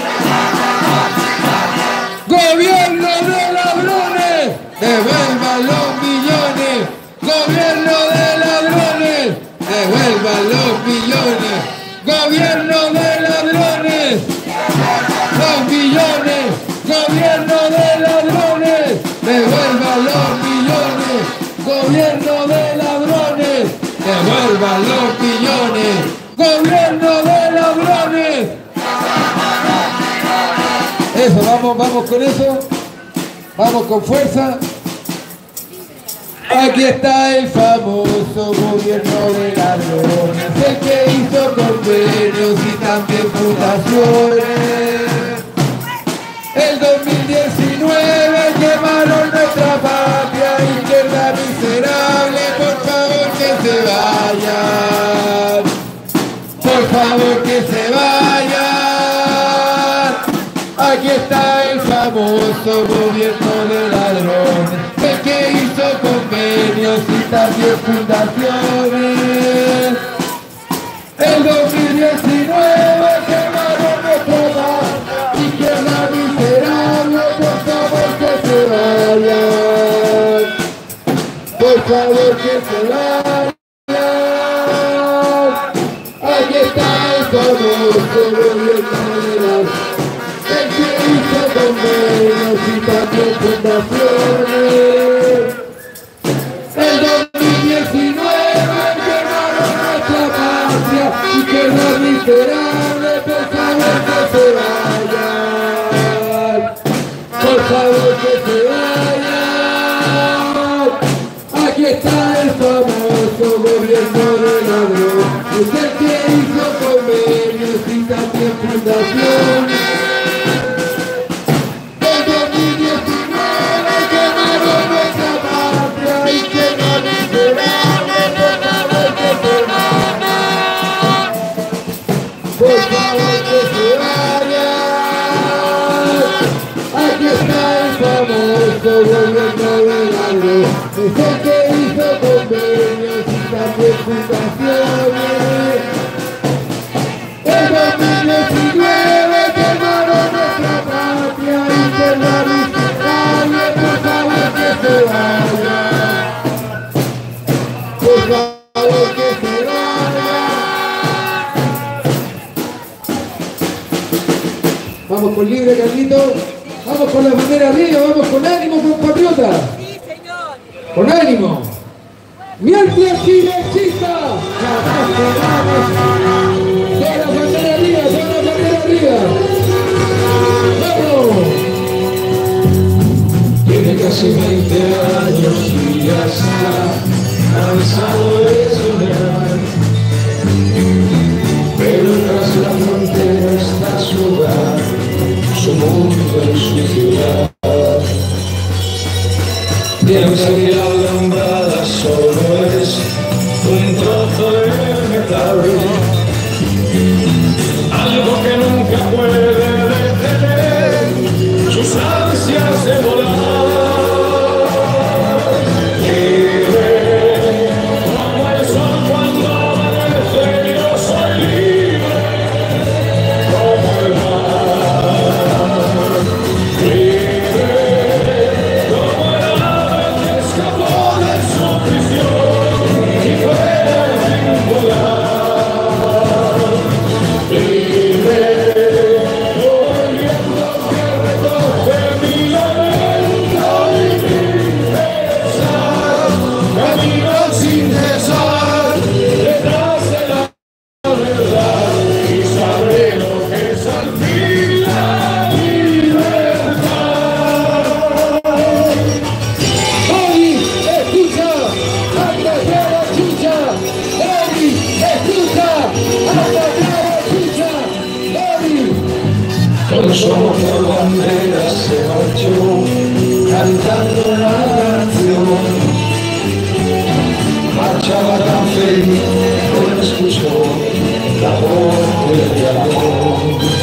Speaker 10: Gobierno de ladrones, devuelvan los millones. Gobierno de ladrones, devuelvan los millones. Gobierno de ladrones, los millones. Gobierno de ladrones, devuelvan los millones. Gobierno de ladrones, devuelvan los millones. Gobierno de ladrones. Eso, vamos, vamos con eso. Vamos con fuerza. Aquí está el famoso gobierno de ladrones, el que hizo convenios y también fundaciones. El dos mil diecinueve quemaron nuestra patria, izquierda miserable, por favor que se vayan, por favor que se vayan. Aquí está el famoso gobierno de ladrones, el que hizo convenios y también fundaciones. El dos mil diecinueve quemaron nuestra patria, izquierda miserable, por favor que se vayan, por favor que se vayan. Aquí está el famoso gobierno de ladrones, el que hizo convenios y también fundaciones. El dos mil diecinueve quemaron nuestra patria y quedó miserable, por favor que se vayan, por favor que se vayan. Aquí está el famoso gobierno de ladrón, es el que hizo convenios y también fundaciones. Por favor que se vayan. Aquí está el famoso gobierno de ladrón, es el que hizo convenios y también fundaciones. El dos mil diecinueve quemaron nuestra patria y que la miserable, por favor que se vayan, por favor que se vayan. Vamos con libre, Carlito. Vamos con la bandera arriba, vamos con ánimo, compatriotas.
Speaker 7: Sí, señor.
Speaker 10: Con ánimo. Mientras Chile exista. Toda la bandera arriba, toda la bandera arriba. ¡Vamos!
Speaker 14: Tiene casi veinte años y ya está cansado de soñar. Pero tras la frontera está su hogar, su mundo y su ciudad. Piensa que la alumbrada solo es un trozo de metal, algo que nunca puede detener sus ansias de volar. Libre como el sol cuando amanece, yo soy libre como el mar. Libre como el ave que escapó de su prisión y fuera sin volar. Libre como el viento que recoge mi lamento y mi pesar. Camino sin cesar detrás de la verdad y sabré lo que es al fin la libertad.
Speaker 10: Ori, escucha, anda de la chucha. Ori, escucha, anda de la chucha. Ori.
Speaker 14: Con su amor por bandera se marchó cantando la canción. Marchaba tan feliz cuando escuchó la voz del dragón.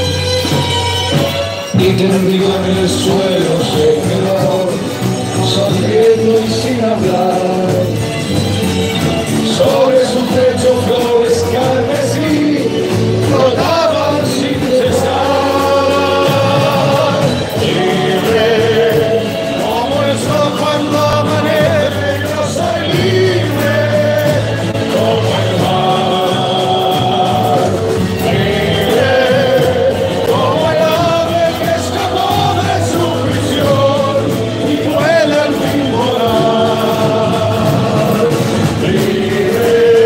Speaker 14: Y tendido en el suelo se quedó, sonriendo y sin hablar. Sobre su techo flores carmesí flotaban sin cesar. Libre como el sol cuando amanece, yo soy libre como el mar. Libre como el ave que escapó de su prisión y puede al fin volar. Libre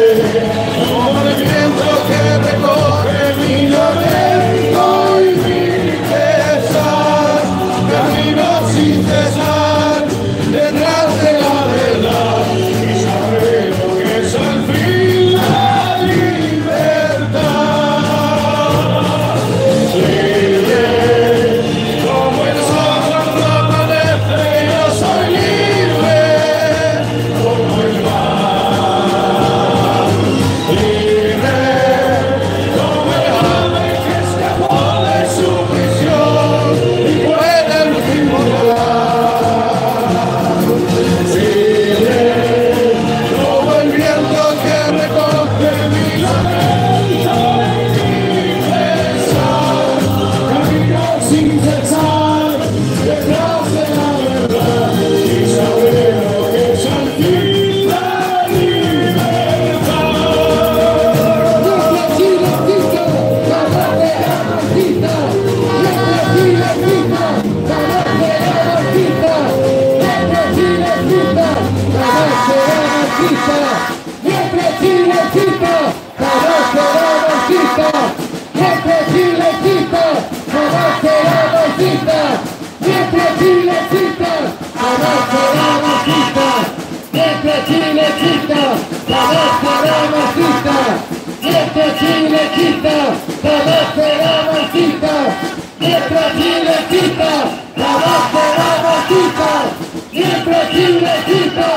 Speaker 10: será marxista. Mientras Chile exista, jamás será marxista. Mientras Chile exista, jamás será marxista. Mientras Chile exista, jamás será marxista. Mientras Chile exista, jamás será marxista. Mientras Chile exista, jamás será marxista. Mientras Chile exista, jamás será marxista. Mientras Chile exista,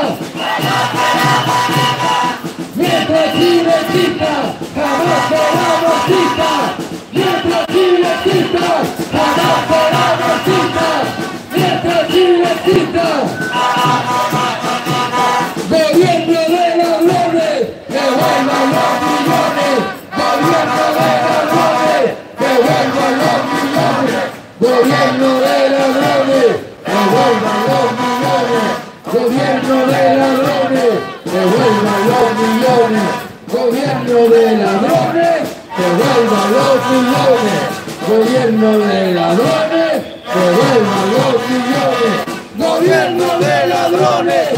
Speaker 10: mientras Chile exista, jamás será marxista. Mientras Chile exista, jamás será marxista. Mientras Chile exista, gobierno de ladrones, devuelvan los millones. Gobierno de ladrones, devuelvan los millones. Gobierno de ladrones, devuelvan los millones. Gobierno de ladrones, devuelvan los millones. Gobierno de ladrones, devuelvan los millones. Gobierno de ladrones, devuelvan los millones. Gobierno de ladrones,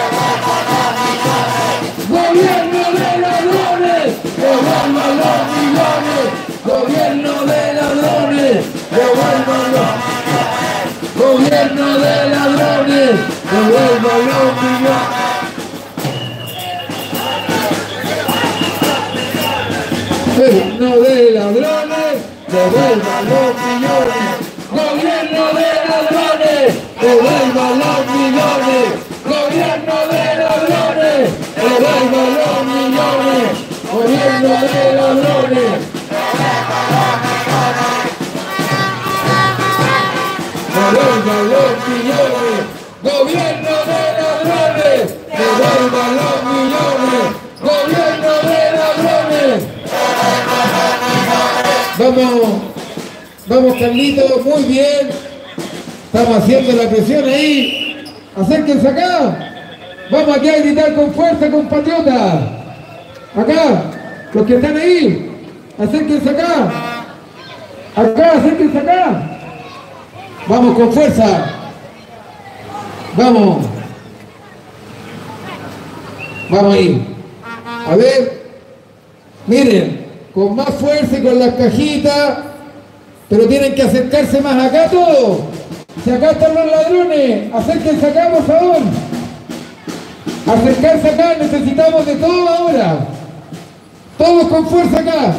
Speaker 10: gobierno de ladrones, devuelvan los millones. Gobierno de ladrones, devuelvan los Gobierno de ladrones, devuelvan los millones. Gobierno de ladrones, devuelvan los millones. Gobierno de ladrones, devuelvan los millones. Gobierno de ladrones, devuelvan los millones. Gobierno de ladrones, devuelvan los millones. Gobierno de ladrones, devuelvan los millones. Gobierno de ladrones. Vamos, vamos Carlitos, muy bien. Estamos haciendo la presión ahí. Acérquense acá. Vamos aquí a gritar con fuerza, compatriotas. Acá, los que están ahí. Acérquense acá. Acá, acérquense acá. Vamos con fuerza. Vamos. Vamos ahí. A ver. Miren. Con más fuerza y con las cajitas, pero tienen que acercarse más acá todos. Si acá están los ladrones, acérquense acá por favor. Acercarse acá, necesitamos de todo ahora. Todos con fuerza acá.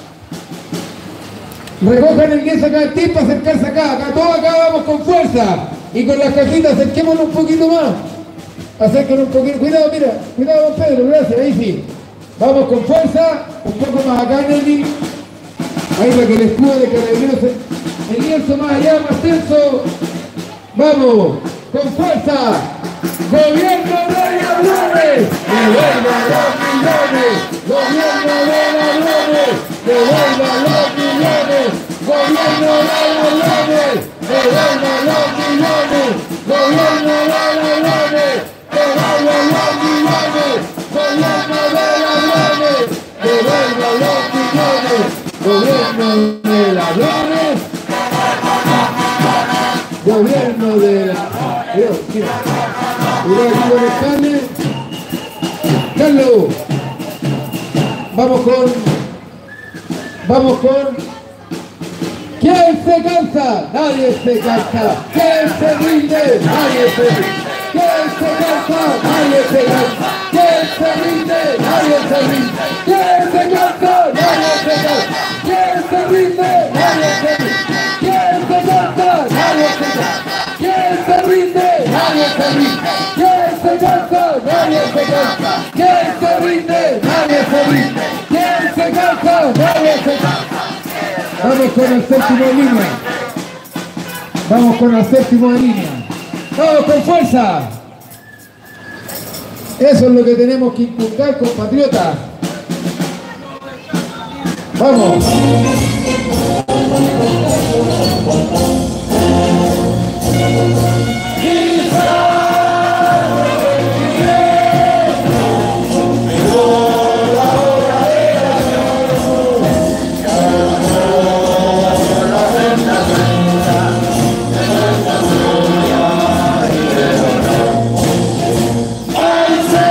Speaker 10: Recojan el diez acá, el tip para acercarse acá. Acá, todos acá vamos con fuerza. Y con las cajitas acerquémonos un poquito más. Acérquenos un poquito. Cuidado, mira. Cuidado, don Pedro, gracias. Ahí sí. Vamos con fuerza, un poco más acá, Nelly. Ahí para que el escudo de carabineros, el lienzo más allá, más tenso. Vamos, con fuerza. Gobierno de ladrones, devuelvan los millones. Gobierno de ladrones, devuelvan los millones. Gobierno de ladrones, devuelvan los millones. Gobierno de ladrones, devuelvan los millones. Gobierno de ladrones, devuelvan los millones. Gobierno de ladrones, gobierno de ladrones. Mira, mira aquí con el carne. Carlos, vamos con, vamos con. ¿Quién se cansa? Nadie se cansa. ¿Quién se rinde? Nadie se rinde. ¿Quién se cansa? Nadie se cansa. ¿Quién se rinde? Nadie se rinde. ¿Quién se cansa? Nadie se cansa. ¿Quién se rinde? Nadie se rinde. ¿Quién se cansa? Nadie se cansa. ¿Quién se rinde? Nadie se rinde. ¿Quién se cansa? Nadie se cansa. ¿Quién se rinde? Nadie se rinde. ¿Quién se cansa? Nadie se cansa. Vamos con el séptimo de línea. Vamos con el séptimo de línea. ¡Vamos con fuerza! Eso es lo que tenemos que inculcar, compatriotas. ¡Vamos!
Speaker 14: Al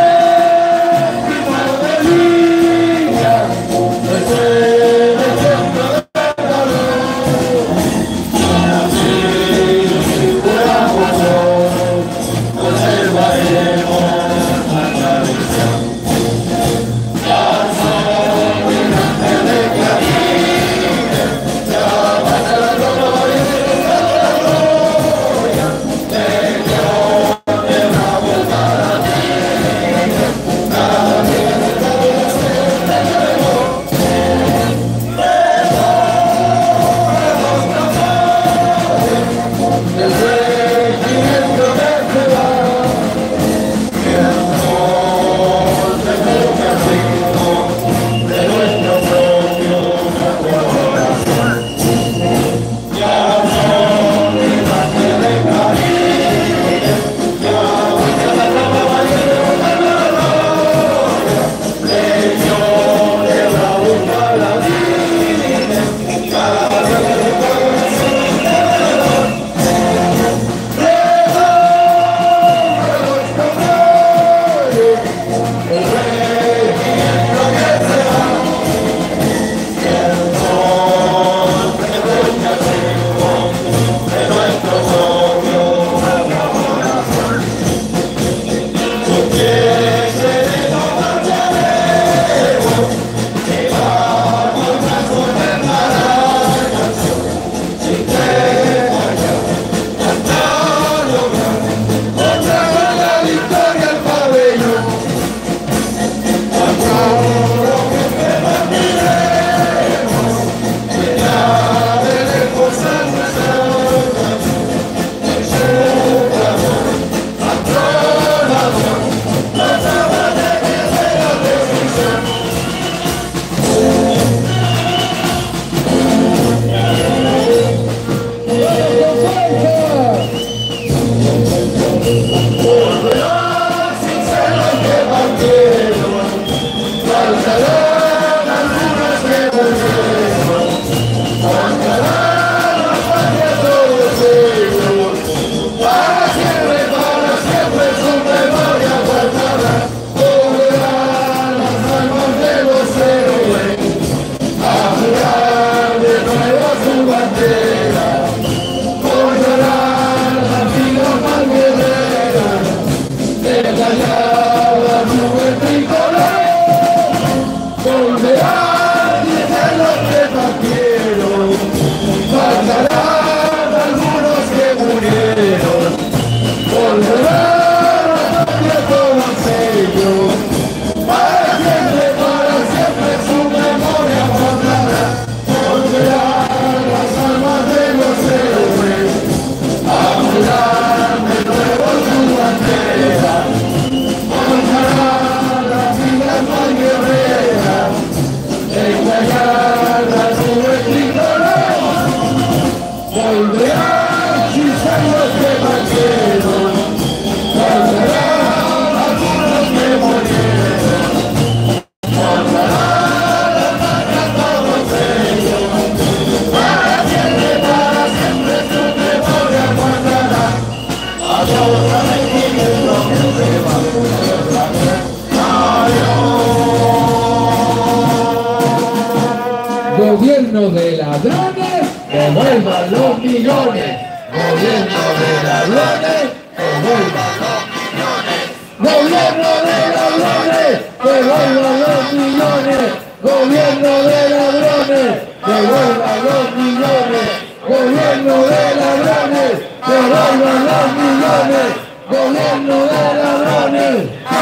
Speaker 10: Gobierno de ladrones, devuelvan los millones. Gobierno de ladrones, devuelvan los millones. Gobierno de ladrones, devuelvan los millones. Gobierno de ladrones, devuelvan los millones. Gobierno de ladrones, devuelvan los millones. Gobierno de ladrones.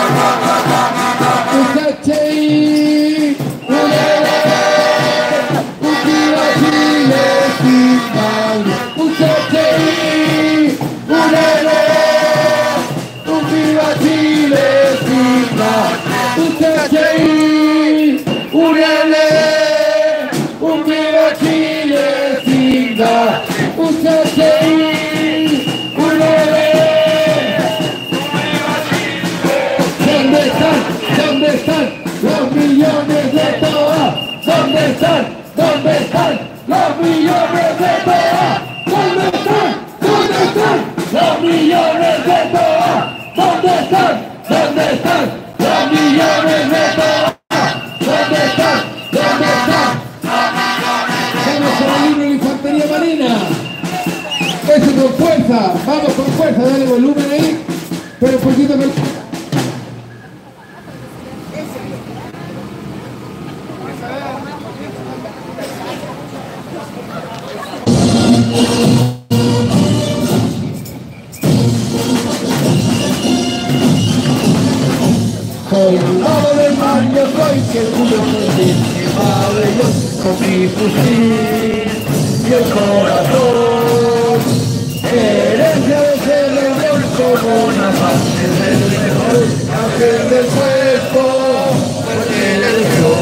Speaker 10: U C H I, un viva Chile sin cambio. U C H I, un un viva Chile sin cambio. U C H I, un un viva Chile sin cambio. U C H I, un ¿Dónde están? ¿Dónde están los millones de Toa? ¿Dónde están? ¿Dónde están los millones de Toa? ¿Dónde están? ¿Dónde están los millones de Toa? ¿Dónde están? ¿Dónde están los millones de Toa? ¿Dónde están? ¿Dónde están? Vamos a la línea de infantería marina. Eso con fuerza, vamos con fuerza, dale volumen ahí, pero un poquito más. Soldado del mar yo soy, que juro por ti, mi padre yo, con mi fusil y el corazón. Herencia de ser rebel como una parte del mejor, ángel del cuerpo, porque le dio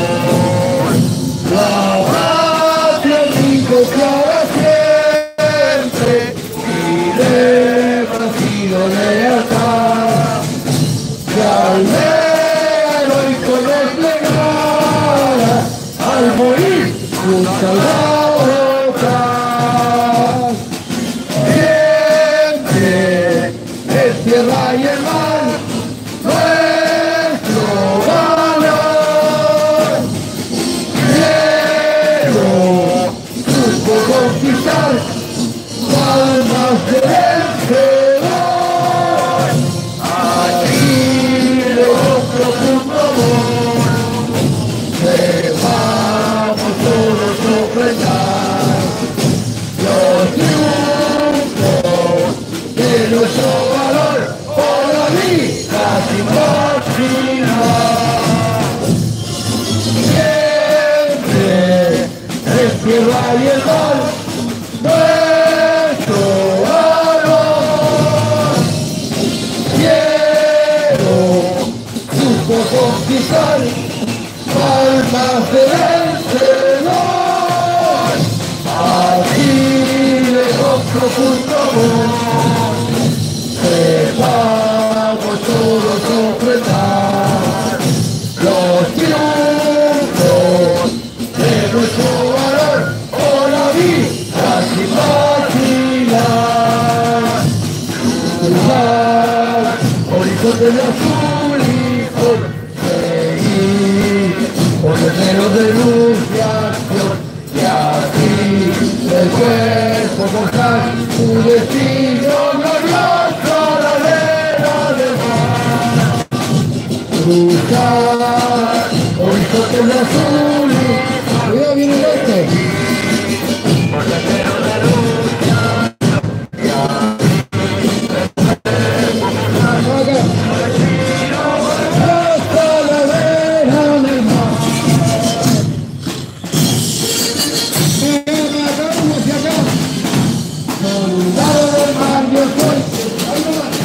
Speaker 10: la patria dijo que ahora siempre, y le ha sido lealtad, que al heroico nos legara, al morir junto al lado atrás. Siempre en tierra y el mar, nuestro valor. Quiero supo conquistar palmas de vencedor. Aquí le otro profundo amor, debamos todos ofrendar los triunfos de nuestro valor por la vida sin vacilar. Siempre en tierra y el mar, nuestro valor. Quiero supo conquistar palmas de vencedor. Aquí lejos profundo amor, debamos todos ofrendar los triunfos de nuestro valor por la vida sin vacilar. Cruzar horizonte de azul y conseguir por senderos de luz y acción. Y así del cuerpo forjar un destino glorioso a la arena del mar. Cruzar horizonte de azul y... Cuidado, viene el este. Por senderos de luz y acción. Y así del cuerpo forjar un destino glorioso a la arena del mar. Soldado del mar yo soy, ahí nomás.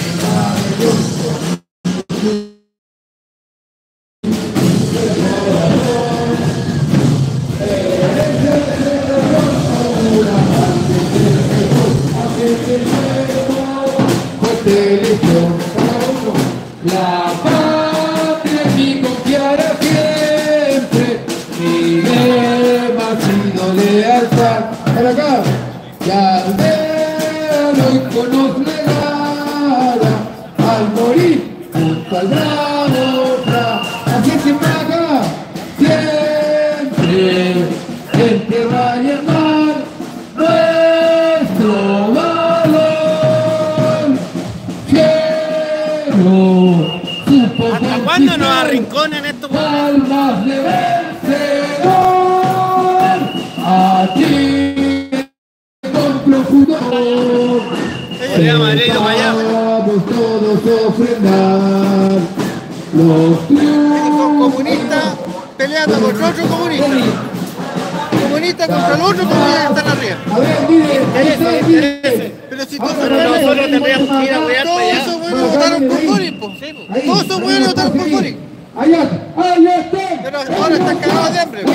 Speaker 10: La patria en mí confiará siempre, mi lema ha sido lealtad. Para acá. Y al heroico nos legara, al morir junto al bravo Fra. Así es siempre acá, siempre en
Speaker 5: ¿Hasta cuándo nos arrinconan estos?
Speaker 10: Palmas de vencedor, a ti con profundo amor. Vamos todos a ofrendar los triunfos.
Speaker 5: Son comunistas peleando contra otro comunista. Comunistas contra el otro comunista que están arriba.
Speaker 10: A ver, mire, ustedes miren.
Speaker 5: Pero si todos nosotros tendríamos que ir a cuidar para allá. Todos esos buenos votaron por Boric, po. Todos esos buenos votaron por Boric.
Speaker 10: Allá, allá está.
Speaker 5: Pero ahora están cagados de hambre.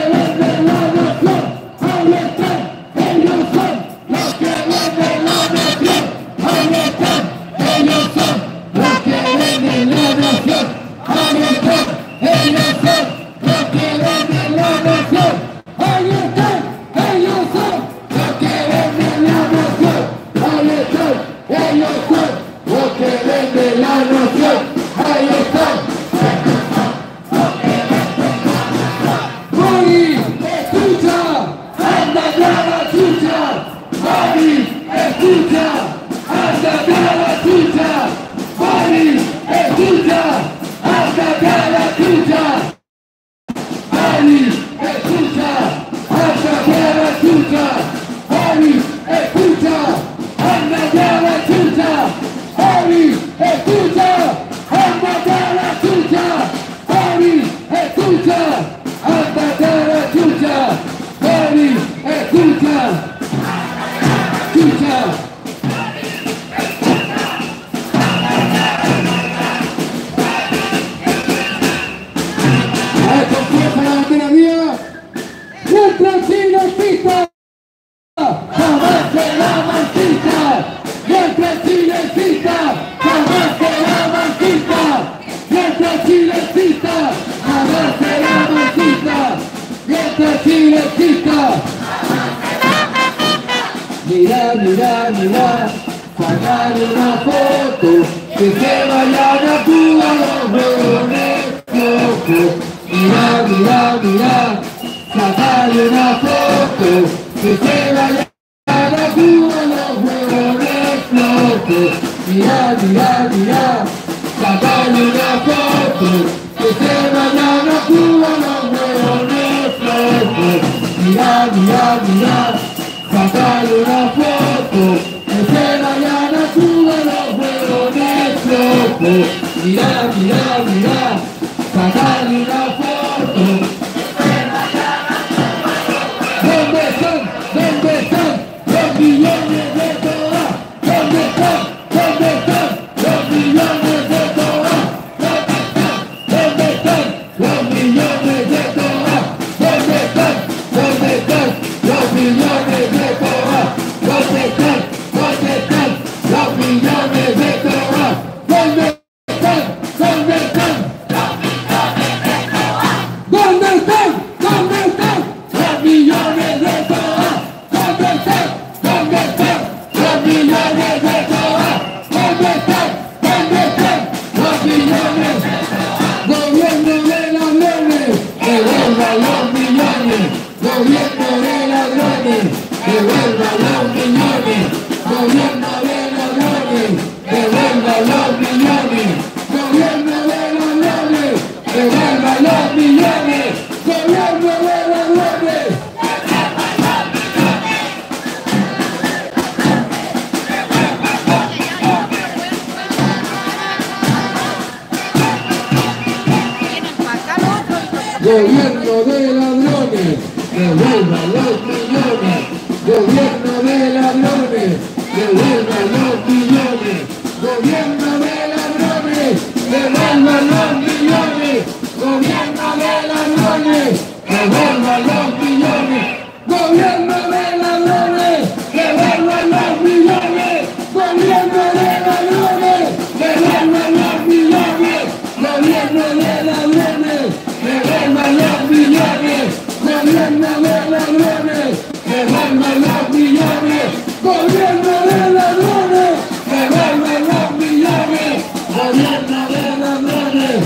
Speaker 10: Mira, mira, mira, sacar una foto, que se vayan a Cuba los huevones locos. Mira, mira, mira, sacar una foto, que se vayan a Cuba los huevones locos. Mira, mira, mira, sacar una foto, que se vayan a Cuba los huevones locos. Mira, mira, mira. Sacar una foto, que se vayan a Cuba los huevones locos. Mira, mira, mira, sacar una foto, que se vayan a Cuba los huevones. ¿Dónde están? ¿Dónde están los millones de Toa? ¿Dónde están? ¿Dónde están los millones de Toa? ¿Dónde están? ¿Dónde están los millones de Toa? ¿Dónde están? ¿Dónde están los millones de Toa? ¿Dónde están? ¿Dónde están los millones de Toa? ¿Dónde están? ¿Dónde están los millones de Toa? ¿Dónde están? ¿Dónde están los millones de Toa? ¿Dónde están? ¿Dónde están los millones de Toa? ¿Dónde están? ¿Dónde están los millones de Toa? Gobierno de ladrones, devuelvan los millones. Gobierno de ladrones, devuelvan los millones. Gobierno de ladrones, devuelvan los millones. Gobierno de ladrones, devuelvan los millones. Gobierno de ladrones. Gobierno de ladrones, devuelvan los millones. Gobierno de ladrones, devuelvan los millones. Gobierno de ladrones, devuelvan los millones. Gobierno de ladrones, devuelvan los millones. Gobierno de ladrones, devuelvan los millones. Gobierno de ladrones, devuelvan los millones. Gobierno de ladrones, devuelvan los millones. Gobierno de ladrones, devuelvan los millones. Gobierno de ladrones, devuelvan los millones. Gobierno de ladrones.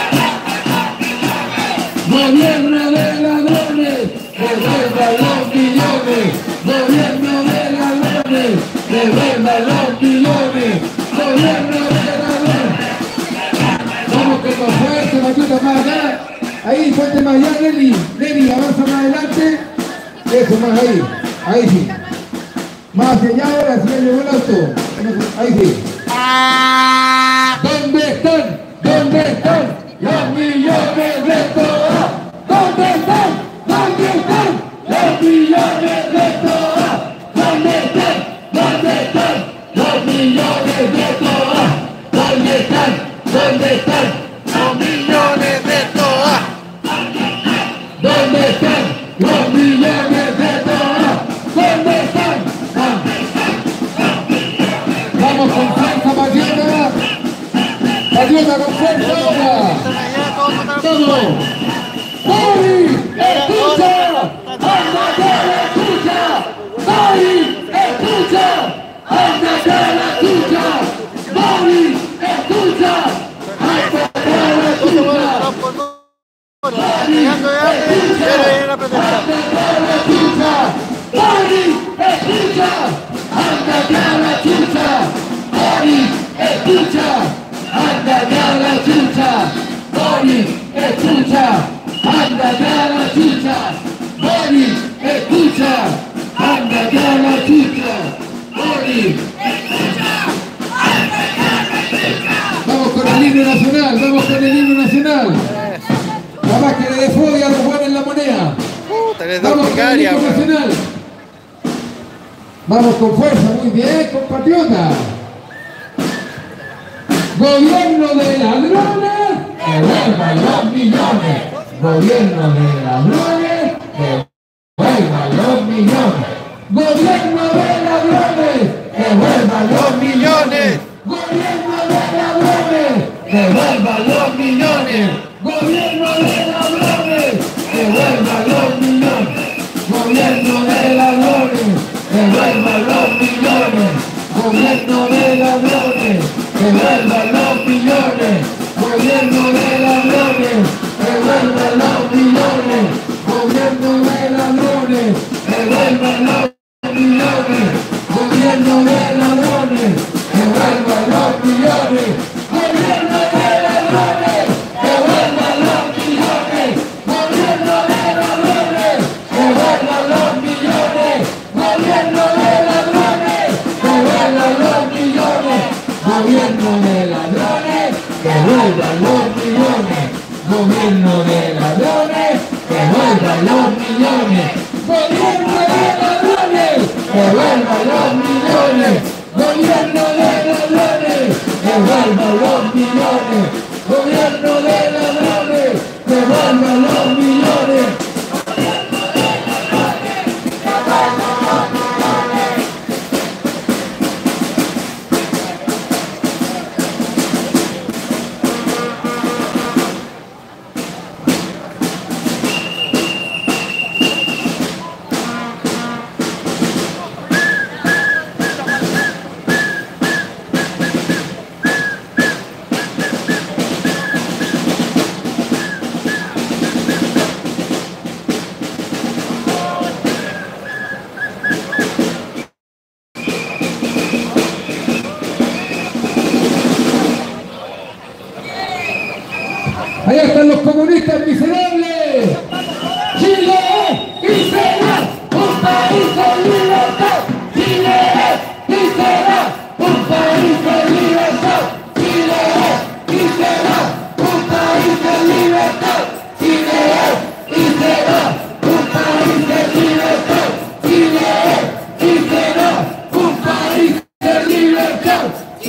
Speaker 10: Gobierno de ladrones, devuelvan los millones. Gobierno de ladrones, devuelvan los millones. Gobierno de ladrones. con fuerza, Patriota, más acá. Ahí, fuerte más allá, Nelly. Nelly, avanza más adelante. Eso, más ahí. Ahí sí. Más hacia allá ahora, si ya llegó el auto. Ahí sí. ¿Dónde están? ¿Dónde están los millones de todas? ¿Dónde están? ¿Dónde están los millones de todas? ¿Dónde están? ¿Dónde están los millones de todas? ¿Dónde están? ¿Dónde están los millones de todas? ¿Dónde están los millones de todas? ¿Dónde están? Vamos con fuerza, Patriota. Patriota con fuerza ahora. Todo. ¡Bori! ¡Escucha! ¡Ándate a la escucha! ¡Bori! ¡Escucha! ¡Ándate a la escucha! ¡Bori! ¡Escucha! ¡Ándate a la escucha! ¡Bori! ¡Escucha! ¡Bori! ¡Escucha! ¡Ándate a la chucha! ¡Bori! ¡Escucha! ¡Ándate a la chucha! ¡Bori! ¡Escucha! ¡Ándate a la chucha! ¡Bori! ¡Escucha! ¡Ándate a la chucha! ¡Bori! Vamos con el himno nacional, vamos con el himno nacional. Capaz que le dé fobia a los buenos en la moneda. Vamos con el himno nacional. Vamos con fuerza, muy bien, compatriota. Gobierno de ladrones, que vuelvan los millones. Gobierno de ladrones, que vuelvan los millones. Gobierno de ladrones, que vuelvan los millones. Gobierno de ladrones, que vuelvan los millones. Gobierno de ladrones, que vuelvan los millones. Gobierno de ladrones, que vuelvan los millones. Gobierno de ladrones, que vuelvan los millones. Gobierno de ladrones, que vuelvan los millones. Gobierno de ladrones, que vuelvan los millones. Gobierno de ladrones, que vuelvan los millones. Gobierno de ladrones, que vuelvan los millones. Gobierno de ladrones, que vuelvan los millones. Gobierno de ladrones, que vuelvan los millones. Gobierno de ladrones, que vuelvan los millones. Gobierno de ladrones, que vuelvan los millones. Gobierno de ladrones, que vuelvan los millones. Gobierno de ladrones, que vuelvan los millones. Gobierno de ladrones, que vuelvan los millones. Allá están los comunistas miserables. Chile es y será un país de libertad. Chile es y será un país de libertad. Chile es y será un país de libertad. Chile es y será un país de libertad. Chile es y será un país de libertad.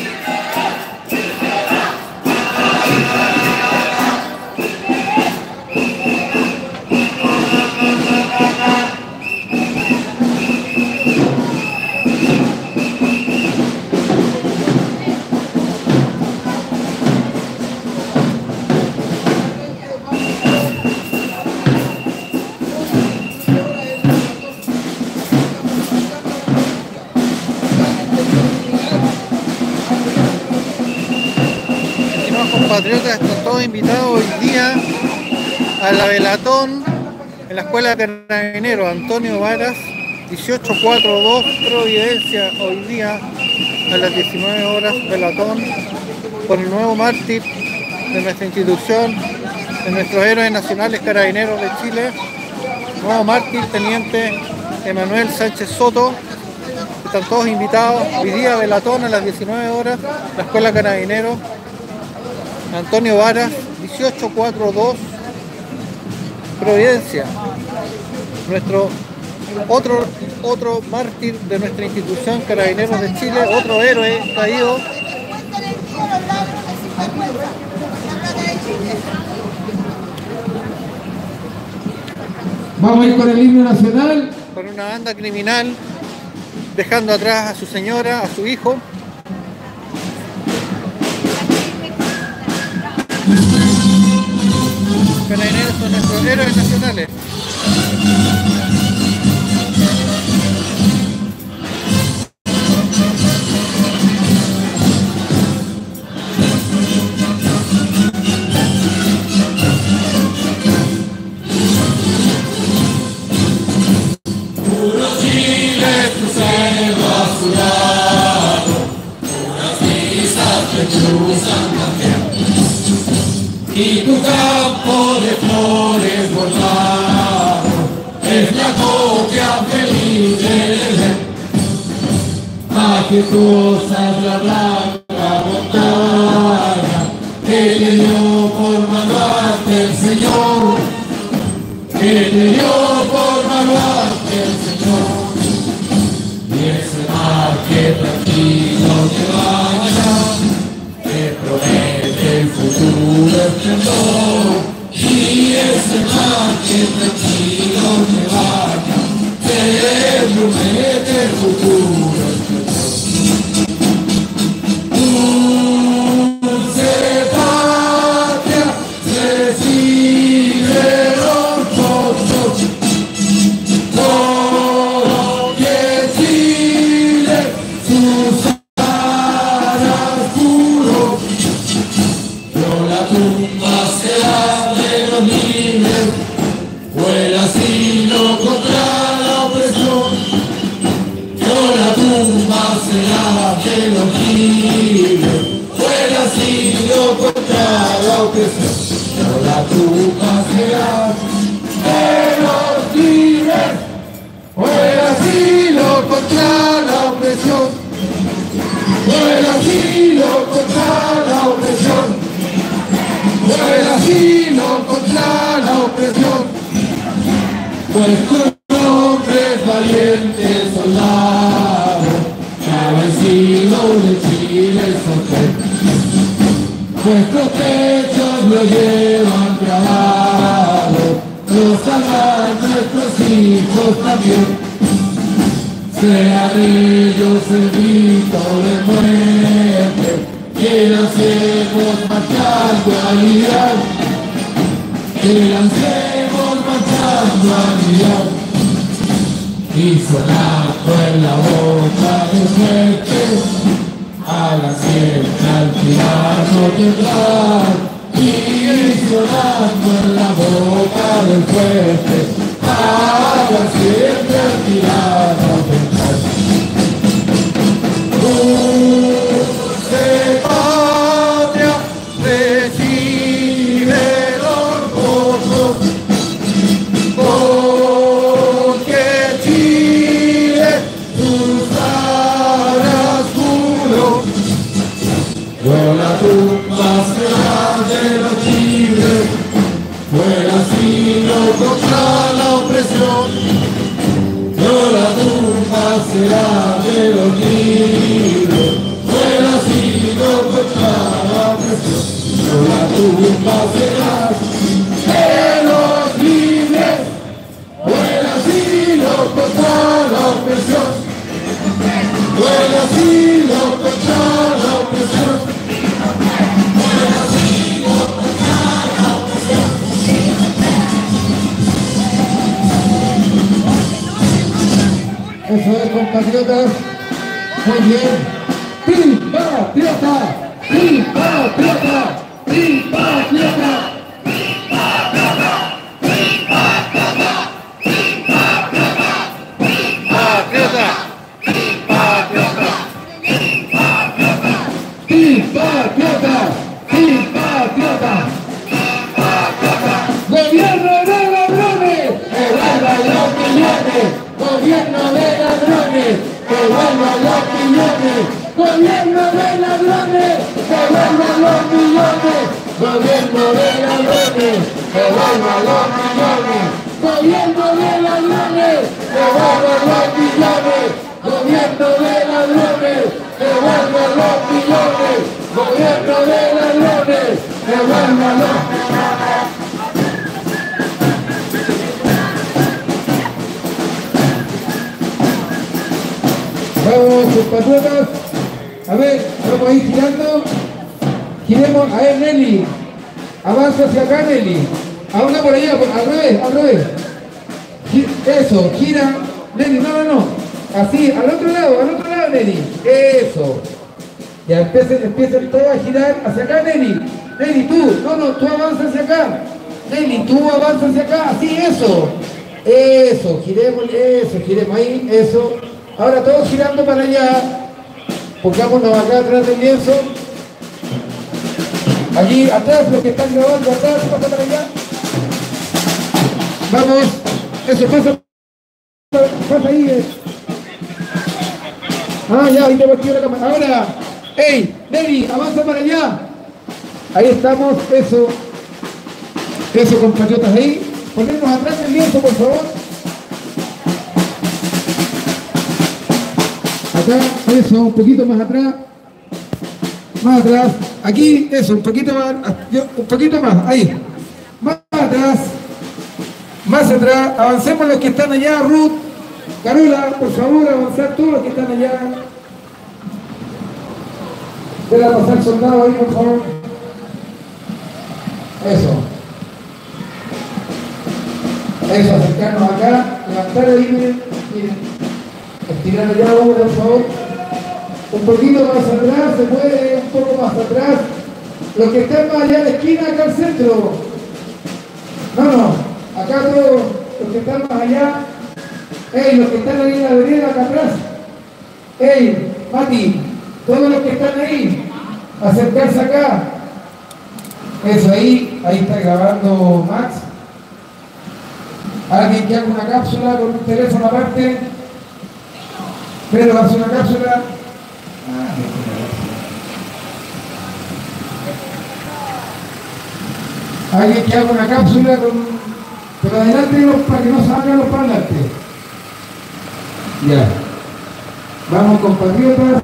Speaker 5: Compatriotas, están todos invitados hoy día a la velatón en la Escuela de Carabineros Antonio Varas, dieciocho cuarenta y dos, Providencia, hoy día a las diecinueve horas, velatón por el nuevo mártir de nuestra institución, de nuestros héroes nacionales carabineros de Chile, nuevo mártir, teniente Emanuel Sánchez Soto. Están todos invitados. Hoy día velatón a las diecinueve horas, la Escuela Carabineros. Antonio Varas, dieciocho cuarenta y dos, Providencia. Nuestro otro, otro mártir de nuestra institución, Carabineros de Chile, otro héroe caído.
Speaker 10: Vamos a ir con el himno nacional.
Speaker 5: Con una banda criminal, dejando atrás a su señora, a su hijo. Carabineros son nuestros héroes nacionales.
Speaker 14: Puro Chile, tu cerro azulado, unas brisas te cruzan también, y tu campo de flores bordado es la copia feliz del Edén. Majestuosa es la blanca montaña que te dio por baluarte el Señor, que te dio por baluarte el Señor, y ese mar que tranquilo te baña, te promete el futuro esplendor, y ese mar que tranquilo te baña, te promete el futuro esplendor. Dulce patria, recibe nosotros, todo que Chile, sus alas puro, pero la tumba será de los libres, vuela asilo contra la opresión, pero la tumba será de los libres, vuela asilo contra la opresión, pero la tumba será de los libres, vuela asilo contra la opresión, vuela asilo contra la opresión, vuela asilo contra la opresión, vuestros hombres valientes soldados, que ha vencido de Chile el sorteo, vuestros pechos lo llevan grabado, los salvan nuestros hijos también. Sean ellos el grito de muerte, que lancemos marchando a lidiar, que lancemos marchando a lidiar, y sonando en la boca de fuerte, hagan siempre al tirano temblar, y sonando en la boca del fuerte, hagan siempre al tirano temblar. Dulce patria, recibe el orgullo, porque Chile tus alas juró, yo la tumba será de los libres, fuera asilo contra la opresión, yo la tumba será de los libres, fuera asilo contra la opresión, yo la tumba será de los libres, fuera asilo contra la opresión, fuera asilo contra la opresión.
Speaker 10: Eso es, compatriotas. Muy bien. ¡Tripatriota! ¡Tripatriota! ¡Tripatriota! ¡Tripatriota! ¡Tripatriota! gobierno de ladrones, devuelvan los millones, gobierno de ladrones, devuelvan los millones, gobierno de ladrones, devuelvan los millones, gobierno de ladrones, devuelvan los millones, gobierno de ladrones, devuelvan los millones, gobierno de ladrones, devuelvan los millones. Vamos, compatriotas, a ver, vamos a ir girando, giremos, a ver, Nelly, avanza hacia acá, Nelly, ahora por allá, por, al revés, al revés, Gi- eso, gira, Nelly, no, no, no, así, al otro lado, al otro lado, Nelly, eso, ya empiecen, empiecen todos a girar hacia acá, Nelly, Nelly, tú, no, no, tú avanza hacia acá, Nelly, tú avanza hacia acá, así, eso, eso, giremos, eso, giremos ahí, eso. Ahora todos girando para allá, pongámonos acá atrás del lienzo, allí atrás, los que están grabando atrás, pasa para allá, vamos, eso, pasa, pasa ahí, eh. ah ya, ahí te volteó la cámara, ahora, hey, Nelly, avanza para allá, ahí estamos, eso, eso compatriotas ahí, ponernos atrás del lienzo por favor. Acá, eso, un poquito más atrás, más atrás, aquí, eso, un poquito más, un poquito más, ahí, más atrás, más atrás, avancemos los que están allá, Ruth, Carola, por favor, avanzar todos los que están allá, déjala pasar soldado ahí, por favor, eso, eso, acercarnos acá, levantar ahí, miren, miren. Estirar allá uno, por favor. Un poquito más atrás, se puede, un poco más atrás. Los que están más allá en la esquina, acá al centro. No, no, acá todos, los que están más allá. Ey, los que están ahí en la vereda, acá atrás. Ey, Mati, todos los que están ahí, acercarse acá. Eso, ahí, ahí está grabando Max. Alguien que haga una cápsula con un teléfono aparte. Pero hace una cápsula. Alguien que haga una cápsula con. Pero adelante los, para que no salgan los parlantes. Ya. Vamos, compatriotas.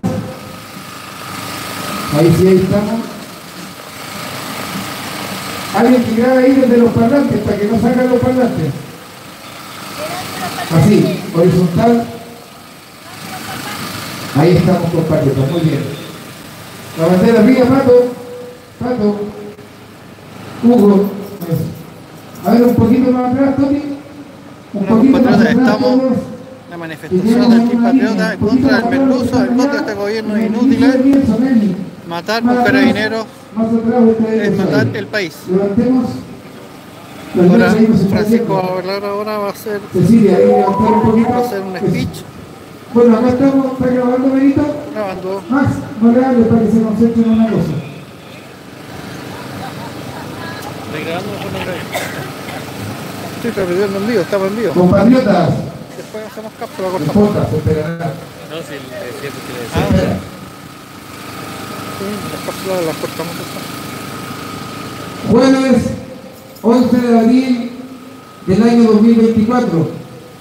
Speaker 10: Ahí sí, ahí estamos. Alguien que grabe ahí desde los parlantes para que no salgan los parlantes. Así, horizontal. Ahí estamos, compatriotas, muy bien. La bandera arriba, Pato, Pato, Hugo. A ver, un poquito más atrás, Tony. Un poquito más atrás,
Speaker 5: estamos
Speaker 10: todos.
Speaker 5: en la manifestación del Team Patriota en contra del merluzo, en contra de este gobierno inútil. Matar con carabineros es matar el país. Ahora Francisco va a hablar, ahora va a hacer, va a hacer un speech.
Speaker 10: Bueno, acá estamos, ¿está grabando, Benito?
Speaker 5: Grabando.
Speaker 10: Max, no le hables para que se concentre en una cosa.
Speaker 5: ¿Estoy grabando o no grabando? Estoy transmitiendo en vivo, estamos en vivo.
Speaker 10: Compatriotas.
Speaker 5: Después hacemos cápsula,
Speaker 10: No
Speaker 5: cortamos.
Speaker 10: importa, se esperará.
Speaker 15: No, si el cierto que le
Speaker 10: Se espera.
Speaker 5: Sí, las cápsulas las cortamos.
Speaker 10: Jueves once de abril del año dos mil veinticuatro.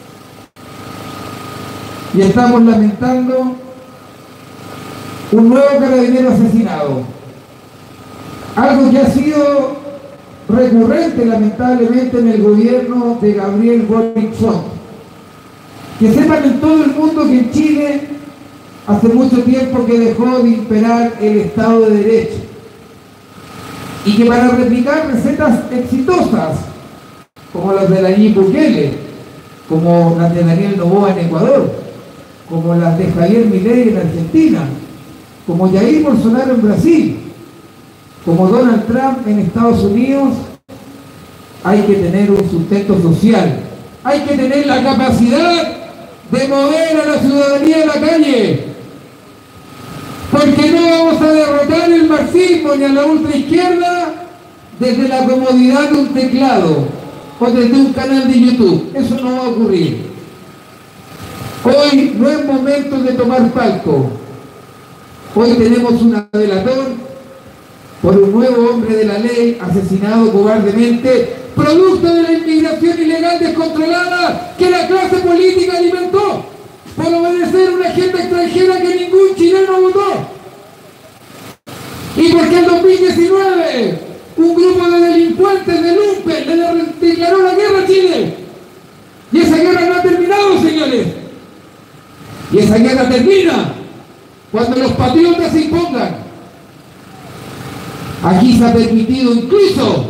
Speaker 10: Y estamos lamentando un nuevo carabinero asesinado. Algo que ha sido recurrente lamentablemente en el gobierno de Gabriel Boric. Que sepan en todo el mundo que en Chile hace mucho tiempo que dejó de imperar el Estado de Derecho. Y que para replicar recetas exitosas, como las de Nayib Bukele, como las de Daniel Noboa en Ecuador, como las de Javier Milei en Argentina, como Jair Bolsonaro en Brasil, como Donald Trump en Estados Unidos, hay que tener un sustento social, hay que tener la capacidad de mover a la ciudadanía a la calle, porque no vamos a derrotar el marxismo ni a la ultraizquierda desde la comodidad de un teclado o desde un canal de YouTube. Eso no va a ocurrir. Hoy no es momento de tomar palco. Hoy tenemos un delator por un nuevo hombre de la ley asesinado cobardemente, producto de la inmigración ilegal descontrolada que la clase política alimentó por obedecer una agenda extranjera que ningún chileno votó. Y porque en dos mil diecinueve un grupo de delincuentes de Lumpen le declaró la guerra a Chile. Y esa guerra no ha terminado, señores. Y esa guerra termina cuando los patriotas se impongan. Aquí se ha permitido incluso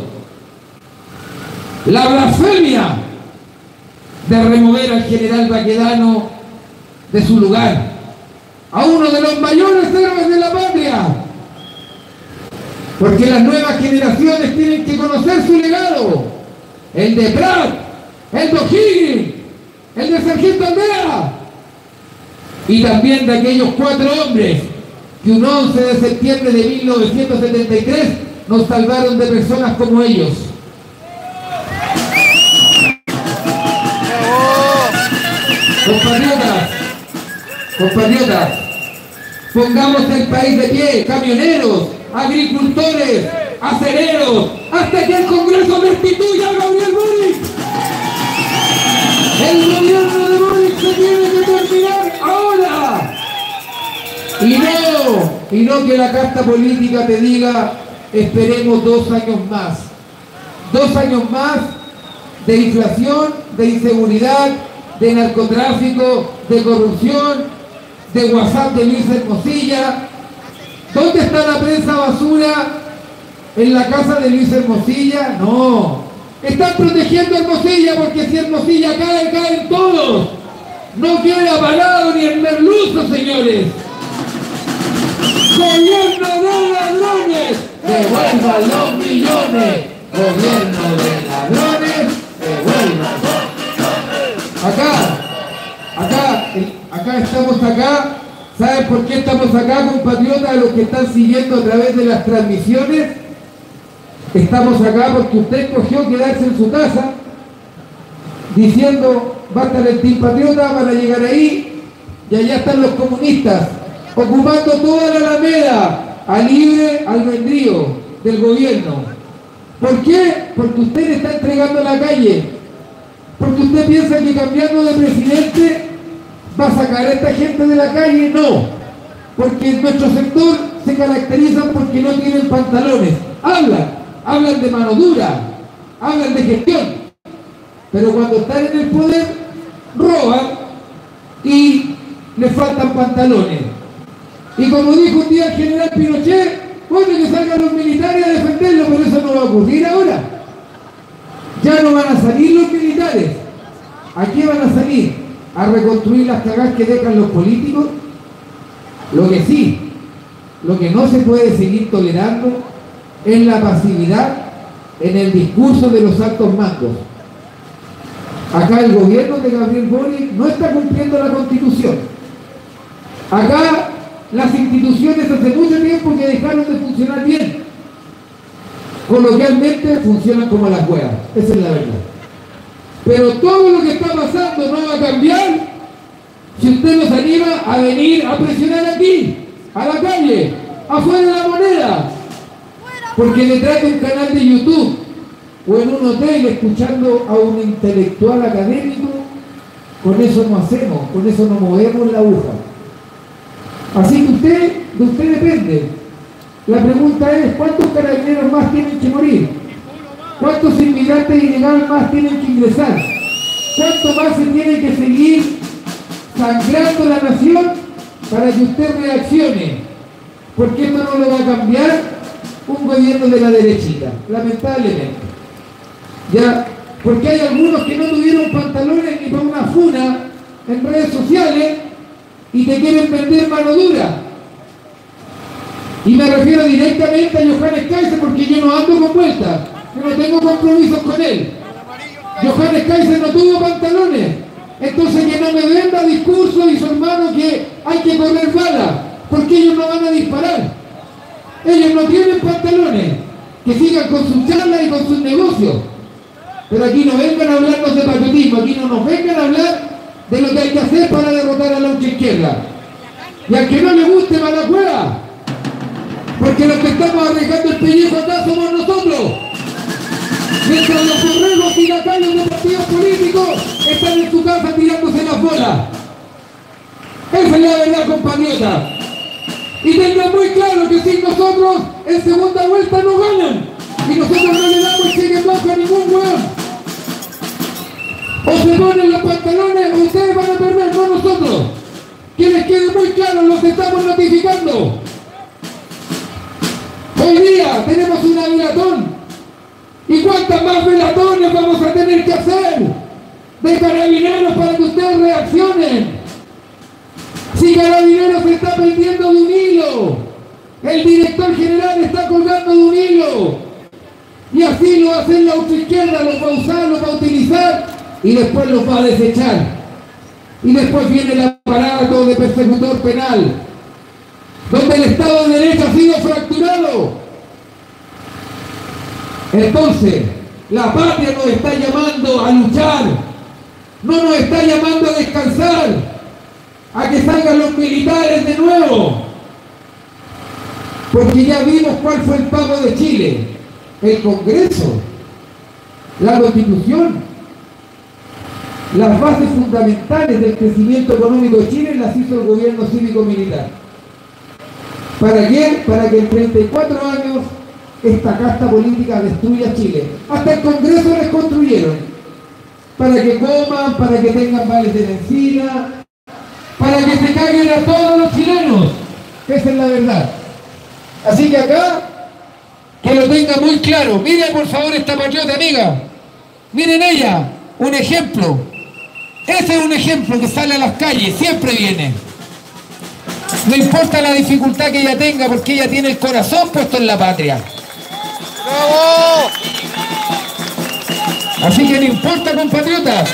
Speaker 10: la blasfemia de remover al general Baquedano de su lugar, a uno de los mayores héroes de la patria, porque las nuevas generaciones tienen que conocer su legado, el de Prat, el de O'Higgins, el de Sargento Aldea, y también de aquellos cuatro hombres que un once de septiembre de mil novecientos setenta y tres nos salvaron de personas como ellos. Compatriotas, compatriotas, pongamos el país de pie, camioneros, agricultores, acereros, hasta que el Congreso destituya a Gabriel Boric. El gobierno de Boric se tiene que terminar ahora. Y no, y no que la carta política te diga, esperemos dos años más. Dos años más de inflación, de inseguridad, de narcotráfico, de corrupción, de WhatsApp de Luis Hermosilla. ¿Dónde está la prensa basura? ¿En la casa de Luis Hermosilla? No. Están protegiendo a Hermosilla porque si Hermosilla cae, caen todos. No queda parado ni el merluzo, señores. ¡Gobierno de ladrones! ¡Devuelvan los millones! ¡Gobierno de ladrones! ¡Devuelvan! Acá, acá, acá estamos acá. ¿Saben por qué estamos acá, compatriotas, los que están siguiendo a través de las transmisiones? Estamos acá porque usted escogió quedarse en su casa diciendo, va a estar el Team Patriota, van a llegar ahí y allá están los comunistas ocupando toda la alameda a libre albedrío del gobierno. ¿Por qué? Porque usted le está entregando la calle. Porque usted piensa que cambiando de presidente va a sacar a esta gente de la calle. No, porque en nuestro sector se caracterizan porque no tienen pantalones. Hablan, hablan de mano dura, hablan de gestión, pero cuando están en el poder roban y les faltan pantalones. Y como dijo un día el general Pinochet, bueno, que salgan los militares a defenderlo, pero eso no va a ocurrir ahora. Ya no van a salir los militares. ¿A qué van a salir? ¿A reconstruir las cagadas que dejan los políticos? Lo que sí, lo que no se puede seguir tolerando es la pasividad en el discurso de los altos mandos. Acá el gobierno de Gabriel Boric no está cumpliendo la Constitución. Acá las instituciones hace mucho tiempo que dejaron de funcionar bien. Coloquialmente funcionan como las huevas, esa es la verdad. Pero todo lo que está pasando no va a cambiar si usted nos anima a venir a presionar aquí, a la calle, afuera de la moneda. Porque detrás de un canal de YouTube o en un hotel escuchando a un intelectual académico, con eso no hacemos, con eso no movemos la aguja. Así que usted, de usted depende. La pregunta es, ¿cuántos carabineros más tienen que morir? ¿Cuántos inmigrantes ilegales más tienen que ingresar? ¿Cuánto más se tiene que seguir sangrando la nación para que usted reaccione? Porque esto no lo va a cambiar un gobierno de la derechita, lamentablemente. Ya, porque hay algunos que no tuvieron pantalones ni para una funa en redes sociales y te quieren vender mano dura. Y me refiero directamente a Johannes Kaiser porque yo no ando con vueltas, yo no tengo compromisos con él. Johannes Kaiser no tuvo pantalones, entonces que no me venda discurso y su hermano que hay que correr balas, porque ellos no van a disparar. Ellos no tienen pantalones, que sigan con sus charlas y con sus negocios. Pero aquí no vengan a hablarnos de patriotismo, aquí no nos vengan a hablar de lo que hay que hacer para derrotar a la ultraizquierda. Y al que no le guste, va a la cueva. Porque los que estamos arriesgando el pellejo acá somos nosotros. Mientras los borregos y lacayos de partidos políticos están en su casa tirándose las bolas. Esa es la verdad, compatriota. Y tengan muy claro que sin nosotros en segunda vuelta no ganan. Y nosotros no le damos cheque en blanco a ningún hueón. O se ponen los pantalones o ustedes van a perder, no nosotros. Que les quede muy claro, los estamos notificando. Hoy día tenemos una velatón. ¿Y cuántas más velatones vamos a tener que hacer? De Carabineros para que ustedes reaccionen. Si Carabineros se está perdiendo de un hilo, el director general está colgando de un hilo. Y así lo hacen la ultraizquierda, los va a usar, los va a utilizar y después los va a desechar. Y después viene el aparato de persecutor penal, donde el Estado de Derecho ha sido fracturado. Entonces, la patria nos está llamando a luchar, no nos está llamando a descansar, a que salgan los militares de nuevo. Porque ya vimos cuál fue el pago de Chile, el Congreso, la Constitución. Las bases fundamentales del crecimiento económico de Chile las hizo el gobierno cívico-militar. ¿Para qué? Para que en treinta y cuatro años esta casta política destruya Chile. Hasta el Congreso les construyeron. Para que coman, para que tengan vales de benzina, para que se caguen a todos los chilenos. Esa es la verdad. Así que acá, que lo tenga muy claro. Miren por favor esta patriota amiga. Miren ella, un ejemplo. Ese es un ejemplo que sale a las calles, siempre viene. No importa la dificultad que ella tenga, porque ella tiene el corazón puesto en la patria.
Speaker 5: ¡Bravo!
Speaker 10: Así que no importa, compatriotas.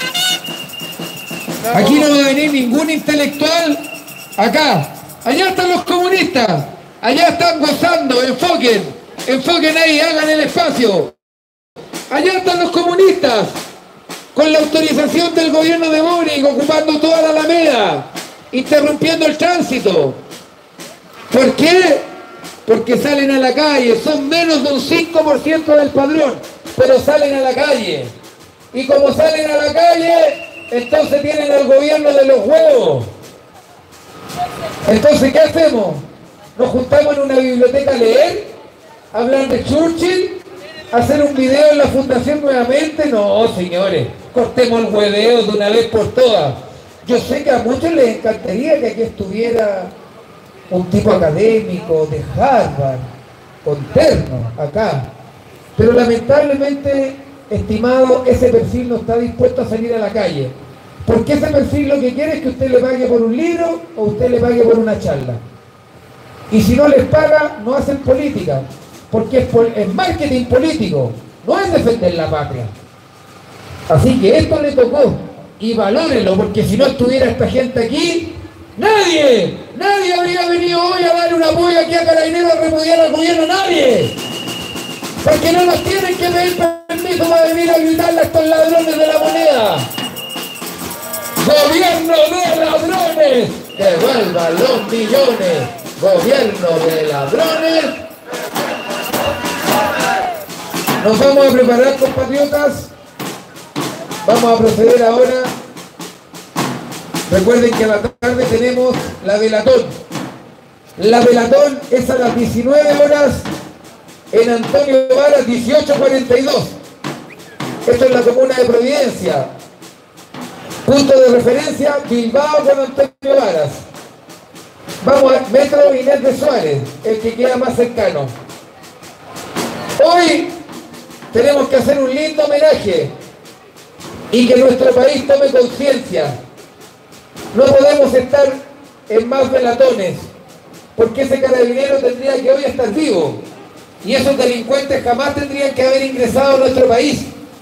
Speaker 10: Aquí no va a venir ningún intelectual. Acá. Allá están los comunistas. Allá están gozando. Enfoquen. Enfoquen ahí. Hagan el espacio. Allá están los comunistas. Con la autorización del gobierno de Boric, ocupando toda la Alameda, interrumpiendo el tránsito. ¿Por qué? Porque salen a la calle, son menos de un cinco por ciento del padrón, pero salen a la calle. Y como salen a la calle, entonces tienen al gobierno de los huevos. Entonces, ¿qué hacemos? ¿Nos juntamos en una biblioteca a leer? ¿Hablar de Churchill? ¿Hacer un video en la fundación nuevamente? No, señores, cortemos el hueveo de una vez por todas. Yo sé que a muchos les encantaría que aquí estuviera un tipo académico de Harvard, con terno, acá. Pero lamentablemente, estimado, ese perfil no está dispuesto a salir a la calle. Porque ese perfil lo que quiere es que usted le pague por un libro o usted le pague por una charla. Y si no les paga, no hacen política. Porque es, es marketing político, no es defender la patria. Así que esto le tocó, y valórenlo, porque si no estuviera esta gente aquí, nadie, nadie habría venido hoy a dar un apoyo aquí a Carabineros a repudiar al gobierno, nadie. Porque no nos tienen que pedir permiso para venir a gritarle a estos ladrones de la moneda. ¡Gobierno de ladrones! ¡Devuelvan los millones! ¡Gobierno de ladrones! Nos vamos a preparar, compatriotas. Vamos a proceder ahora. Recuerden que a la tarde tenemos la velatón. La velatón es a las diecinueve horas en Antonio Varas dieciocho cuarenta y dos. Esto es la comuna de Providencia. Punto de referencia, Bilbao con Antonio Varas. Vamos a Metro Inés de Suárez, el que queda más cercano. Hoy tenemos que hacer un lindo homenaje y que nuestro país tome conciencia. No podemos estar en más velatones, porque ese carabinero tendría que hoy estar vivo y esos delincuentes jamás tendrían que haber ingresado a nuestro país.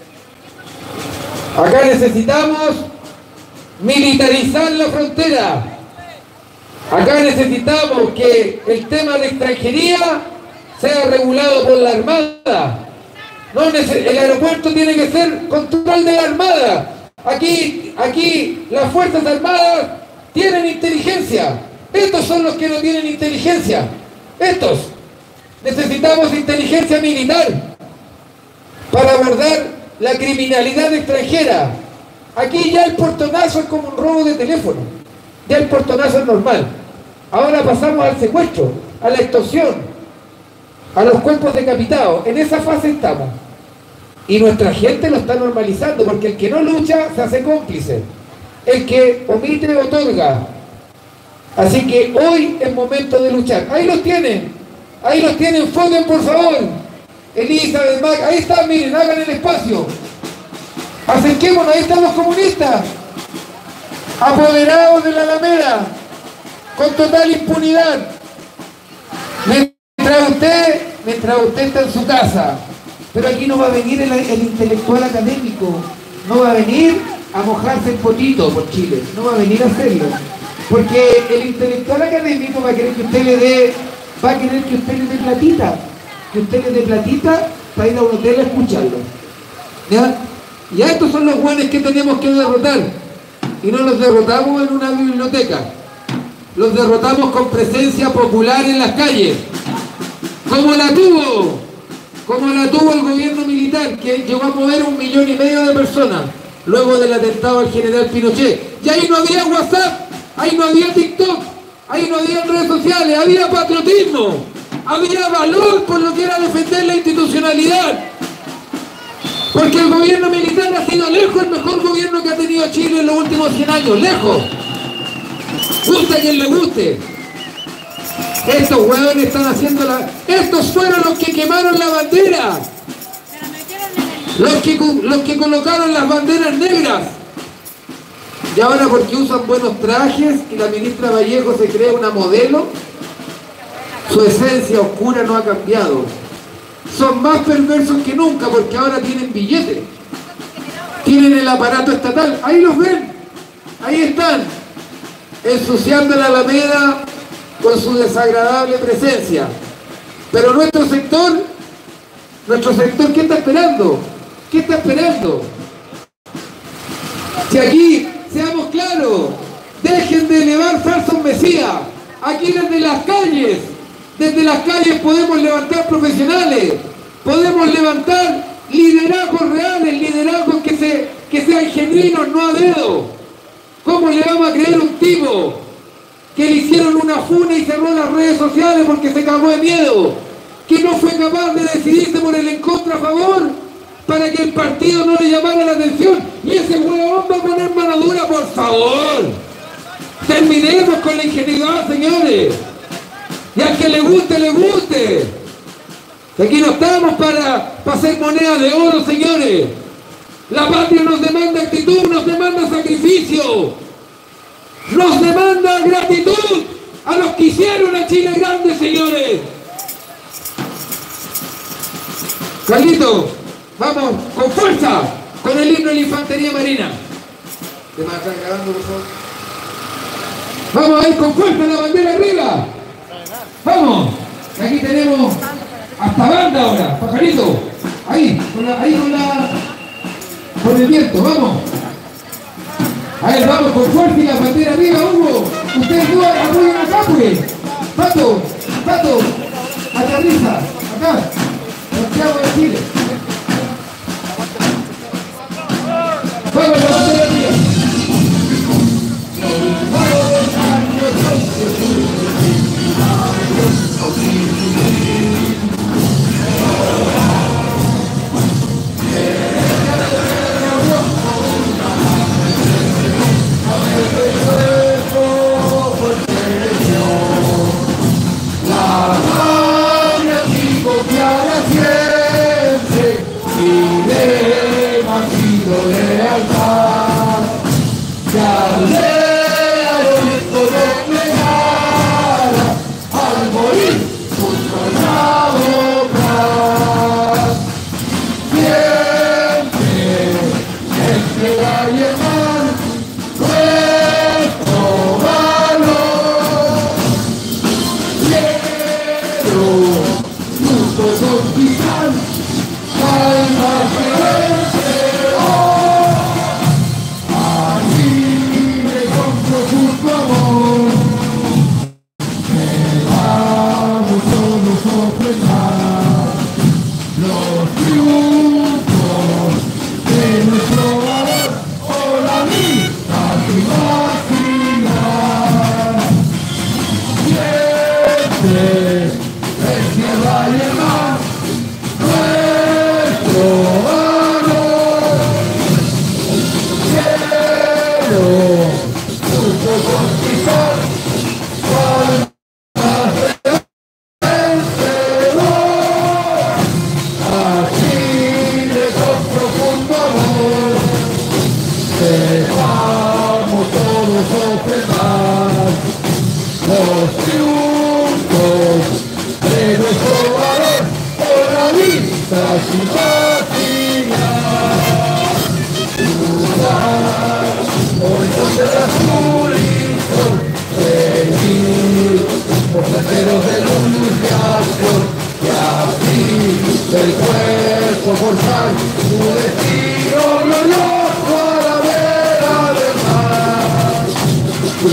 Speaker 10: Acá necesitamos militarizar la frontera. Acá necesitamos que el tema de extranjería sea regulado por la Armada. No, el aeropuerto tiene que ser control de la Armada. Aquí, aquí las Fuerzas Armadas tienen inteligencia. Estos son los que no tienen inteligencia. Estos. Necesitamos inteligencia militar para abordar la criminalidad extranjera. Aquí ya el portonazo es como un robo de teléfono. Ya el portonazo es normal. Ahora pasamos al secuestro, a la extorsión, a los cuerpos decapitados. En esa fase estamos. Y nuestra gente lo está normalizando, porque el que no lucha se hace cómplice. El que omite otorga. Así que hoy es momento de luchar. Ahí los tienen. Ahí los tienen. Fonden, por favor. Elizabeth, Mac, ahí está, miren, hagan el espacio. Acerquémonos, ahí están los comunistas. Apoderados de la Alameda. Con total impunidad. Mientras usted, mientras usted está en su casa. Pero aquí no va a venir el, el intelectual académico. No va a venir a mojarse el potito por Chile. No va a venir a hacerlo. Porque el intelectual académico va a querer que usted le dé, va a querer que usted le dé platita. Que usted le dé platita para ir a un hotel a escucharlo. ¿Ya? Y a estos son los buenos que tenemos que derrotar. Y no los derrotamos en una biblioteca. Los derrotamos con presencia popular en las calles. Como la tuvo. Como la tuvo el gobierno militar, que llegó a mover un millón y medio de personas luego del atentado al general Pinochet. Y ahí no había WhatsApp, ahí no había TikTok, ahí no había redes sociales, había patriotismo, había valor por lo que era defender la institucionalidad. Porque el gobierno militar ha sido lejos el mejor gobierno que ha tenido Chile en los últimos cien años, lejos. Guste a quien le guste. Estos huevones están haciendo la... Estos fueron los que quemaron la bandera. Los que, los que colocaron las banderas negras. Y ahora porque usan buenos trajes y la ministra Vallejo se cree una modelo, su esencia oscura no ha cambiado. Son más perversos que nunca porque ahora tienen billetes. Tienen el aparato estatal. Ahí los ven. Ahí están. Ensuciando la Alameda con su desagradable presencia. Pero nuestro sector, nuestro sector, ¿qué está esperando? ¿Qué está esperando? Si aquí, seamos claros, dejen de elevar falsos mesías. Aquí desde las calles, desde las calles podemos levantar profesionales, podemos levantar liderazgos reales, liderazgos que, se, que sean genuinos, no a dedo. ¿Cómo le vamos a creer un tipo que le hicieron una funa y cerró las redes sociales porque se cagó de miedo, que no fue capaz de decidirse por el en contra a favor para que el partido no le llamara la atención? Y ese huevón va a poner mano dura, por favor. Terminemos con la ingenuidad, señores. Y al que le guste, le guste. Aquí no estamos para, para hacer moneda de oro, señores. La patria nos demanda actitud, nos demanda sacrificio. Nos demanda gratitud a los que hicieron a Chile grande, señores. Carlito, vamos con fuerza con el himno de la Infantería Marina. ¿Te vas a estar grabando, por favor? Vamos a ir con fuerza, la bandera arriba. Vamos. Aquí tenemos hasta banda ahora, pajarito. Ahí, con la, ahí con la, con el viento, vamos. A ver, vamos con fuerza y la bandera arriba, Hugo. Ustedes dos apoyen acá, pues. Pato, Pato, aterriza, acá. Santiago de Chile. Vamos, la bandera arriba.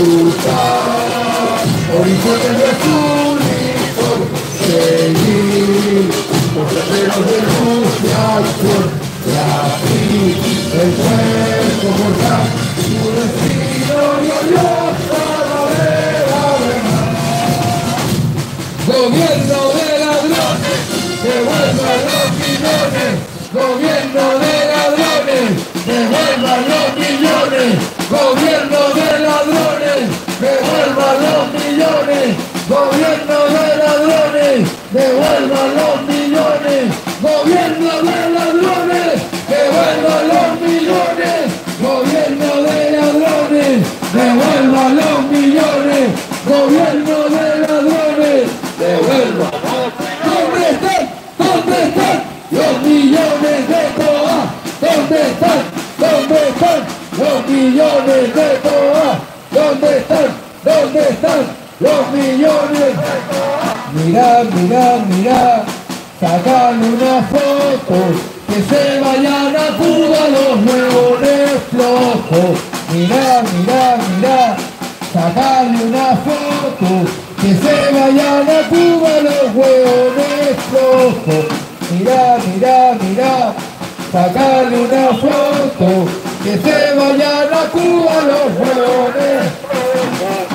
Speaker 10: luchar, horizonte de azul y sol, seguir, los guerreros de luz y acción, y así el cuerpo mortal, su destino glorioso la verdad. Gobierno de ladrones, devuelvan los millones, gobierno de ladrones, devuelvan los millones, gobierno de ladrones, devuelvan los millones, gobierno de ladrones, devuelvan los millones, gobierno de ladrones, devuelvan los millones, gobierno de ladrones, devuelvan los millones, gobierno de ladrones, devuelvan. ¿Dónde están? ¿Dónde están los millones de Toa? ¿Dónde están? ¿Dónde están los millones de Toa? ¿Dónde están? ¿Dónde están los millones de Toa? Mirá, mirá, mirá, sacan una foto, que se vayan a Cuba los huevones flojos. Mirá, mirá, mirá, sacarle una foto, que se vayan a Cuba los huevones flojos. Mirá, mirá, mirá, sacarle una foto, que se vayan a Cuba los huevones flojos.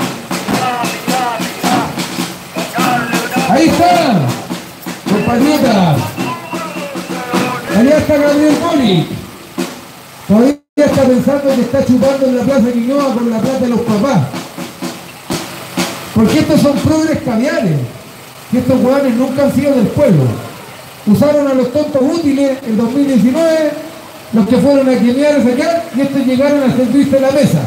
Speaker 10: Ahí está, compatriotas. Allá está Gabriel Boric. Todavía está pensando que está chupando en la Plaza Quinoa con la plata de los papás. Porque estos son progres caviares. Y estos hueones nunca han sido del pueblo. Usaron a los tontos útiles en dos mil diecinueve, los que fueron a quemear a sacar, y estos llegaron a servirse la mesa.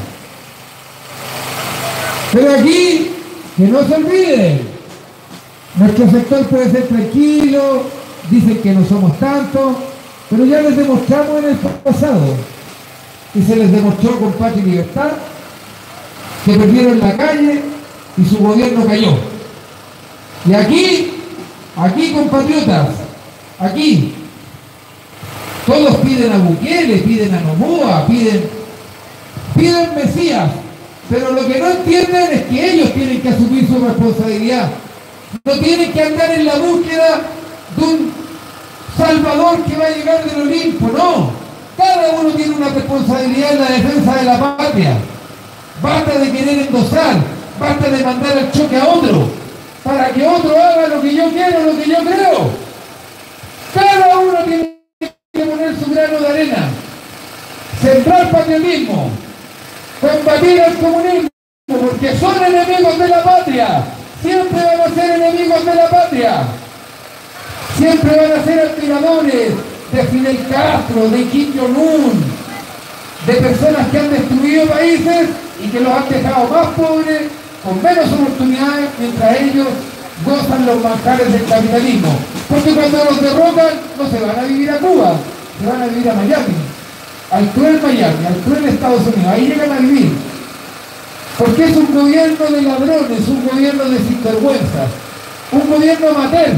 Speaker 10: Pero aquí, que no se olviden, nuestro sector puede ser tranquilo, dicen que no somos tantos, pero ya les demostramos en el pasado, y se les demostró con Patria y Libertad, que perdieron la calle y su gobierno cayó. Y aquí, aquí compatriotas, aquí, todos piden a Bukele, piden a Noboa, piden, piden Mesías, pero lo que no entienden es que ellos tienen que asumir su responsabilidad. No tienen que andar en la búsqueda de un Salvador que va a llegar del Olimpo, no. Cada uno tiene una responsabilidad en la defensa de la patria. Basta de querer endosar, basta de mandar al choque a otro, para que otro haga lo que yo quiero, lo que yo creo. Cada uno tiene que poner su grano de arena, sembrar patriotismo, combatir al comunismo, porque son enemigos de la patria. Siempre van a ser enemigos de la patria. Siempre van a ser admiradores de Fidel Castro, de Kim Jong-un, de personas que han destruido países y que los han dejado más pobres, con menos oportunidades, mientras ellos gozan los manjares del capitalismo. Porque cuando los derrocan, no se van a vivir a Cuba, se van a vivir a Miami, al cruel Miami, al cruel Estados Unidos, ahí llegan a vivir. Porque es un gobierno de ladrones, un gobierno de sinvergüenzas, un gobierno amateur.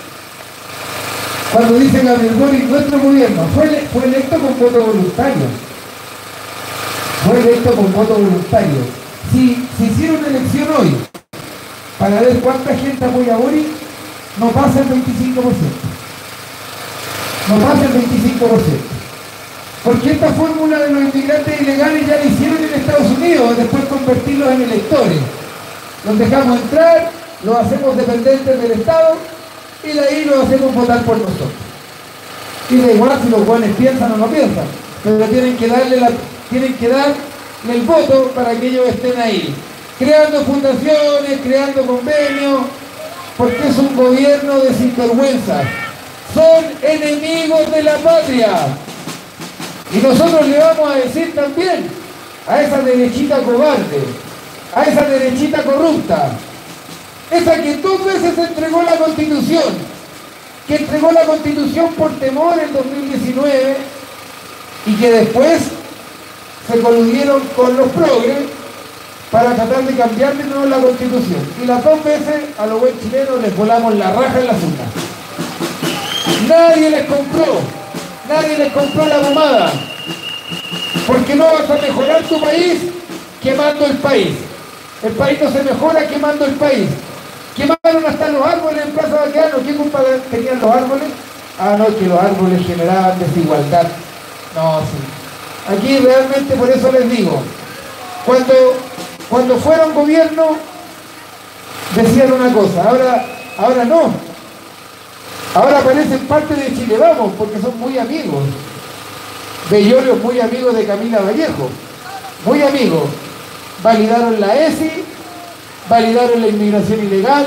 Speaker 10: Cuando dice Gabriel Boric, nuestro gobierno fue, fue electo con voto voluntario. Fue electo con voto voluntario. Si se hiciera una elección hoy para ver cuánta gente apoya a Boric, no pasa el veinticinco por ciento. No pasa el veinticinco por ciento. Porque esta fórmula de los inmigrantes ilegales ya la hicieron en Estados Unidos, después convertirlos en electores. Los dejamos entrar, los hacemos dependientes del Estado y de ahí los hacemos votar por nosotros. Y da igual si los jóvenes piensan o no piensan, pero tienen que darle la, tienen que darle el voto para que ellos estén ahí, creando fundaciones, creando convenios, porque es un gobierno de sinvergüenzas. Son enemigos de la patria. Y nosotros le vamos a decir también a esa derechita cobarde, a esa derechita corrupta, esa que dos veces entregó la Constitución, que entregó la Constitución por temor en dos mil diecinueve y que después se coludieron con los progres para tratar de cambiar de nuevo la Constitución. Y las dos veces a los buen chilenos les volamos la raja en la urnas. Nadie les compró. Nadie les compró la pomada, porque no vas a mejorar tu país quemando el país. El país no se mejora quemando el país. Quemaron hasta los árboles en Plaza Baqueano. ¿Qué culpa tenían los árboles? Ah, no, que los árboles generaban desigualdad. No, sí. Aquí realmente por eso les digo, cuando, cuando fueron gobierno decían una cosa, ahora, ahora no. Ahora parecen parte de Chile Vamos porque son muy amigos. Bellolio es muy amigo de Camila Vallejo, muy amigo. Validaron la E S I, validaron la inmigración ilegal,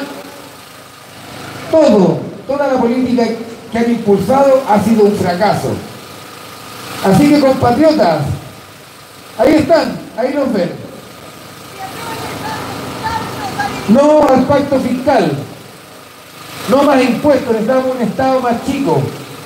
Speaker 10: todo, toda la política que han impulsado ha sido un fracaso. Así que compatriotas, ahí están, ahí nos ven. No al pacto fiscal, no más impuestos, necesitamos un Estado más chico.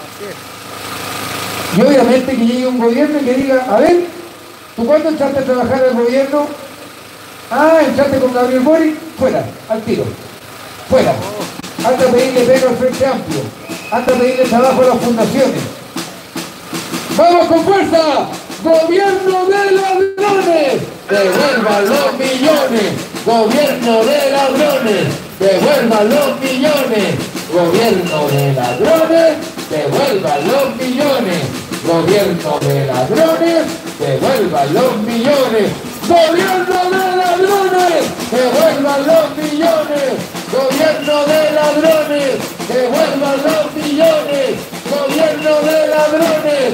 Speaker 10: Y obviamente que llegue un gobierno y que diga, a ver, ¿tú cuándo entraste a trabajar al gobierno? Ah, entraste con Gabriel Boric, fuera, al tiro, fuera. Anda a pedirle pega al Frente Amplio, anda a pedirle trabajo a las fundaciones. ¡Vamos con fuerza! ¡Gobierno de ladrones! ¡Devuelvan los millones! ¡Gobierno de ladrones! ¡Devuelvan los millones! ¡Gobierno de ladrones! ¡Devuelvan los millones! ¡Gobierno de ladrones! ¡Devuelvan los millones! ¡Gobierno de ladrones! ¡Devuelvan los millones! ¡Gobierno de ladrones! ¡Devuelvan los millones! ¡Gobierno de ladrones!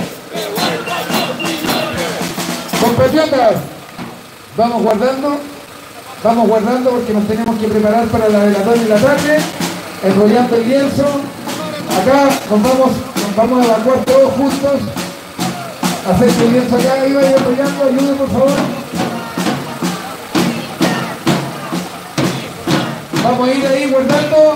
Speaker 10: Compatriotas, vamos guardando, vamos guardando porque nos tenemos que preparar para la velatón en la tarde, enrollando el lienzo. Acá nos vamos, nos vamos a evacuar todos juntos, hacer el lienzo acá, iba enrollando, ayude por favor. Vamos a ir ahí guardando.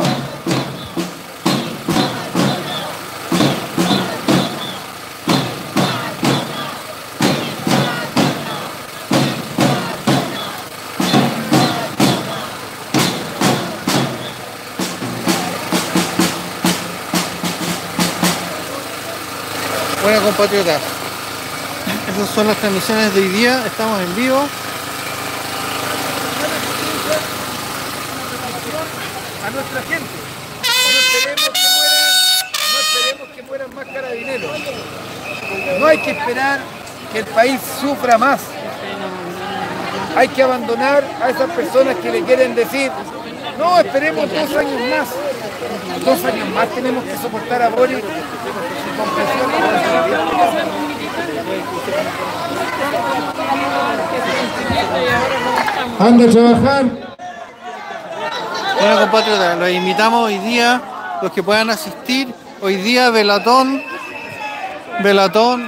Speaker 5: Bueno, compatriotas, esas son las transmisiones de hoy día, estamos en vivo.
Speaker 10: A nuestra gente, no esperemos que mueran, no esperemos que mueran más carabineros. No hay que esperar que el país sufra más. Hay que abandonar a esas personas que le quieren decir, no, esperemos dos años más. Dos años más tenemos que soportar a Boric con presión. Anda a trabajar.
Speaker 5: Bueno, compatriotas, los invitamos hoy día, los que puedan asistir, hoy día velatón, velatón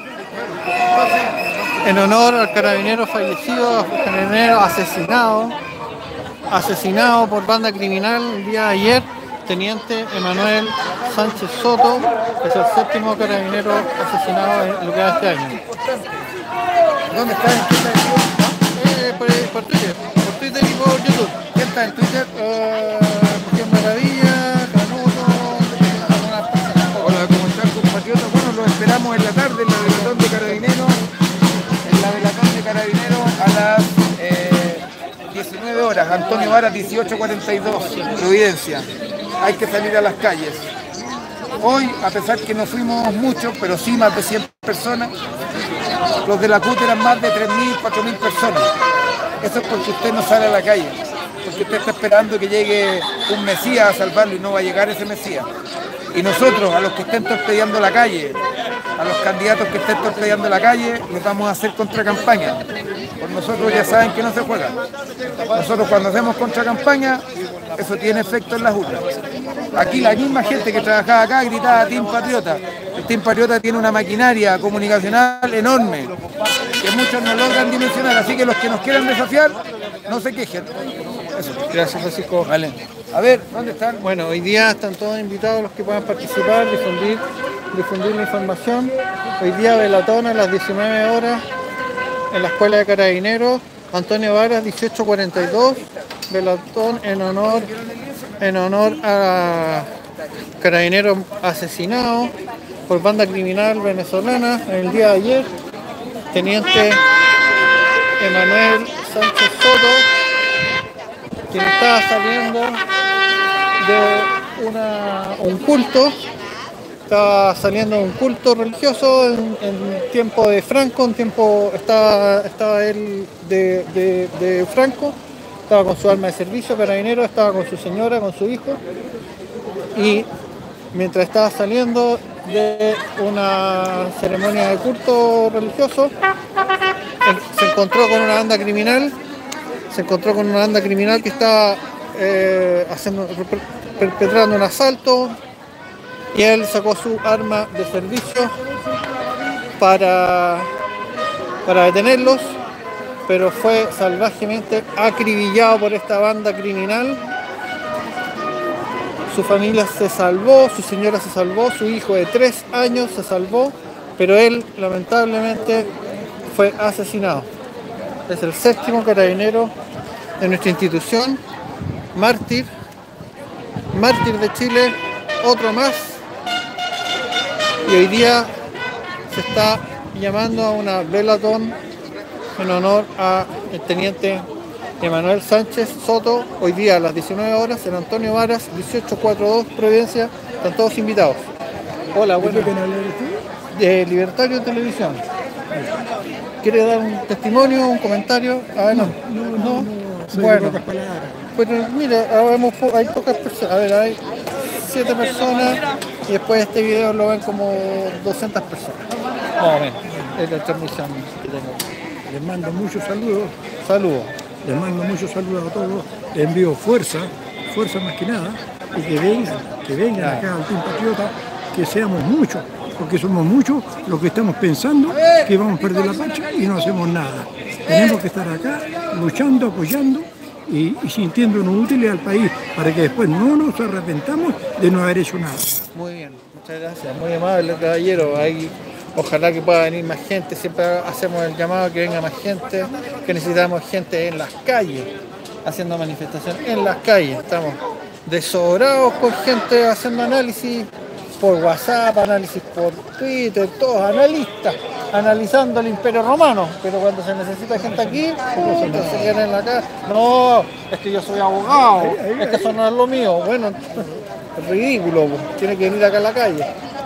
Speaker 5: en honor al carabinero fallecido, al carabinero asesinado, asesinado por banda criminal el día de ayer, teniente Emanuel Sánchez Soto, es el séptimo carabinero asesinado en lo que va este año.
Speaker 10: ¿Dónde está?
Speaker 5: Eh, por, por Twitter, por Twitter y por YouTube.
Speaker 10: ¿Qué está en Twitter?
Speaker 5: Uh, Cuestión Maravilla, Canuto, algunas personas.
Speaker 10: Hola, ¿cómo están, compatriotas? Bueno, los esperamos en la tarde en la velatón de Carabineros, en la velatón de Carabineros a las eh, diecinueve horas, Antonio Varas dieciocho cuarenta y dos, Providencia. Hay que salir a las calles. Hoy, a pesar que no fuimos muchos, pero sí más de cien personas, los de la C U T eran más de tres mil, cuatro mil personas. Eso es porque usted no sale a la calle, porque usted está esperando que llegue un Mesías a salvarlo y no va a llegar ese Mesías. Y nosotros, a los que estén torpedeando la calle, a los candidatos que estén torpedeando la calle, les vamos a hacer contracampaña. Por nosotros ya saben que no se juega. Nosotros cuando hacemos contracampaña, eso tiene efecto en las urnas. Aquí la misma gente que trabajaba acá gritaba Team Patriota. El Team Patriota tiene una maquinaria comunicacional enorme, que muchos no logran dimensionar, así que los que nos quieran desafiar, no se quejen. Eso.
Speaker 5: Gracias, Francisco.
Speaker 10: Vale. A ver, ¿dónde están?
Speaker 5: Bueno, hoy día están todos invitados los que puedan participar, difundir, difundir la información. Hoy día velatón a las diecinueve horas en la Escuela de Carabineros, Antonio Varas dieciocho cuarenta y dos, velatón en honor, en honor a carabineros asesinados por banda criminal venezolana el día de ayer, teniente Emanuel Sánchez Soto, quien estaba saliendo de una, un culto, estaba saliendo de un culto religioso en, en tiempo de Franco, en tiempo estaba, estaba él de, de, de Franco, estaba con su arma de servicio, carabinero, estaba con su señora, con su hijo, y mientras estaba saliendo de una ceremonia de culto religioso, se encontró con una banda criminal, se encontró con una banda criminal que estaba eh, haciendo, perpetrando un asalto, y él sacó su arma de servicio para, para detenerlos, pero fue salvajemente acribillado por esta banda criminal. Su familia se salvó, su señora se salvó, su hijo de tres años se salvó, pero él lamentablemente fue asesinado. Es el séptimo carabinero de nuestra institución, mártir, mártir de Chile, otro más. Y hoy día se está llamando a una velatón en honor al teniente Emanuel Sánchez Soto, hoy día a las diecinueve horas en Antonio Varas, dieciocho cuarenta y dos, Providencia. Están todos invitados. Hola, buenas. ¿De qué canal eres tú? De Libertario Televisión. ¿Quiere dar un testimonio, un comentario? A ver, no, no, no. no, no bueno, pero mira, habemos po hay pocas personas. A ver, hay siete personas y después este video lo ven como doscientas personas. Más o menos. Es la transmisión que tengo.
Speaker 16: Les mando muchos saludos.
Speaker 5: Saludos.
Speaker 16: Les mando muchos saludos a todos. Les envío fuerza, fuerza más que nada, y que vengan, que vengan acá al Team Patriota, que seamos muchos, porque somos muchos los que estamos pensando que vamos a perder la pacha y no hacemos nada. Tenemos que estar acá luchando, apoyando y, y sintiéndonos útiles al país para que después no nos arrepentamos de no haber hecho nada.
Speaker 5: Muy bien, muchas gracias, muy amable caballero. Ahí, ojalá que pueda venir más gente, siempre hacemos el llamado a que venga más gente, que necesitamos gente en las calles, haciendo manifestaciones en las calles. Estamos desobrados con gente haciendo análisis por WhatsApp, análisis por Twitter, todos analistas, analizando el Imperio Romano, pero cuando se necesita gente aquí, uh, se quedan en la casa. No, es que yo soy abogado, es que eso no es lo mío. Bueno, es ridículo, tiene que venir acá a la calle.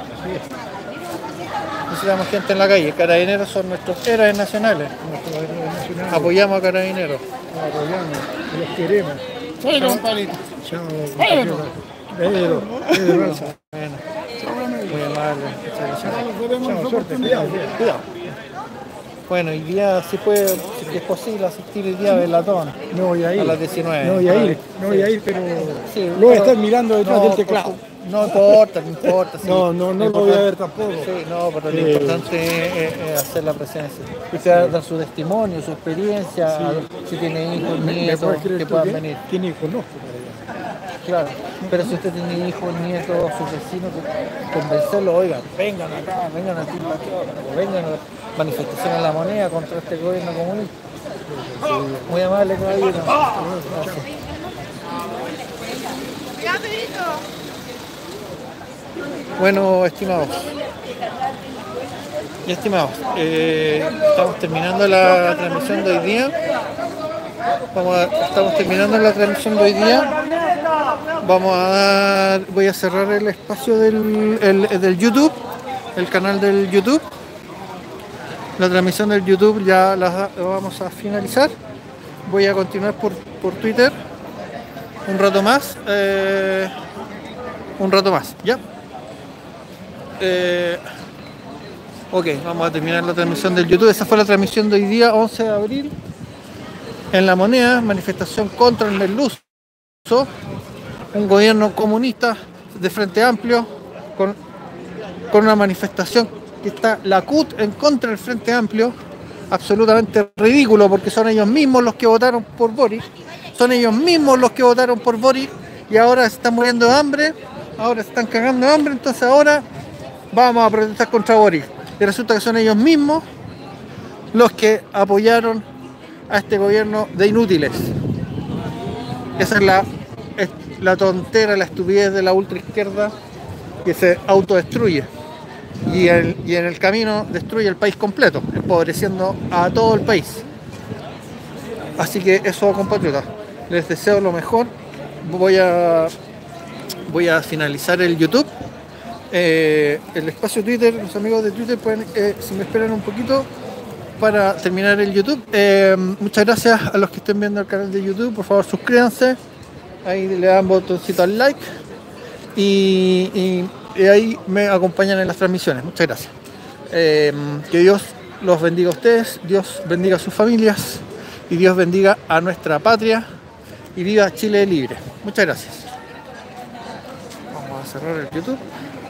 Speaker 5: Necesitamos gente en la calle. Carabineros son nuestros héroes nacionales. Apoyamos a Carabineros.
Speaker 16: Apoyamos, los queremos.
Speaker 5: Bueno, un palito.
Speaker 16: Chao, Pedro, Pedro, Pedro Alza.
Speaker 5: Muy amable. Chao, suerte. Cuidado, cuidado. Bueno, hoy día, si puede, si es posible, asistir el día del latón.
Speaker 16: No voy a ir.
Speaker 5: A las diecinueve.
Speaker 16: No voy a ir, no voy a ir, pero
Speaker 5: sí,
Speaker 16: lo voy a estar mirando detrás
Speaker 5: no,
Speaker 16: del teclado.
Speaker 5: No importa, no importa. Sí.
Speaker 16: No, no, no lo voy a ver tampoco.
Speaker 5: Sí, no, pero lo
Speaker 16: eh,
Speaker 5: importante es, es hacer la presencia. Usted da su testimonio, su experiencia, sí. Si tiene hijos, nietos, que puedan que venir.
Speaker 16: Tiene hijos, no.
Speaker 5: Claro, pero si usted tiene hijos, nietos, sus vecinos, convencerlos, oigan, vengan acá, vengan al Team Patriota, vengan a la manifestación en La Moneda contra este gobierno comunista. Muy amable, caballero. Gracias. Bueno, estimados y estimados, eh, estamos terminando la transmisión de hoy día. Vamos a, estamos terminando la transmisión de hoy día. Vamos a dar, voy a cerrar el espacio del, el, del YouTube, el canal del YouTube. La transmisión del YouTube ya la, la vamos a finalizar. Voy a continuar por, por Twitter un rato más. Eh, un rato más, ¿ya? Eh, ok, vamos a terminar la transmisión del YouTube. Esa fue la transmisión de hoy día, once de abril. En La Moneda, manifestación contra el merluzo. Un gobierno comunista de Frente Amplio con, con una manifestación que está la C U T en contra del Frente Amplio. Absolutamente ridículo, porque son ellos mismos los que votaron por Boric. Son ellos mismos los que votaron por Boric y ahora se están muriendo de hambre. Ahora se están cagando de hambre, entonces ahora vamos a protestar contra Boric. Y resulta que son ellos mismos los que apoyaron a este gobierno de inútiles. Esa es la, es la tontera, la estupidez de la ultraizquierda que se autodestruye. Y, el, y en el camino destruye el país completo, empobreciendo a todo el país. Así que eso, compatriotas, Les deseo lo mejor. Voy a, voy a finalizar el YouTube. Eh, el espacio Twitter, los amigos de Twitter pueden, eh, si me esperan un poquito para terminar el YouTube. Eh, muchas gracias a los que estén viendo el canal de YouTube. Por favor, suscríbanse. Ahí le dan botoncito al like. Y, y, y ahí me acompañan en las transmisiones. Muchas gracias. Eh, que Dios los bendiga a ustedes. Dios bendiga a sus familias. Y Dios bendiga a nuestra patria. Y viva Chile libre. Muchas gracias. Vamos a cerrar el YouTube.